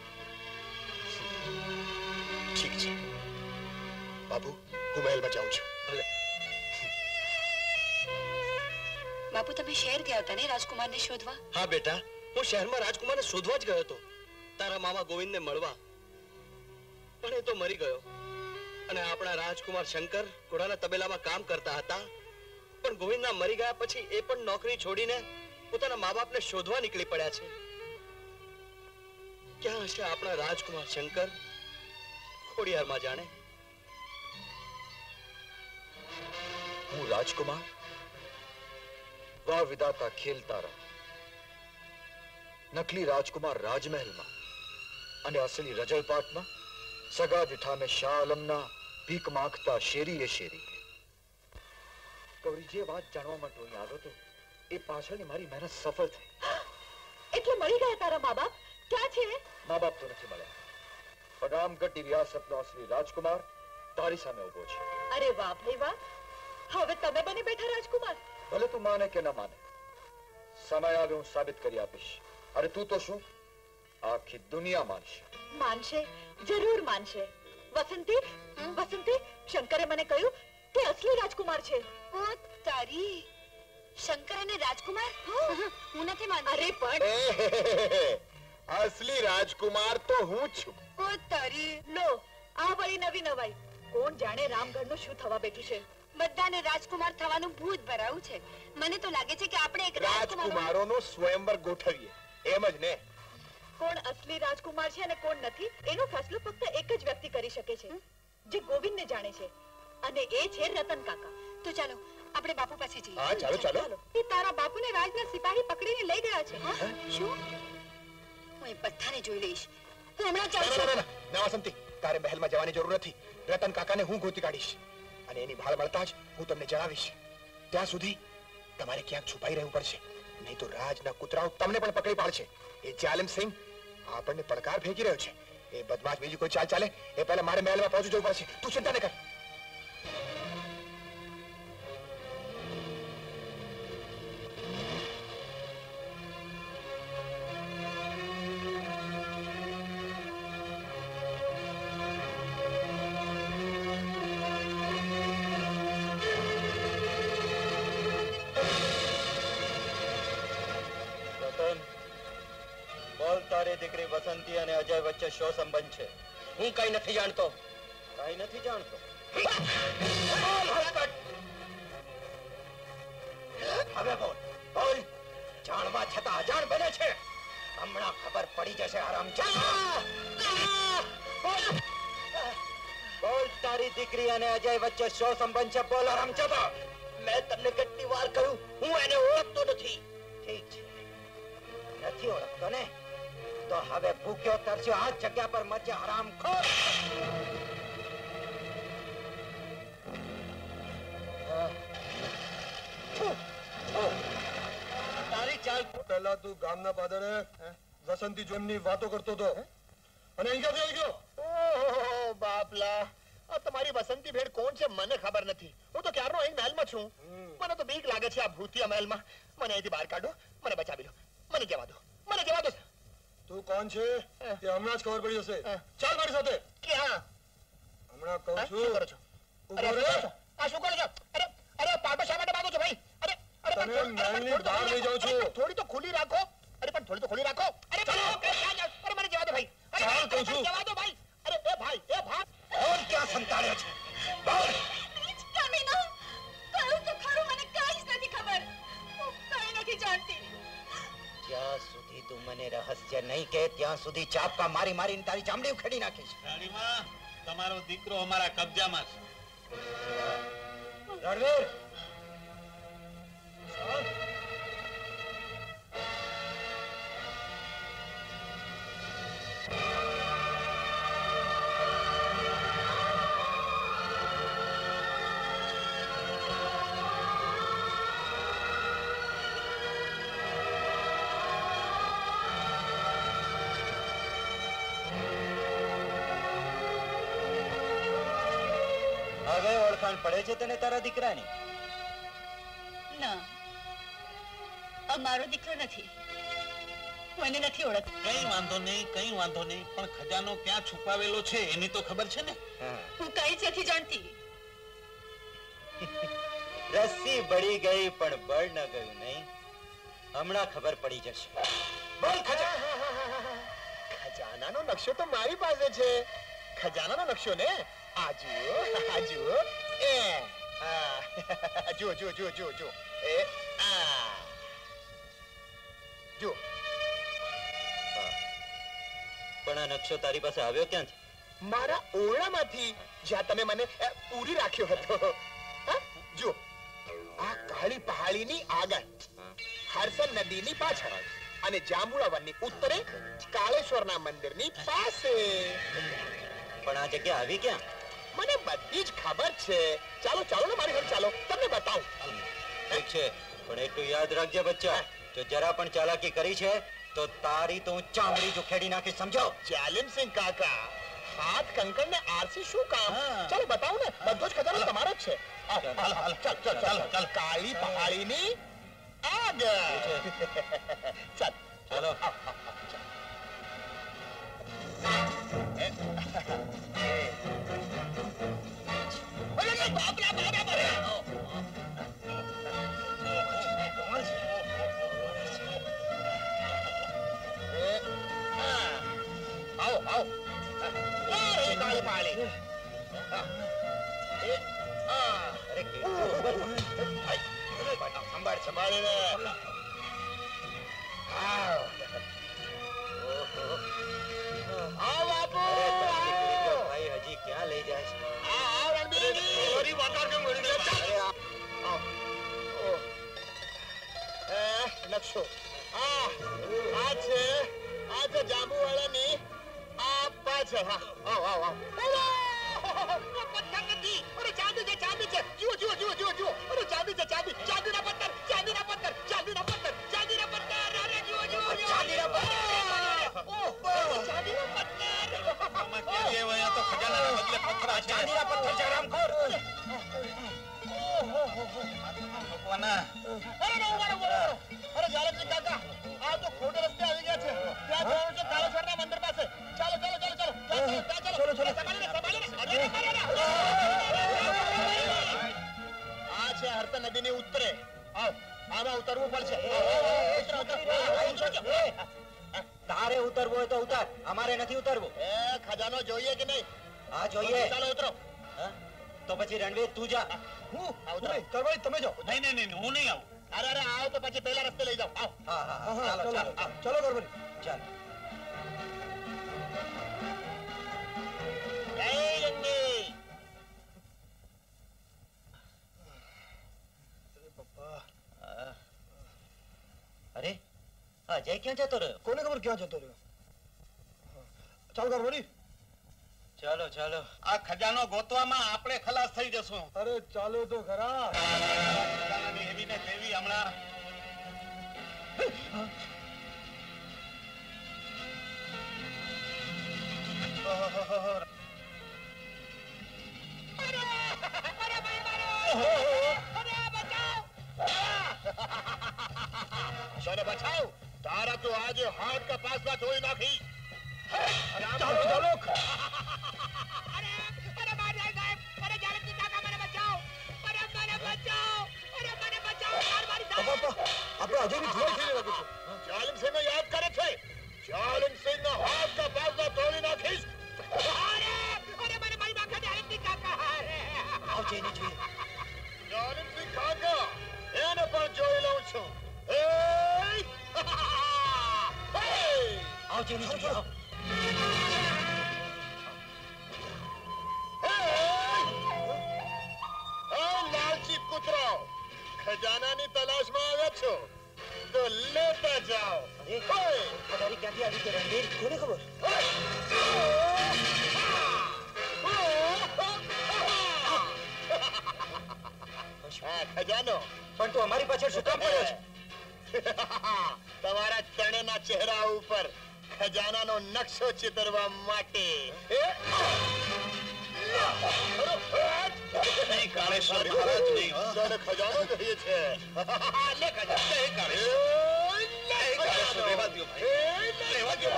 [SPEAKER 10] ઠીક છે બાપુ, હું મહેલમાં જાઉં છું.
[SPEAKER 6] ભલે.
[SPEAKER 3] બાપુ તમે શહેર ગયા હતા ને રાજકુમારને શોધવા?
[SPEAKER 6] હા બેટા, હું શહેરમાં રાજકુમારને શોધવા જ ગયો હતો, તારા મામા ગોવિંદને મળવા. પણ એ તો મરી ગયો. અને આપણા રાજકુમાર શંકર ઘોડાના તબેલામાં કામ કરતા હતા. પણ ગોવિંદના મરી ગયા પછી એ પણ નોકરી છોડીને પોતાના મા બાપને શોધવા નીકળી પડ્યા છે. ક્યાં હશે આપણા રાજકુમાર શંકર? ખોડિયારમાં જાણે.
[SPEAKER 10] હું રાજકુમાર? વાહ વિધાતા ખેલ તારા. નકલી રાજકુમાર રાજમહેલમાં અને અસલી રજળપાટમાં સગા દીઠામે શાહ આલમના ભીખ માંગતા શેરી એ શેરી. ગૌરી, જે વાત જાણવા માટે હું આવ્યો હતો એ પાછળની મારી મહેનત સફળ થઈ.
[SPEAKER 1] એટલે મળી ગયા તારા મા બાપ? ક્યાં છે?
[SPEAKER 10] મા બાપ તો નથી મળ્યા, પણ રામગઢની રિયાસતનો અસલી રાજકુમાર તારી સામે ઉભો છે.
[SPEAKER 1] અરે વાહ ભાઈ વાહ, હવે તમે બની બેઠા રાજકુમાર.
[SPEAKER 10] ભલે તું માને કે ન માને, સમય આવે હું સાબિત કરી આપીશ. અરે તું તો શું, આખી દુનિયા માનશે.
[SPEAKER 1] માનશે, જરૂર માનશે. વસંતી, વસંતી, શંકરે મને કહ્યું કે અસલી રાજકુમાર છે.
[SPEAKER 3] ઓ તારી, શંકર અને રાજકુમાર? હું નથી માનતી.
[SPEAKER 1] અરે પણ
[SPEAKER 10] અસલી રાજકુમાર તો હું છું.
[SPEAKER 3] ઓ તારી,
[SPEAKER 1] લો આ વળી નવી નવાઈ. કોણ જાણે રામગઢનું શું થવા બેઠું છે.
[SPEAKER 3] બધાને રાજકુમાર થવાનું ભૂત ભરાવું છે. મને તો લાગે છે કે આપણે એક
[SPEAKER 10] રાજકુમારોનું સ્વયંવર ગોઠવીએ, એમ જ ને?
[SPEAKER 1] કોણ અસલી રાજકુમાર છે અને કોણ નથી એનો ફેસલો ફક્ત એક જ વ્યક્તિ કરી શકે છે, જે ગોવિંદને જાણે છે, અને એ છે રતન કાકા.
[SPEAKER 3] તો ચાલો આપણે બાપુ પાસે જઈએ.
[SPEAKER 10] હા ચાલો ચાલો.
[SPEAKER 1] એ તારા બાપુને રાજના સિપાહી પકડીને લઈ ગયા છે.
[SPEAKER 3] શું? હું એ બધાને જોઈ લઈશ. હું હમણાં જાઉં છું.
[SPEAKER 10] ના વસંતી, તારે મહેલમાં જવાની જરૂર નથી. રતન કાકાને હું ગોતી કાઢીશ અને એની ભાળ મળતા જ હું તમને જણાવીશ. ત્યાં સુધી તમારે ક્યાંક છુપાઈ રહેવું પડશે, નહીં તો રાજના કૂતરાઓ તમને પણ પકડી પાડશે. એ જાલિમ સિંહ આપણને પડકાર ફેંકી રહ્યો છે. એ બદમાશ બીજી કોઈ ચાલ ચાલે એ પહેલા મારે મહેલમાં પહોંચી જવું પડશે. તું ચિંતા ન કર.
[SPEAKER 6] દીકરી વસંતી અને અજય વચ્ચે શો સંબંધ છે? હું કઈ નથી જાણતો. કઈ નથી જાણતો?
[SPEAKER 7] હવે બોલ બોલ. જાણવા છતાં અજાણ બને છે. હમણાં ખબર પડી જશે.
[SPEAKER 6] બોલ, તારી દીકરી અને અજય વચ્ચે શો સંબંધ છે? બોલ હરામજાદા. મેં તમને કેટલી વાર કહ્યું હું એને ઓળખતો નથી.
[SPEAKER 7] ઠીક છે, નથી ઓળખતો ને? તો હવે ભૂખ્યો તરસ્યો આ જગ્યા પર મરજે હરામખોર.
[SPEAKER 6] તારી ચાલ.
[SPEAKER 11] પહેલા તું ગામના પાદરે વસંતી જોમની વાતો કરતો હતો અને અહીં ક્યાંથી આવી ગયો?
[SPEAKER 10] ઓહો બાપલા, આ તમારી વસંતી ભેડ કોણ છે મને ખબર નથી. હું તો ક્યારનો અહીં મહેલમાં છું. મને તો બીક લાગે છે આ ભૂતિયા મહેલમાં. મને અહીંથી બહાર કાઢો, મને બચાવી લો. મને જવા દો, મને જવા દો.
[SPEAKER 11] તું કોણ છે એ હમણાં જ ખબર પડી જશે. ચાલ મારી સાથે.
[SPEAKER 10] ક્યાં?
[SPEAKER 11] હમણાં કહું છું.
[SPEAKER 10] શું કરો છો?
[SPEAKER 11] ઉભો રહે.
[SPEAKER 10] આ શું કરો છો? અરે અરે પાટો શા માટે બાંધો છો ભાઈ? અરે અરે
[SPEAKER 11] તને મહેલની બહાર લઈ જાઉં છું.
[SPEAKER 10] થોડી તો ખુલ્લી રાખો. અરે પણ થોડી તો ખુલ્લી રાખો. અરે અરે મને જવા દો ભાઈ.
[SPEAKER 11] ચાલ કહું છું.
[SPEAKER 10] જવા દો ભાઈ. અરે એ ભાઈ, એ ભાઈ. કોણ ક્યાં સંતાડ્યો છે? બોલ.
[SPEAKER 1] કામિનો, કહું તો ખરું, મને કાંઈ જ નથી ખબર. હું કાંઈ નથી જાણતી.
[SPEAKER 7] જ્યાં સુધી તું મને રહસ્ય નહીં કે ત્યાં સુધી ચાપકા મારી મારીને તારી ચામડી ઉખેડી નાખીશ.
[SPEAKER 5] રાણીમાં, તમારો દીકરો અમારા કબજામાં છે.
[SPEAKER 7] રણવીર,
[SPEAKER 4] હવે ઓળખાણ પડે છે તને તારા દીકરાની?
[SPEAKER 1] ના, આ મારો દીકરો નથી. હું એને નથી ઓળખતો.
[SPEAKER 5] કઈ વાંધો નહીં, પણ ખજાનો ક્યાં છુપાવેલો છે એની તો ખબર છે ને?
[SPEAKER 1] હું કઈ જ નથી જાણતી.
[SPEAKER 4] રસ્સી બળી ગઈ પણ બળ ન ગયું નહીં. હમણાં ખબર પડી જશે.
[SPEAKER 10] બોલ ખજાનાનો નકશો તો મારી પાસે છે. ખજાનાનો નકશો ને આ જુઓ એ જો જો જો જો જો એ આ જો.
[SPEAKER 4] પણ આ નકશો તારી પાસે આવ્યો ક્યાંથી?
[SPEAKER 10] મારા ઓરડામાંથી, જ્યાં તમે મને પૂરી રાખ્યો હતો. જો આ કાળી પહાડીની આગળ, હરસન નદીની પાછળ અને જાંબુડા વનની ઉત્તરે કાળેશ્વરના મંદિરની પાસે.
[SPEAKER 4] પણ આ જગ્યા આવી ક્યાં?
[SPEAKER 10] મને બધી જ ખબર છે. ચાલો ચાલો ને મારી ઘરે ચાલો, તમને બતાવું.
[SPEAKER 4] ઠીક છે, પણ એટલું યાદ રાખજે બચ્ચા, જો જરા પણ ચાલાકી કરી છે તો તારી તો હું ચામડી જો ખેડી નાખી, સમજો?
[SPEAKER 10] જાલિમસિંહ કાકા, હાથ કંકણ ને આરસી શું કામ? ચાલો બતાવું ને, બધો જ ખજાનો તમારો જ છે. ચાલ કાળી પહાડીની આગળ.
[SPEAKER 4] ચાલો.
[SPEAKER 10] આવો આવો. કાળી પહાડી. સંભાળ સંભાળીને.
[SPEAKER 4] ભાઈ હજી ક્યાં લઈ જાય છે?
[SPEAKER 10] નકશો આ છે જાંબુવાળાની આ પાછળ. પથ્થર નથી, અરે ચાંદી છે, ચાંદી છે. જુઓ જુઓ જુઓ જુઓ જુઓ, અરે ચાંદી છે, ચાંદી, ચાંદીના પથ્થર, ચાંદીના પથ્થર, ચાંદીના પથ્થર, ચાંદીના પથ્થર. અરે જુઓ જુઓ જુઓ, ચાંદીના પથ્થર. ઓહો, ચાંદીના પથ્થર.
[SPEAKER 5] આમાં કે લેવાયા તો ખજાનાના બદલે પથ્થર છે.
[SPEAKER 10] ચાંદીના પથ્થર છે, હરામખોર.
[SPEAKER 5] ભગવાના.
[SPEAKER 10] અરે જાલમસિંહ કાકા, આ તો ખોટે રસ્તે આવી ગયા છે. ત્યાં જવાનું છે કાળેશ્વરના મંદિર પાસે. ચાલો ચાલો ચાલો ચાલો ચાલો ચાલો. આ છે હરસન નદીની ઉત્તરે. આમાં ઉતરવું પડશે.
[SPEAKER 4] તારે ઉતરવું હોય તો ઉતાર, અમારે નથી ઉતરવું.
[SPEAKER 10] ખજાનો જોઈએ કે નહીં?
[SPEAKER 4] હા જોઈએ.
[SPEAKER 10] ચાલો ઉતરો.
[SPEAKER 4] તો પછી રણવીર તું જા.
[SPEAKER 10] હું કરવાળી તમે જાઓ.
[SPEAKER 5] નહીં હું નહીં આવું.
[SPEAKER 10] અરે આવો તો પછી પહેલા રસ્તે લઈ જાઓ.
[SPEAKER 4] ચાલો કરવાળી ચાલ. અરે અજય ક્યાં જતો રહ્યો?
[SPEAKER 11] કોને ખબર ક્યાં જતો રહ્યો? ચાલ કરવાળી.
[SPEAKER 4] ચાલો ચાલો.
[SPEAKER 5] આ ખજાનો ગોતવામાં આપણે ખલાસ થઈ જશું.
[SPEAKER 11] અરે ચાલો તો ખરા.
[SPEAKER 5] ખજાનાની એવી ને તેવી હમણાં.
[SPEAKER 10] चलो बचाओ, तारा तो आज हाथ का पासवा धोई नाखी.
[SPEAKER 11] ચાલો ચાલો.
[SPEAKER 10] अरे मार जाएगा. अरे जालमसिंह काका મને બચાઓ. અરે મને બચાઓ. અરે મને બચાઓ.
[SPEAKER 11] આપણે અજયની જોઈ થઈ લાગે છે.
[SPEAKER 10] જાલમસિંહને યાદ કરે છે. જાલમસિંહનો હાથ का पासवा ધોઈ નાખીશ. અરે મને મારી નાખે જાલમસિંહ કાકા.
[SPEAKER 4] આવજે ની જોઈ.
[SPEAKER 10] જાલમસિંહ કાકા એને પણ જોઈ લઉં છું.
[SPEAKER 4] આવજે ની જોઈ.
[SPEAKER 10] લાલચી કૂતરો, ખજાનાની તલાશમાં
[SPEAKER 11] રણવીર કોને ખબર?
[SPEAKER 5] ખજાનો
[SPEAKER 7] પણ તું અમારી પાછળ શું કામ પડ્યો છે?
[SPEAKER 5] તમારા ત્રણેયના ચહેરા ઉપર ખજાનાનો નકશો ચિતરવા માટે. નહીં કાળેશ્વર મહારાજ નહીં, ખજાનો જોઈએ છે. લે કાળેશ્વર રહેવા દો ભાઈ, રહેવા દો.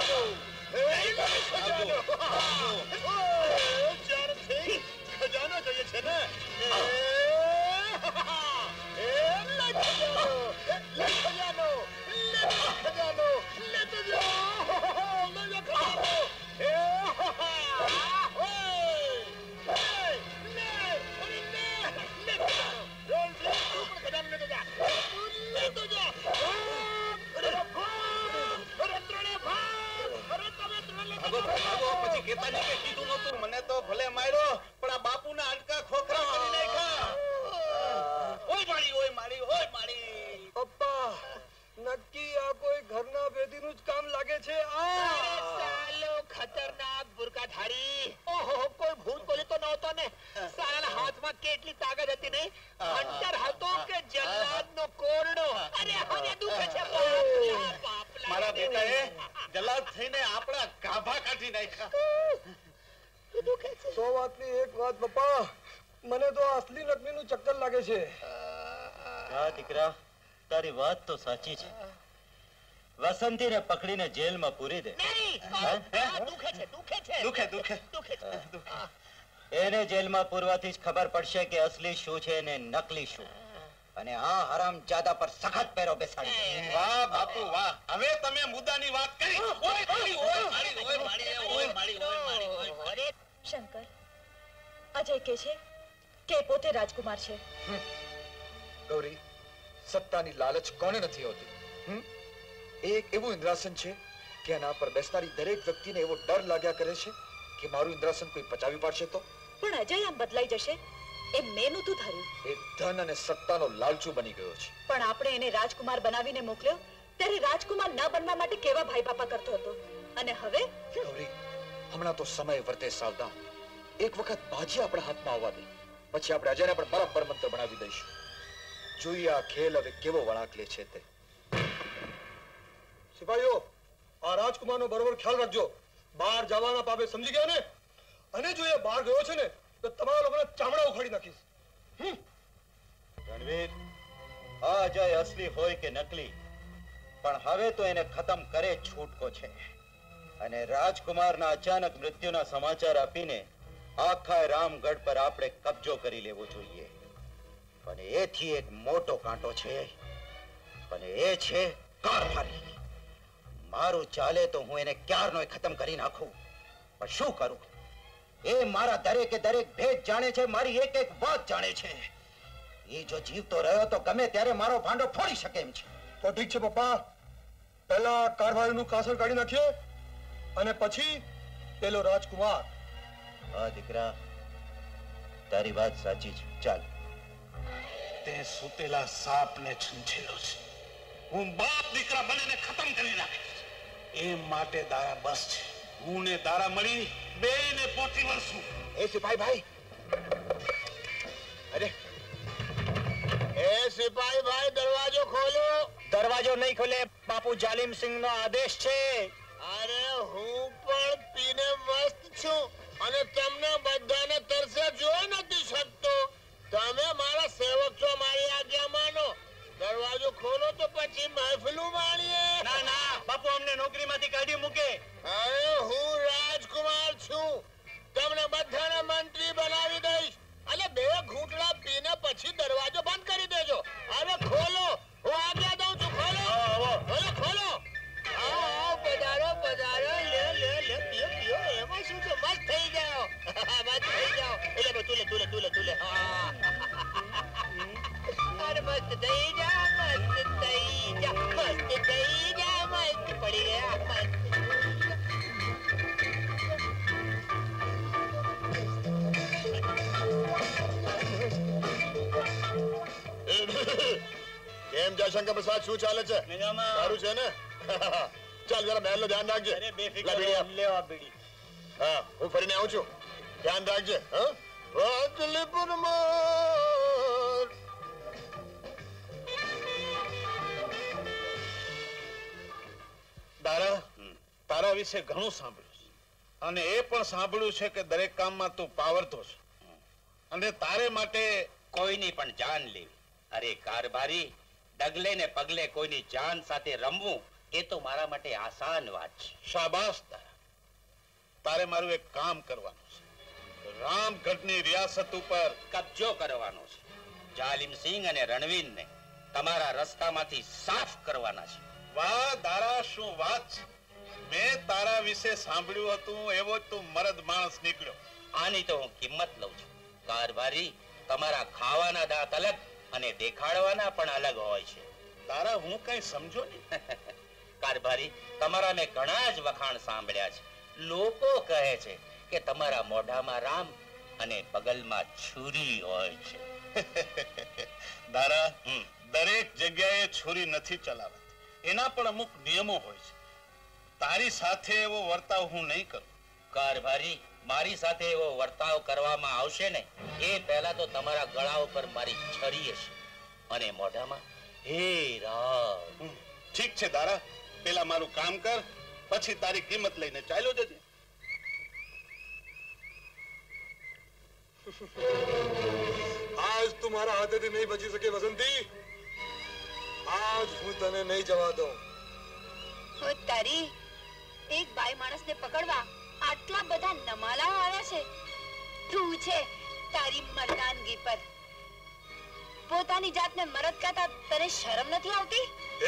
[SPEAKER 5] ખજાનો જોઈએ છે ને? મને તો ભલે માર્યો પણ આ બાપુના હાડકા ખોખરા કરી નાખ્યા. ઓય મારી
[SPEAKER 11] પપ્પા નક્કી આ કોઈ ઘરના બેદીનું જ કામ લાગે છે.
[SPEAKER 5] સાલો ખતરનાક બુરકાધારી. ઓહો, કોઈ ભૂત બોલી તો નહોતો ને? સાલાના હાથમાં કેટલી તાકાત હતી નહીં? હંટર હતો કે જલ્લાદનો કોરડો? અરે હવે દુખે છે બાપ. મારા બેટાએ જલ્લાદ થઈને આપણા ગાભા કાઢી નાખ્યા.
[SPEAKER 11] સો વાતની એક વાત પપ્પા, મને તો અસલી નકલીનું ચક્કર લાગે છે.
[SPEAKER 4] હા દીકરા, તારી વાત તો સાચી છે. વસંતીને પકડીને જેલમાં પૂરી દે. એને જેલમાં પૂરવાથી જ ખબર પડશે કે અસલી શું છે ને નકલી શું. અને આ હરામજાદા પર સખત પેરો બેસાડી.
[SPEAKER 5] વાહ બાપુ વાહ, હવે તમે મુદ્દાની વાત કરી.
[SPEAKER 1] શંકર, અજય કહે છે કે પોતે રાજકુમાર છે.
[SPEAKER 14] ગૌરી, સત્તાની લાલચ કોને નથી હોતી? એક એવું ઇન્દ્રાસન છે કે એના પર બેસનારી દરેક વ્યક્તિને એવો ડર લાગ્યા કરે છે કે મારું ઇન્દ્રાસન કોઈ પચાવી પાડશે તો.
[SPEAKER 1] પણ અજય આમ બદલાઈ જશે એમ મેં નહોતું ધાર્યું.
[SPEAKER 14] એ ધન અને સત્તાનો લાલચુ બની ગયો છે.
[SPEAKER 1] પણ આપણે એને રાજકુમાર બનાવીને મોકલ્યો ત્યારે રાજકુમાર ન બનવા માટે કેવા ભાઈ બાપા કરતો હતો. અને હવે
[SPEAKER 14] ગૌરી, હમણાં તો સમય વર્તે સાવધાન. એક વખત બાજી આપણા હાથમાં આવવા દે, પછી આપણે અજયને પણ બરાબર મંત્ર બનાવી દઈશું. જોઈએ આ ખેલ હવે કેવો વળાંક લે છે તે.
[SPEAKER 11] સિપાહીઓ, આ રાજકુમારનો બરોબર ખ્યાલ રાખજો. બહાર જવાના પાપે સમજી ગયા ને? અને જો એ બહાર ગયો છે ને તો તમારા લોકોના ચામડા ઉખાડી નાખીશ.
[SPEAKER 4] રણવીર, આ અજય અસલી હોય કે નકલી, પણ હવે તો એને ખતમ કરે છૂટકો છે. અને રાજકુમારના અચાનક મૃત્યુના સમાચાર આપીને આખા રામગઢ પર આપણે કબજો કરી લેવો જોઈએ. અને એથી એક મોટો કાંટો છે, અને એ છે કારભારી. મારું ચાલે તો હું એને ક્યારનો ખતમ કરી નાખું, પણ શું કરું? એ મારા દરેકે દરેક ભેદ જાણે છે, મારી એક એક વાત જાણે છે. એ જો જીવતો રહ્યો તો ગમે ત્યારે મારો ભાંડો ફોડી શકે એમ છે.
[SPEAKER 11] તો ઠીક છે પપ્પા, પહેલા કારભારીનું કાસર કાઢી નાખીએ અને પછી પેલો રાજકુમાર.
[SPEAKER 4] હા દીકરા, તારી વાત સાચી છે. ચાલ.
[SPEAKER 5] તે સુતેલા સાપને છંછેલો છે. હું બાપ દીકરા બંનેને ખતમ કરી નાખીશ. એ માટે દારા બસ છે. હું ને દારા મળી બેને પોથી વળશું.
[SPEAKER 10] એ સિપાહી ભાઈ, અરે
[SPEAKER 5] એ સિપાહી ભાઈ, દરવાજો ખોલો.
[SPEAKER 7] દરવાજો નહીં ખોલે, બાપુ જાલિમ સિંહ નો આદેશ છે.
[SPEAKER 5] અરે હું પણ પીને મસ્ત છું અને તમને બધાને તરસે જોઈ નથી શકતો. તમે મારા સેવક છો, મારી આજ્ઞા માનો. દરવાજો ખોલો તો પછી મહેફિલું માણીએ.
[SPEAKER 7] ના ના બાપુ, અમને નોકરીમાંથી કાઢી મૂકે.
[SPEAKER 5] અરે હું રાજકુમાર છું, તમને બધાને મંત્રી બનાવી દઈશ. અને બે ઘૂંટડા પીને પછી દરવાજો બંધ કરી દેજો. હવે ખોલો, હું આજ્ઞા દઉં છું. ખોલો ખોલો. આવો પધારો પધારો. લે લે લે, પીઓ પીઓ. એમાં શું છે, મસ્ત થઈ જાઓ. મસ્ત થઈ જાઓ. એટલે તુલે. અરે મસ્ત થઈ જા, મસ્ત પડી ગયા. કેમ જયશંકર પ્રસાદ, શું ચાલે છે? સારું છે ને? ચાલ જરા મહેલ નું ધ્યાન રાખજે.
[SPEAKER 9] અરે બેફિકર
[SPEAKER 5] લા બીડી આપ.
[SPEAKER 9] લ્યો આ બીડી.
[SPEAKER 5] હા હું ફરીને આવું છું. ધ્યાન રાખજે. હા રાજલી પરમાર. દારા તારા વિશે ઘણું સાંભળ્યું છે અને એ પણ સાંભળ્યું છે કે દરેક કામમાં તું પાવરતો છે અને તારે માટે
[SPEAKER 15] કોઈની પણ જાન લેવી. અરે કારભારી, ડગલે ને પગલે કોઈની જાન સાથે રમવું એ તો મારા માટે આસાન વાત છે.
[SPEAKER 5] શાબાશ તારા. તારે મારું એક કામ કરવાનું છે. રામગઢની રિયાસત ઉપર
[SPEAKER 15] કબજો કરવાનો છે. જાલિમ સિંહ અને રણવીરને તમારા રસ્તામાંથી સાફ કરવાના છે.
[SPEAKER 5] વાહ દારા, શું વાત છે. મેં તારા વિશે સાંભળ્યું હતું એવો તું મરદ માણસ નીકળ્યો.
[SPEAKER 15] આની તો હું કિંમત લઉં છું. કારભારી, તમારા ખાવાના દાંત અલગ અને દેખાડવાના પણ અલગ હોય છે.
[SPEAKER 5] તારા હું કઈ સમજો નહીં.
[SPEAKER 15] કારભારી, તમારા મેં ઘણા જ વખાણ સાંભળ્યા છે. લોકો કહે છે કે તમારા મોઢામાં રામ અને બગલમાં છુરી હોય છે.
[SPEAKER 5] દારા, દરેક જગ્યાએ છુરી નથી ચલાવતી. એના પણ અમુક નિયમો હોય છે. તારી સાથે એવો વર્તાવ હું નહીં કરું.
[SPEAKER 15] કારભારી, મારી સાથે એવો વર્તાવ કરવામાં આવશે ને એ પહેલા તો તમારા ગળા ઉપર મારી છરી હશે અને મોઢામાં હે રામ.
[SPEAKER 5] ઠીક છે દારા, પેલા મારું કામ કર, પછી તારી કિંમત લઈને ચાલ્યો જજે.
[SPEAKER 11] આજ તું મારા હાથેથી નહીં બચી શકે વસંતી. આજ હું તને નહીં જવા દઉં.
[SPEAKER 3] ઓ તારી, એક બાઈ માણસને પકડવા આટલા બધા નમાલા આવ્યા છે. તું છે તારી મર્દાનગી પર. પોતાની જાતને મરદ કહેતા તને શરમ નથી આવતી?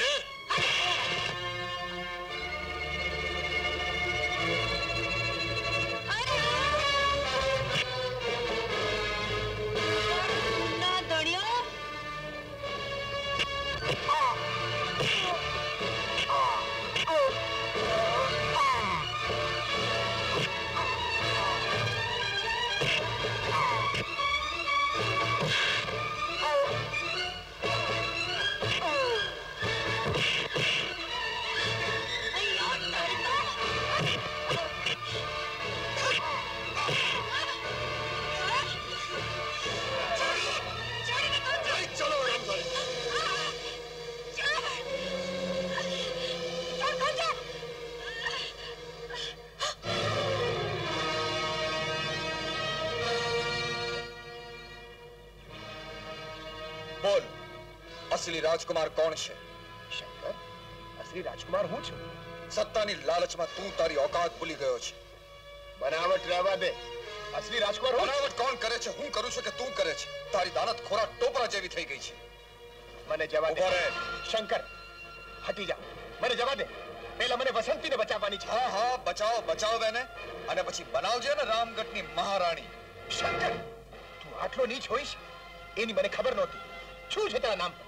[SPEAKER 3] ના ધણિયો,
[SPEAKER 14] બોલ, અસલી રાજકુમાર કોણ છે? શંકર, અસલી રાજકુમાર હું છું. સત્તાની લાલચમાં તું તારી ઓકાત ભૂલી ગયો છે.
[SPEAKER 5] બનાવટ રહેવા દે. અસલી રાજકુમાર હું.
[SPEAKER 14] બનાવટ કોણ કરે છે? હું કરું છું કે તું કરે છે? તારી દાનત ખોરા ટોપરા જેવી થઈ ગઈ છે.
[SPEAKER 6] મને જવા દે. શંકર, હટી જા. મને જવા દે. પહેલા મને વસંતીને બચાવવાની છે.
[SPEAKER 14] હા હા, બચાવો બચાવો બેને, અને પછી બનાવજે ને રામગઢની મહારાણી.
[SPEAKER 6] શંકર, તું આટલો નીચ હોઈશ એની મને ખબર નહોતી. શું છે તારા નામ?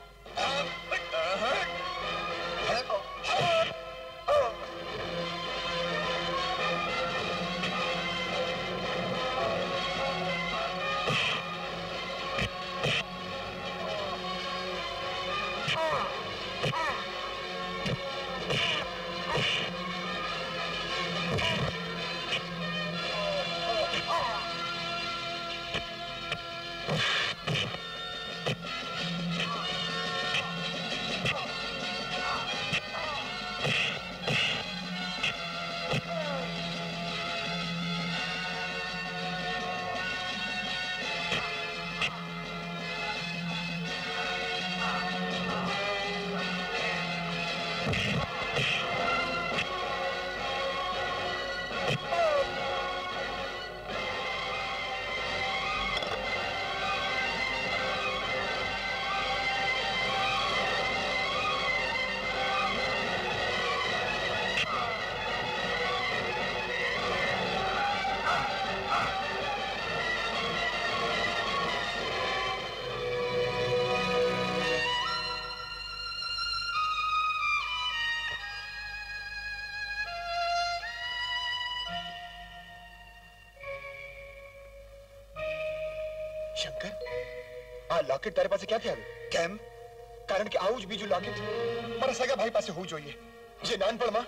[SPEAKER 6] શંકર, આ લોકેટ તારી પાસે ક્યાંથી આવ્યું? કેમ? કારણ કે આવું જ બીજું લોકેટ મારા સગા ભાઈ પાસે હોવું જોઈએ, જે નાનપણમાં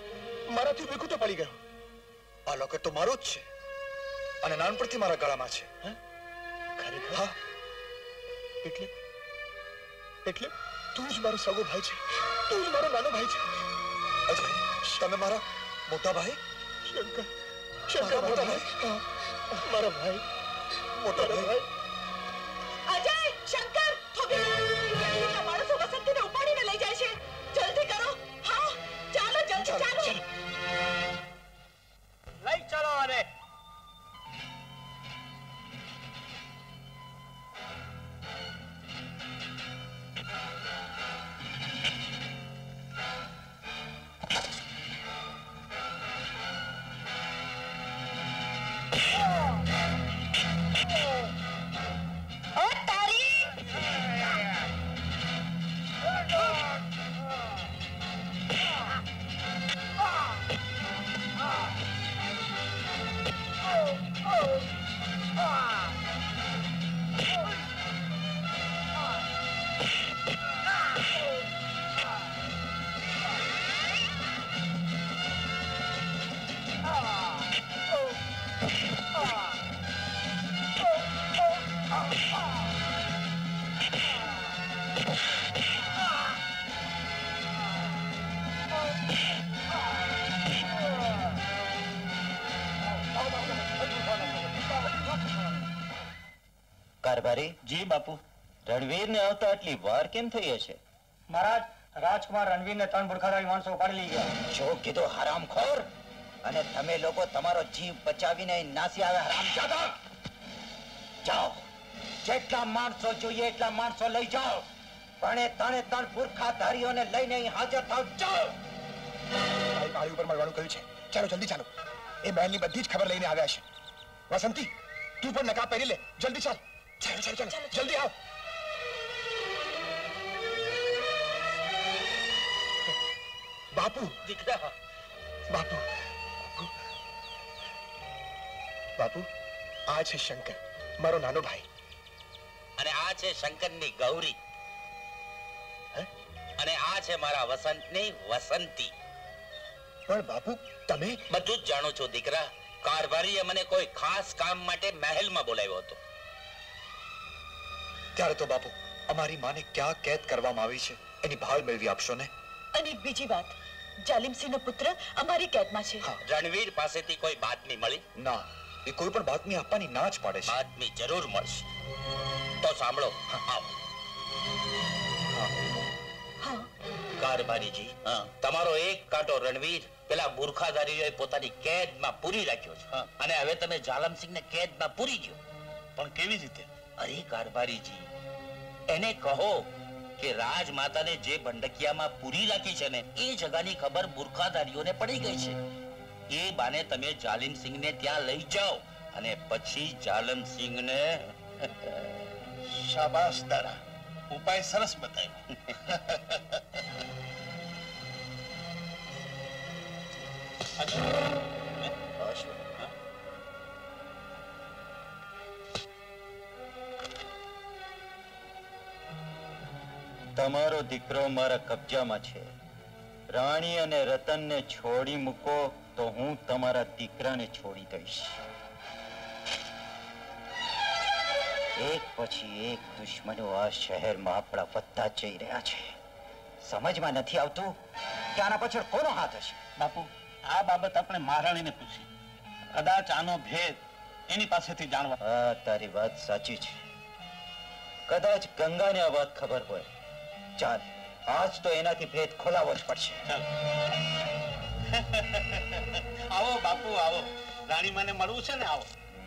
[SPEAKER 14] મારાથી વીખું તો પડી ગયો. આ લોકેટ તો મારું જ છે અને નાનપણથી મારા ગળામાં છે.
[SPEAKER 11] ખરેખર?
[SPEAKER 14] હા. એટલે એટલે તું જ મારો સગો ભાઈ છે, તું જ મારો નાનો ભાઈ છે. અજય, તમે મારા મોટા ભાઈ?
[SPEAKER 11] શંકર, શંકર મોટા ભાઈ, મારા ભાઈ,
[SPEAKER 14] મોટા ભાઈ.
[SPEAKER 16] અજય, શંકર, થોભી માણસો વસંતીને ઉપાડીને લઈ જાય છે. જલ્દી કરો. હા, ચાલો જલ્દી ચાલો.
[SPEAKER 9] લઈ ચાલો આને.
[SPEAKER 2] કારભારી?
[SPEAKER 9] જી બાપુ.
[SPEAKER 2] રણવીર ને આવતા આટલી વાર કેમ થઈ હશે?
[SPEAKER 9] મહારાજ, રાજકુમાર રણવીરને 3 બુરખાધારી માણસો ઉપાડી લઈ ગયા.
[SPEAKER 7] જો કીધું હરામખોર, અને તમે લોકો તમારો જીવ બચાવીને નાસી આવ્યા હરામજાદા. જાઓ, જેટલા માણસો જોઈએ એટલા માણસો લઈ જાઓ, પણ એ 3 બુરખાધારીઓને લઈને અહીં હાજર થાવ. જાઓ.
[SPEAKER 14] ભાઈ પાળી ઉપર મળવાનું કહ્યું છે. ચાલો જલ્દી ચાલો. એ મહેલની બધી જ ખબર લઈને આવ્યા છે. વસંતી, તું પણ નકાબ પહેરી લે. જલ્દી ચાલ. ચાલો ચાલો ચાલો, જલ્દી આવ. બાપુ,
[SPEAKER 15] દીકરા.
[SPEAKER 14] બાપુ, બાપુ, આ છે શંકર, મારો નાનો ભાઈ.
[SPEAKER 15] અને આ છે શંકરની ગૌરી. અને આ છે મારા વસંતની વસંતી.
[SPEAKER 14] પણ બાપુ, તમે
[SPEAKER 15] બધું જ જાણો છો દીકરા. કારભારીએ મને કોઈ ખાસ કામ માટે મહેલમાં બોલાવ્યો હતો.
[SPEAKER 14] ત્યારે તો બાપુ, અમારી માને ક્યાં કેદ કરવામાં આવી છે એની ભાળ મેળવી આપશો ને.
[SPEAKER 16] અને એક બીજી વાત, જાલિમસિંહનો પુત્ર અમારી કેદમાં છે.
[SPEAKER 15] રણવીર પાસેથી કોઈ બાતમી મળી?
[SPEAKER 14] ના, એ કોઈ પણ બાતમી આપવાની ના જ પાડે છે.
[SPEAKER 15] બાતમી જરૂર મળશે. તો સાંભળો. આવો. કારભારીજી, તમારો એક કાંટો રણવીર પેલા બુરખાધારીઓએ પોતાની કેદમાં પૂરી રાખ્યો છે, અને હવે તમે જાલમસિંહને કેદમાં પૂરી ગયો.
[SPEAKER 5] પણ કેવી રીતે?
[SPEAKER 15] અરે કારભારીજી, એને કહો કે રાજમાતાને જે બંડકિયામાં પૂરી રાખી છે ને, એ જગાની ખબર બુરખાધારીઓને પડી ગઈ છે. એ બાને તમે જાલિમસિંહને ત્યાં લઈ જાઓ, અને પછી જાલમસિંહને
[SPEAKER 5] શાબાશ તારા, ઉપાય સરસ બતાવ્યો.
[SPEAKER 2] તમારો દીકરો મારા કબજામાં છે. રાણી અને રતનને છોડી મૂકો તો હું તમારા દીકરાને છોડી દઈશ. એક પછી એક દુશ્મનો આ શહેરમાં આપણા વધતા જઈ રહ્યા છે. સમજમાં નથી આવતું કે આના પાછળ કોનો હાથ હશે.
[SPEAKER 5] બાપુ, આ બાબત આપણે મહારાણીને પૂછી. કદાચ આનો ભેદ એની પાસેથી જાણવા.
[SPEAKER 2] હા, તારી વાત સાચી છે. કદાચ ગંગાને આ વાત ખબર હોય. ચાલ, આજ તો એનાથી ભેદ ખોલાવો જ પડશે.
[SPEAKER 5] આવો બાપુ, આવો. રાણી મને મળવું છે ને, આવો.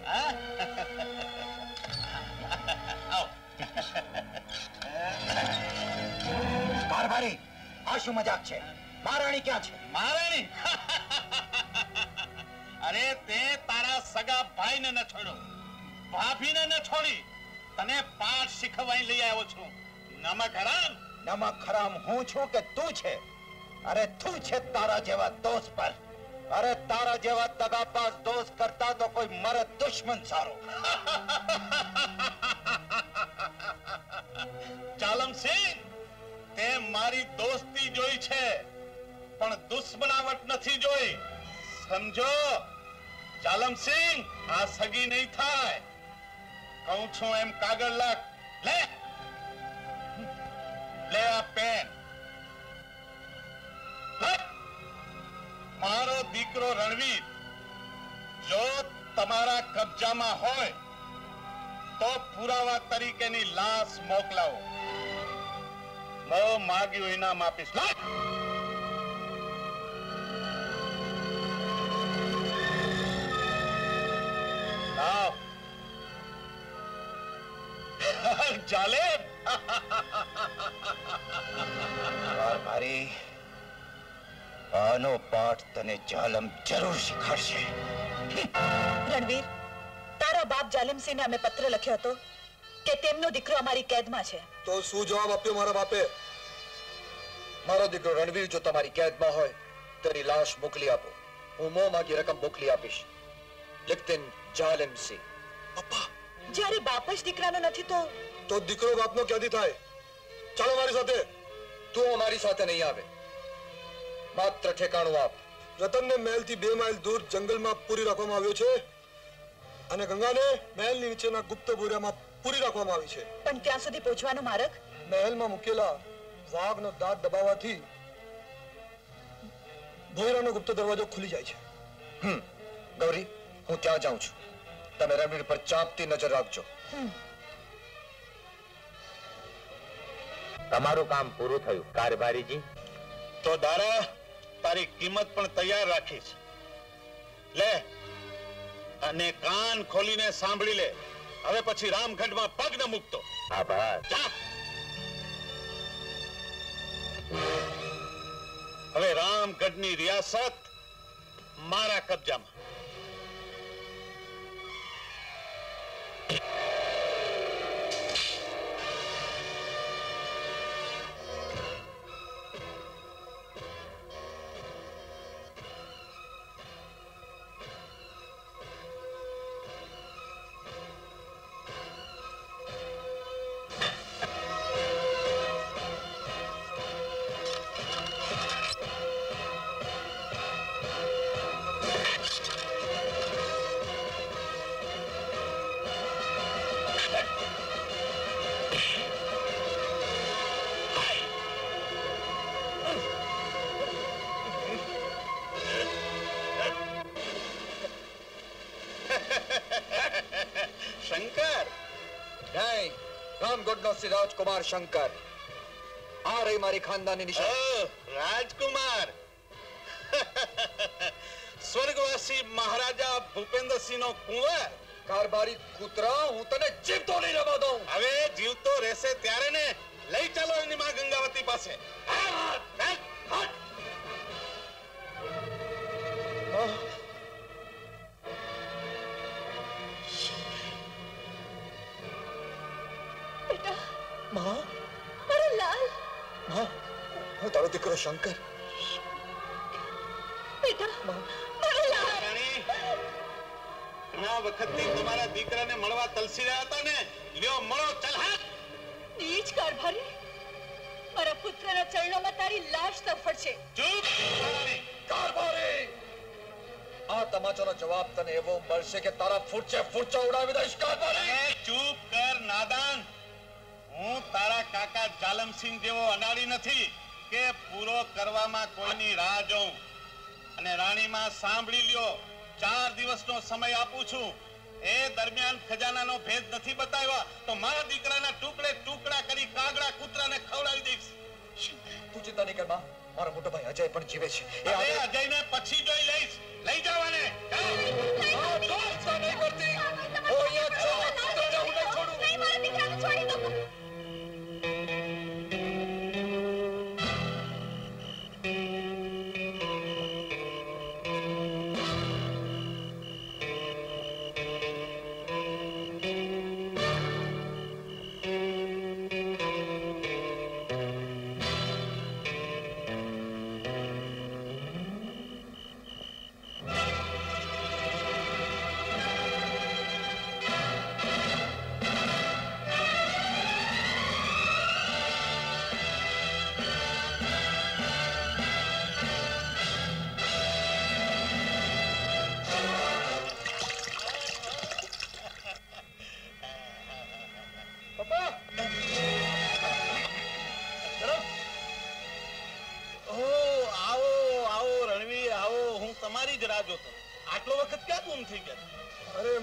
[SPEAKER 7] કારભારી, આ શું મજાક છે? મહારાણી ક્યાં છે?
[SPEAKER 5] મહારાણી? અરે તે તારા સગા ભાઈને ન છોડ્યો, ભાભીને ન છોડી, તને પાઠ શીખવાઈ લઈ આવ્યો છું. નમક હરામ.
[SPEAKER 7] નમક હરામ હું છું કે તું છે? અરે તું છે તારા જેવા દોસ્ત પર. અરે તારા જેવા દગાબાજ દોસ્ત કરતા તો કોઈ મરે દુશ્મન સારો.
[SPEAKER 5] જાલમસિંહ, તે મારી દોસ્તી જોઈ છે, પણ પણ દુશ્મનાવટ નથી જોઈ. સમજો જાલમસિંહ, આ સગી નહીં થાય. કહું છું એમ કાગળ લખ. લે લે આ પેન. મારો દીકરો રણવીર જો તમારા કબજામાં હોય તો પુરાવા તરીકેની લાશ મોકલાવો. માગ્યું ઇનામ આપીશ. લાવ. જાલેબ.
[SPEAKER 7] મારી આનો પાઠ તને જાલમ જરૂર શીખવાડશે.
[SPEAKER 16] રણવીર, તારા બાપ જાલિમસિંહને અમે પત્ર લખ્યો હતો કે તેમનો દીકરો અમારી કેદમાં છે.
[SPEAKER 14] તો શું જવાબ આપ્યો મારા બાપે? મારો દીકરો રણવીર જો તમારી કેદમાં હોય તેની લાશ મોકલી આપો. હું મોં માંગી રકમ મોકલી આપીશ. લેકિન જાલિમસિંહ.
[SPEAKER 16] પપ્પા, જ્યારે બાપ જ દીકરાનો નથી તો
[SPEAKER 11] દીકરો બાપનો ક્યાંથી થાય? ચાલો મારી સાથે.
[SPEAKER 14] તું અમારી સાથે નહીં આવે. માત્ર ઠેકાણું આપ.
[SPEAKER 11] રતનને મહેલથી 2 માઇલ દૂર જંગલમાં પૂરી રાખવામાં આવ્યો છે અને ગંગાને મહેલની નીચેના ગુપ્ત બોરિયામાં પૂરી રાખવામાં આવી છે.
[SPEAKER 16] પણ ત્યાં સુધી પહોંચવાનો માર્ગ?
[SPEAKER 11] મહેલમાં મૂકેલા વાઘનો દાંત દબાવવાથી બોરિયાનો ગુપ્ત દરવાજો ખુલી જાય છે.
[SPEAKER 14] ગૌરી, હું ત્યાં જાઉં છું. તમે રણવીર પર ચાંપતી નજર રાખજો.
[SPEAKER 7] તમારું કામ પૂરું થયું કારભારીજી.
[SPEAKER 5] તો દારા, તારી કિંમત પણ તૈયાર રાખીશ. લે અને કાન ખોલીને સાંભળી લે. હવે પછી રામગઢમાં પગ ન મૂકતો.
[SPEAKER 7] આભાર.
[SPEAKER 5] હવે રામગઢની રિયાસત મારા કબજામાં.
[SPEAKER 14] રાજકુમાર શંકર. આ રહી મારી ખાનદાની નિશાની.
[SPEAKER 5] રાજકુમાર. સ્વર્ગવાસી મહારાજા ભૂપેન્દ્રસિંહ નો કુંવર.
[SPEAKER 14] કારભારી કૂતરા, હું તને જીવતો નહીં રહેવા દઉં.
[SPEAKER 5] હવે જીવતો રહેશે ત્યારે ને. લઈ ચાલો એની માં ગંગાવતી પાસે.
[SPEAKER 14] માં,
[SPEAKER 16] મારો લાલ.
[SPEAKER 14] માં, હું તારો દીકરો શંકર.
[SPEAKER 16] બેટા, મારો લાલ.
[SPEAKER 5] રાણી, ઘણા વખતથી તમારા દીકરાને મળવા તલસી રહ્યા હતા ને. લ્યો મળો. ચાલ હાથ.
[SPEAKER 16] નીચ કારભારી, મારા પુત્રના ચરણોમાં તારી લાશ તફડશે.
[SPEAKER 5] ચૂપ
[SPEAKER 14] કારભારી. આ તમાચાનો જવાબ તને એવો મળશે કે તારા ફૂટચા ઉડાવી દઈશ. કારભારી,
[SPEAKER 5] ચૂપ કર નાદાન. હું તારા કાકા જાલમસિંહ જેવો અનાડી નથી કે પૂરો કરવામાં કોઈની રાહ જોઉં. અને રાણીમાં સાંભળી લ્યો, 4 દિવસનો સમય આપું છું. એ દરમિયાન ખજાનાનો ભેદ નથી બતાવ્યા તો મારા દીકરાના ટુકડા કરી કાગડા કૂતરાને ખવડાવી દઈશ.
[SPEAKER 14] તું ચિંતા નહીં કર માં. મારો મોટો ભાઈ અજય પણ જીવે છે.
[SPEAKER 5] એ અજયને પછી જોઈ લઈશ. લઈ જવાને.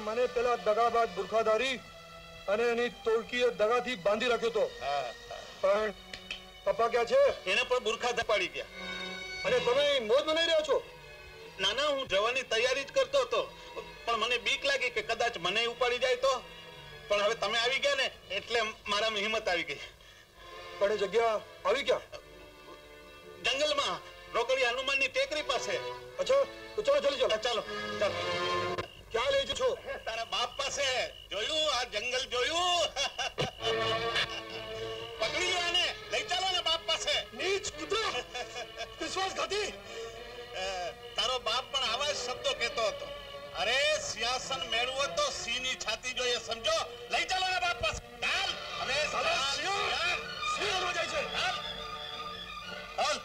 [SPEAKER 11] મને પેલા દગાબાજ બુરખાધારી અને એની તોડકીએ દગાથી બાંધી રાખ્યો તો પણ પપ્પા ક્યાં છે?
[SPEAKER 5] એને પણ બુરખા પાડી ગયા.
[SPEAKER 11] અને તમે મોજ મનાઈ રહ્યા છો?
[SPEAKER 5] ના ના, હું જવાની તૈયારી જ કરતો હતો, પણ મને બીક લાગી કે કદાચ મને ઉપાડી જાય તો. પણ હવે તમે આવી ગયા ને એટલે મારામાં હિંમત આવી ગઈ.
[SPEAKER 11] પણ એ જગ્યા આવી ક્યાં?
[SPEAKER 5] જંગલમાં, રોકડી હનુમાનની ટેકરી પાસે.
[SPEAKER 11] અચ્છા, તો ચાલો જલ્દી ચાલો.
[SPEAKER 5] ચાલો ચાલો.
[SPEAKER 11] ક્યાં લઈ છો?
[SPEAKER 5] તારા બાપ પાસે. જોયું આ જંગલ જોયું? પકડી લો આને, લઈ ચાલો ને બાપ પાસે.
[SPEAKER 11] નીચ કૂતરા, વિશ્વાસઘાતી.
[SPEAKER 5] તારો બાપ પણ આવા જ શબ્દો કહેતો હતો. અરે સિંહાસન મેળવો તો સિંહની છાતી જોઈએ, સમજો. લઈ ચાલો ને બાપ પાસે. ચાલ હવે.
[SPEAKER 11] સાલા સિંહ હલવા જાય છે.
[SPEAKER 5] હાલ હાલ.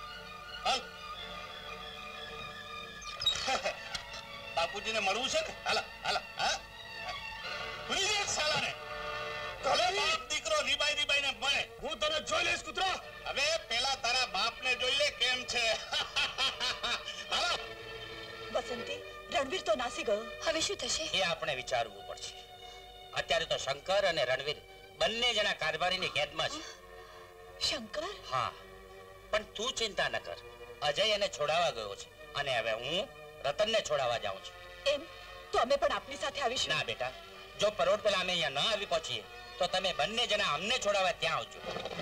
[SPEAKER 5] બાપુજીને મળવું છે ને? હાલા હાલા. હા, ભૂલી દે સાલાને. હવે બાપ દીકરો રીબાઈ રીબાઈને મળે.
[SPEAKER 11] હું તને જોઈ લઈશ કૂતરા.
[SPEAKER 5] હવે પેલા તારા બાપને જોઈ લે કેમ છે. હાલો.
[SPEAKER 16] બસંતી, રણવીર તો નાસી ગયો. હવે શું થશે?
[SPEAKER 15] એ આપણે વિચારવું પડશે. અત્યારે તો શંકર અને રણવીર બંને જણા કારભારીની કેદમાં છે.
[SPEAKER 16] શંકર?
[SPEAKER 15] હા, પણ તું ચિંતા ન કર. અજય એને છોડાવવા ગયો છે અને હવે હું રતનને છોડાવવા જાઉં છું.
[SPEAKER 16] એમ તો અમે પણ આપની સાથે આવીશું.
[SPEAKER 15] ના બેટા, જો પરોઢ પેલા અમે અહીંયા ન આવી પહોંચીએ તો તમે બંને જણા અમને છોડાવવા ત્યાં આવજો.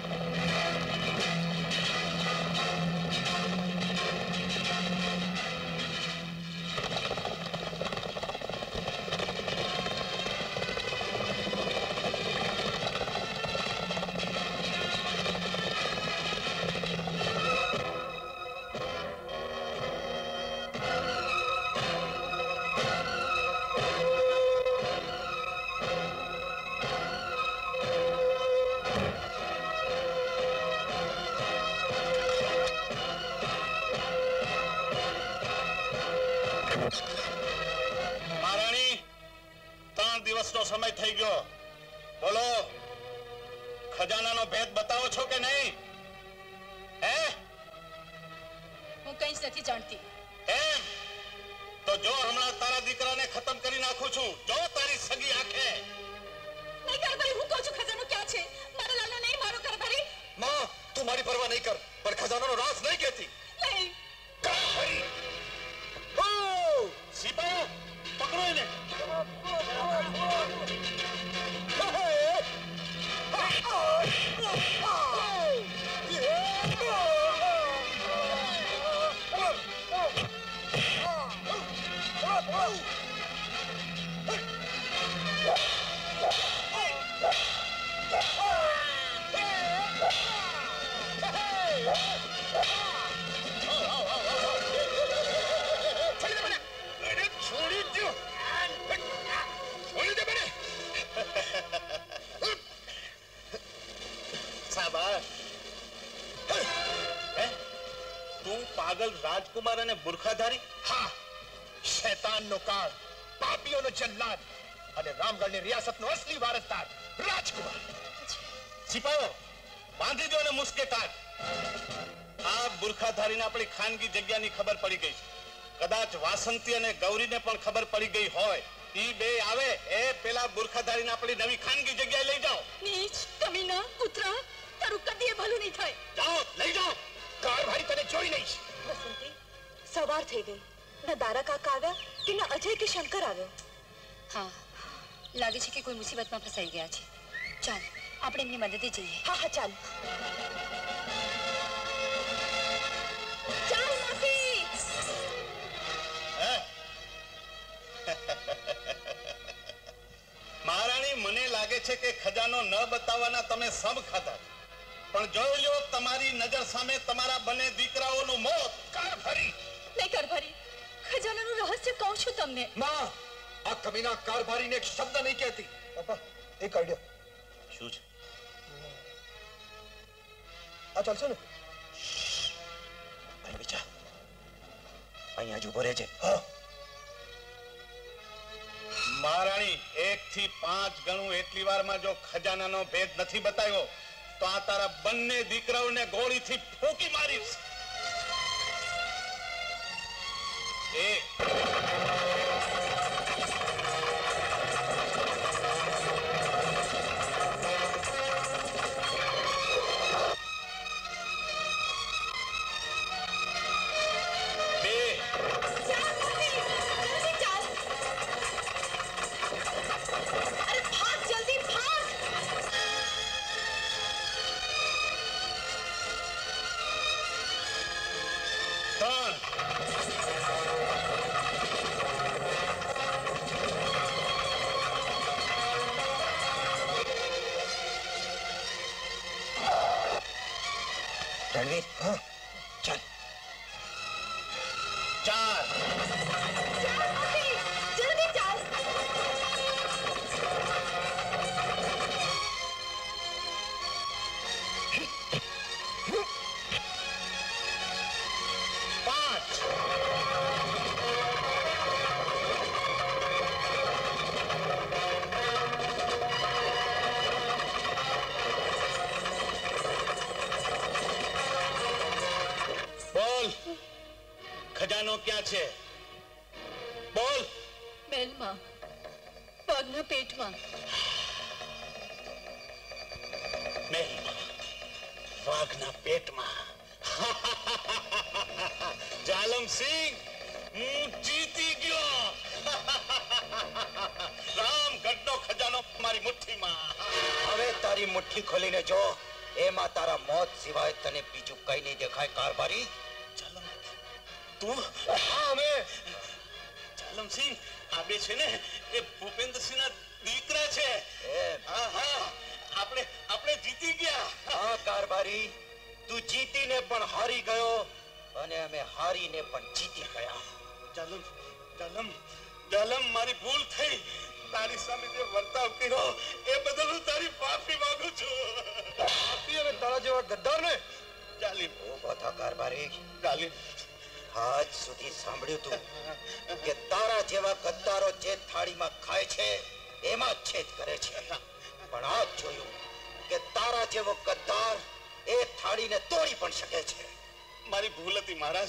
[SPEAKER 5] સમય થઈ ગયો. બોલો, ખજાનાનો ભેદ બતાવો છો કે નહીં? હે?
[SPEAKER 1] હું કંઈ જ નથી જાણતી.
[SPEAKER 5] એમ તો જો હમણાં તારા દીકરાને ખતમ કરી નાખું છું. જો તારી સગી આંખે.
[SPEAKER 16] નહીં કારભારી, હું કહું છું ખજાનો ક્યાં છે? મારા લાલનો નહીં, મારો કારભારી.
[SPEAKER 14] માં, તું મારી પરવા નહીં કર, પણ ખજાનાનો રાજ નહીં કહેતી.
[SPEAKER 16] નહીં.
[SPEAKER 5] કારભારી. ઓ સિપાહી, પકડો એને. પાગલ રાજકુમાર અને બુરખાધારી?
[SPEAKER 10] હા, શૈતાનનો કાળ, પાપીઓનો જલ્લાદ અને રામગઢની રિયાસતનો અસલી વારસદાર રાજકુમાર.
[SPEAKER 5] સિપાહીઓ, બાંધી દો અને મુસ્કે કાઢ. આ બુરખાધારીને આપણી ખાનગી જગ્યાની ખબર પડી ગઈ છે. કદાચ વાસંતી અને ગૌરીને પણ ખબર પડી ગઈ હોય. ઈ બે આવે એ પેલા બુરખાધારીને આપણી નવી ખાનગી જગ્યાએ લઈ જાઓ.
[SPEAKER 16] નીચ, કમીના, કૂતરા, તારું કદીએ ભલું નહીં થાય.
[SPEAKER 5] જાઓ, લઈ જાઓ.
[SPEAKER 10] કારભારી તને જોઈ લઈશ.
[SPEAKER 16] બસંતી, સવાર થઈ ગઈ. ન દારા કાકા આવ્યા કે ન અજય કે શંકર આવ્યો.
[SPEAKER 3] હા, લાગે છે કે કોઈ મુસીબતમાં ફસાઈ ગયા છે. ચાલ, આપણે એમની મદદે જઈએ.
[SPEAKER 16] હા હા, ચાલ. ચાલ માસી.
[SPEAKER 5] મહારાણી, મને લાગે છે કે ખજાનો ન બતાવવાના તમે સબ ખાધા. પણ જોઈ લો તમારી નજર સામે તમારા બંને દીકરાઓનું મોત.
[SPEAKER 10] કારભારી.
[SPEAKER 16] નહીં કારભારી, ખજાનાનું રહસ્ય કહું છું તમને.
[SPEAKER 14] માં, આ કમીના કારભારીને એક શબ્દ નહીં કહેતી.
[SPEAKER 11] પપ્પા, એક આઈડિયા.
[SPEAKER 5] શું છે?
[SPEAKER 11] આ ચાલશે ને?
[SPEAKER 10] અહીં વિચાર, અહીંયા જ ઉભો રહેજે.
[SPEAKER 5] મહારાણી, 1 થી 5 ગણું એટલી વારમાં જો ખજાનાનો ભેદ નથી બતાવ્યો તો આ તારા બંને દીકરાઓને ગોળીથી ફૂંકી મારીશ. 1
[SPEAKER 7] रणवीर हाँ चल
[SPEAKER 15] 4
[SPEAKER 16] जल्दी चाल।
[SPEAKER 5] 5 બોલ ખજાનો ક્યાં છે બોલ
[SPEAKER 1] મહેલમાં પગના પેટમાં
[SPEAKER 5] મહેલમાં વાઘના પેટમાં જાલમસિંહ હું જીતી ગયો રામગઢનો ખજાનો મારી મુઠ્ઠીમાં
[SPEAKER 7] હવે તારી મુઠ્ઠી ખોલીને જો એમાં તારા મોત સિવાય તને બીજું કઈ નહીં દેખાય કારભારી
[SPEAKER 5] તું હા અમે જાલમસિંહ આબે છે ને એ ભૂપેન્દ્રસિંહના દીકરા છે હા હા આપણે જીતી ગયા
[SPEAKER 7] હા કારભારી તું જીતીને પણ હારી ગયો અને અમે હારીને પણ જીતી ગયા
[SPEAKER 5] જાલમ મારી ભૂલ થઈ તારી સામે જે વર્તાવ કર્યો એ બદલ હું તારી માફી માંગુ છું માફી અને તારા જેવા ગદ્દારને જાલિમ
[SPEAKER 7] ઉભો થા કારભારી
[SPEAKER 5] જાલિમ
[SPEAKER 7] આજ સુધી સાંભળ્યું તું કે તારા જેવા ગદ્દારો જે થાળીમાં ખાય છે એમાં જ છેદ કરે છે પણ આજ જોયું કે તારા જેવો ગદ્દાર એ થાળીને તોડી પણ શકે છે
[SPEAKER 5] મારી ભૂલ હતી મહારાજ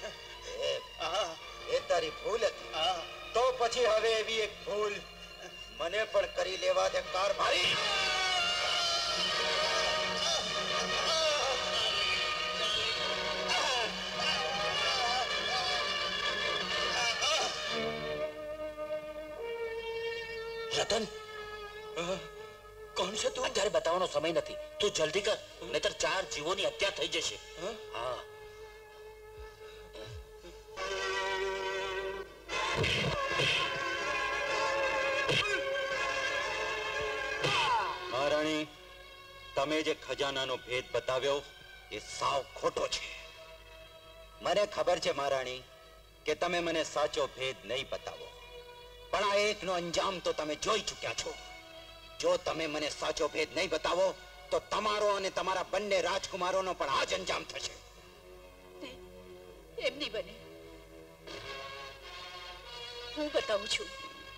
[SPEAKER 7] એ તારી ભૂલ હતી તો પછી હવે એવી એક ભૂલ મને પણ કરી લેવા દે કારભારી
[SPEAKER 15] રતન કોણ છે તું અત્યારે બતાવવાનો સમય નથી તું જલ્દી કર નહીતર 4 જીવોની હત્યા થઈ જશે હા
[SPEAKER 7] મહારાણી તમે જે ખજાનાનો ભેદ બતાવ્યો એ સાવ ખોટો છે મને ખબર છે મહારાણી કે તમે મને સાચો ભેદ નહીં બતાવો પણ આ એકનો અંજામ તો તમે જોઈ ચૂક્યા છો જો તમે મને સાચો ભેદ નહીં બતાવો તો તમારો અને તમારા બંને રાજકુમારોનો પણ આ જ અંજામ થશે
[SPEAKER 1] એમ નહીં બને હું બતાવું છું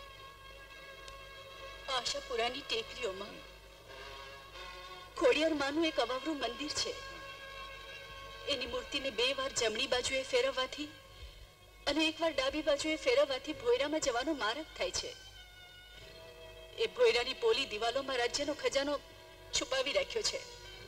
[SPEAKER 1] આશાપુરાની ટેકરીઓમાં ખોડિયાર માનું એક અવાવરું મંદિર છે એની મૂર્તિને 2 વાર જમણી બાજુએ ફેરવવાથી અને 1 વાર ડાબી બાજુએ ફેરવવાથી ભોયરામાં જવાનો માર્ગ થાય છે એ ભોયરાની પોલી દિવાલોમાં રાજ્યનો ખજાનો છુપાવી રાખ્યો છે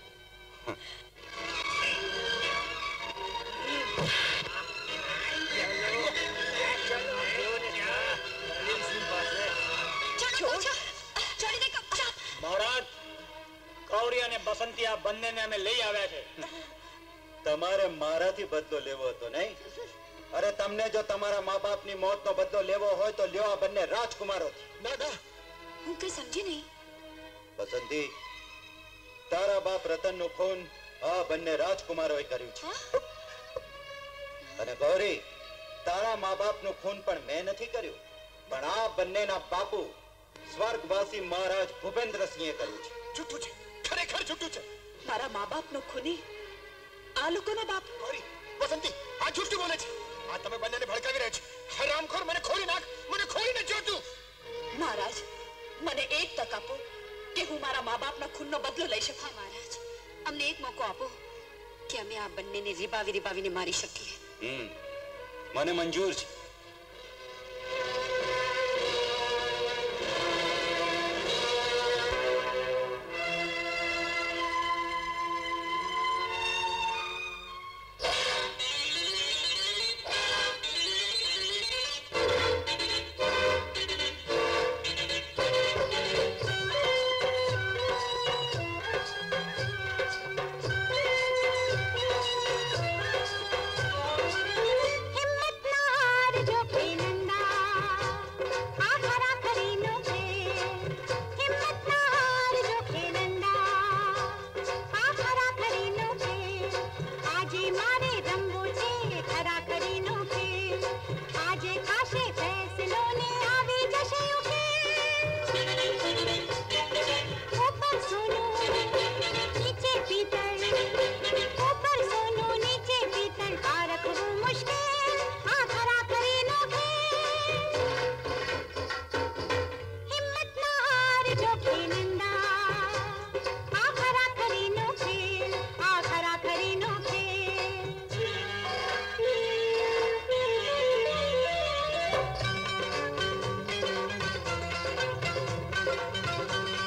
[SPEAKER 9] મહારાજ કૌરી અને બસંતી આ બંનેને અમે લઈ આવ્યા છે
[SPEAKER 7] તમારે મારાથી બદલો લેવો હતો નહીં અરે તમને જો તમારા મા બાપની મોતનો બદલો લેવો હોય તો લ્યો આ બંને રાજકુમારોથી
[SPEAKER 3] દાદા હું કઈ સમજી નહીં
[SPEAKER 7] બસંતી તારા બાપ રતનનું ખૂન આ બંને રાજકુમારોએ કર્યું છે અને ગૌરી તારા મા બાપનું ખૂન પણ મેં નથી કર્યું પણ આ બંનેના બાપુ સ્વર્ગવાસી મહારાજ ભૂપેન્દ્રસિંહે કર્યું છે
[SPEAKER 10] જૂઠું છે ખરેખર જૂઠું છે
[SPEAKER 16] મારા મા બાપનો ખૂની આ લોકોનો બાપ
[SPEAKER 10] ગૌરી વસંતી આ જૂઠું બોલે છે આ તમે બંનેને ભડકાવી રહ્યા છો હરામખોર મને ખોલી નાખ મને ખોલીને જોતું
[SPEAKER 16] મહારાજ મને એક તક આપો કે હું મારા મા બાપના ખૂનનો બદલો લઈ શકું
[SPEAKER 3] મહારાજ અમને એક મોકો આપો કે અમે આ બંનેને રીબાવીને મારી શકીએ
[SPEAKER 7] મને મંજૂર છે
[SPEAKER 12] हिम्मत ना हार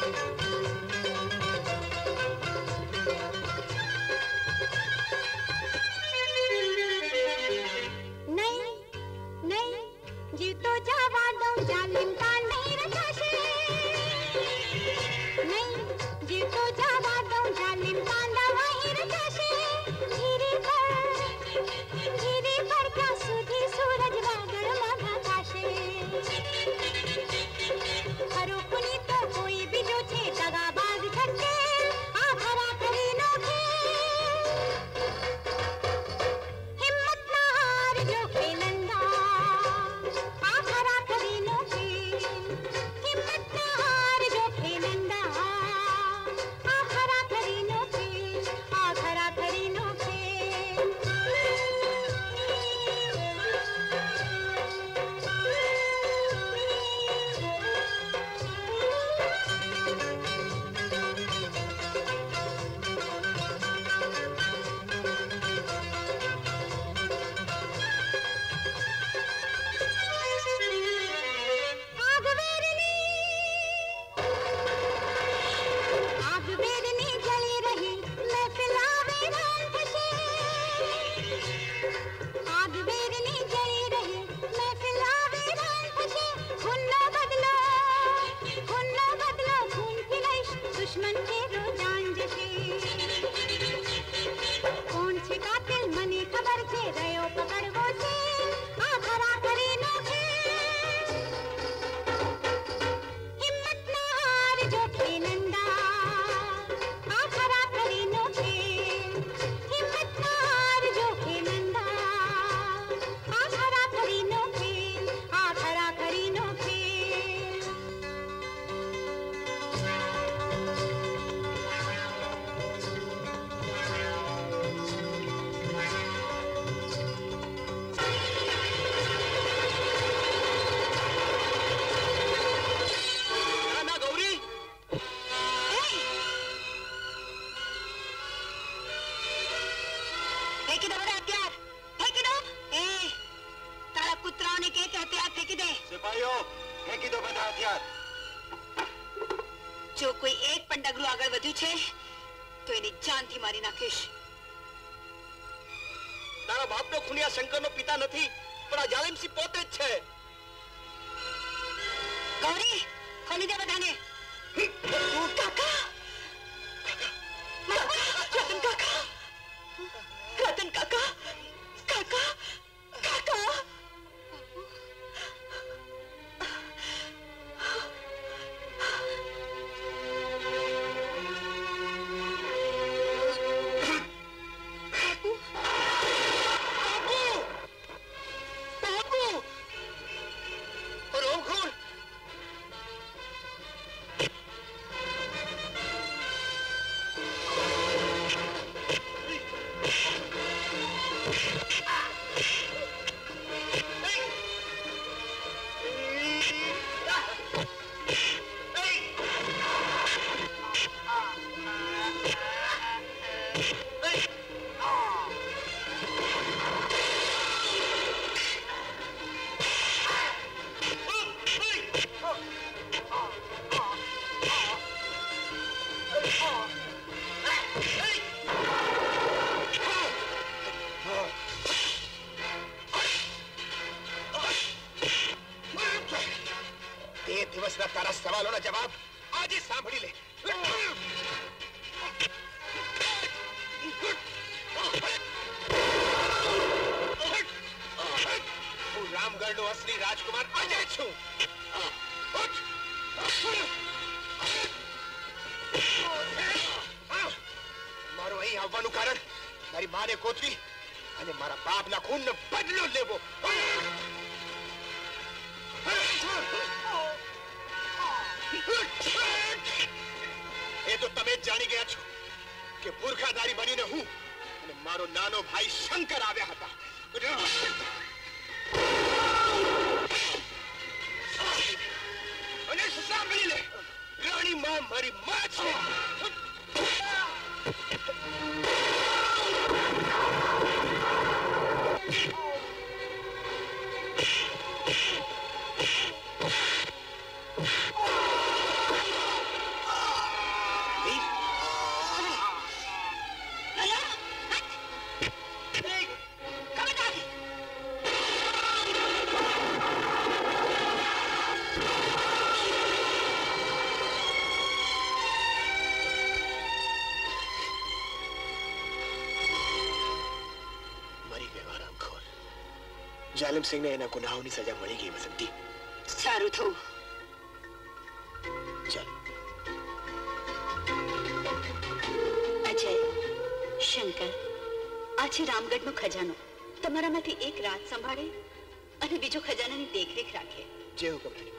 [SPEAKER 16] જો કોઈ એક પણ ડગલું આગળ વધ્યું છે તો એની જાનથી મારી નાખીશ.
[SPEAKER 6] તારા બાપનો ખૂનિયા શંકરનો પિતા નથી, પણ આ જાલિમસિંહ પોતે જ છે.
[SPEAKER 16] ગૌરી, ખોલી દે બધાને. કાકા, રતન કાકા, રતન કાકા, કાકા, કાકા.
[SPEAKER 10] તારા સવાલોના જવાબ આજે સાંભળી લે. હું રામગઢનો અસલી રાજકુમાર અજય છું. મારું અહીં આવવાનું કારણ મારી માને ગોતવી અને મારા બાપના ખૂનનો બદલો લેવો. એ તો તમે જ જાણી ગયા છો કે મૂર્ખાધારી બનીને હું અને મારો નાનો ભાઈ શંકર આવ્યા હતા. અને સાંભળી લે, રાણી માં મારી માં છે. જાલિમ સિંહને એના ગુનાહોની સજા મળી ગઈ વસંતી.
[SPEAKER 3] સારું થયું.
[SPEAKER 10] ચાલ.
[SPEAKER 1] અજય, શંકર, આ છે રામગઢનો ખજાનો. તમારામાંથી એક રાત સંભાળે અને બીજો ખજાનાની દેખરેખ રાખે.
[SPEAKER 10] જે હુકમ રાણી.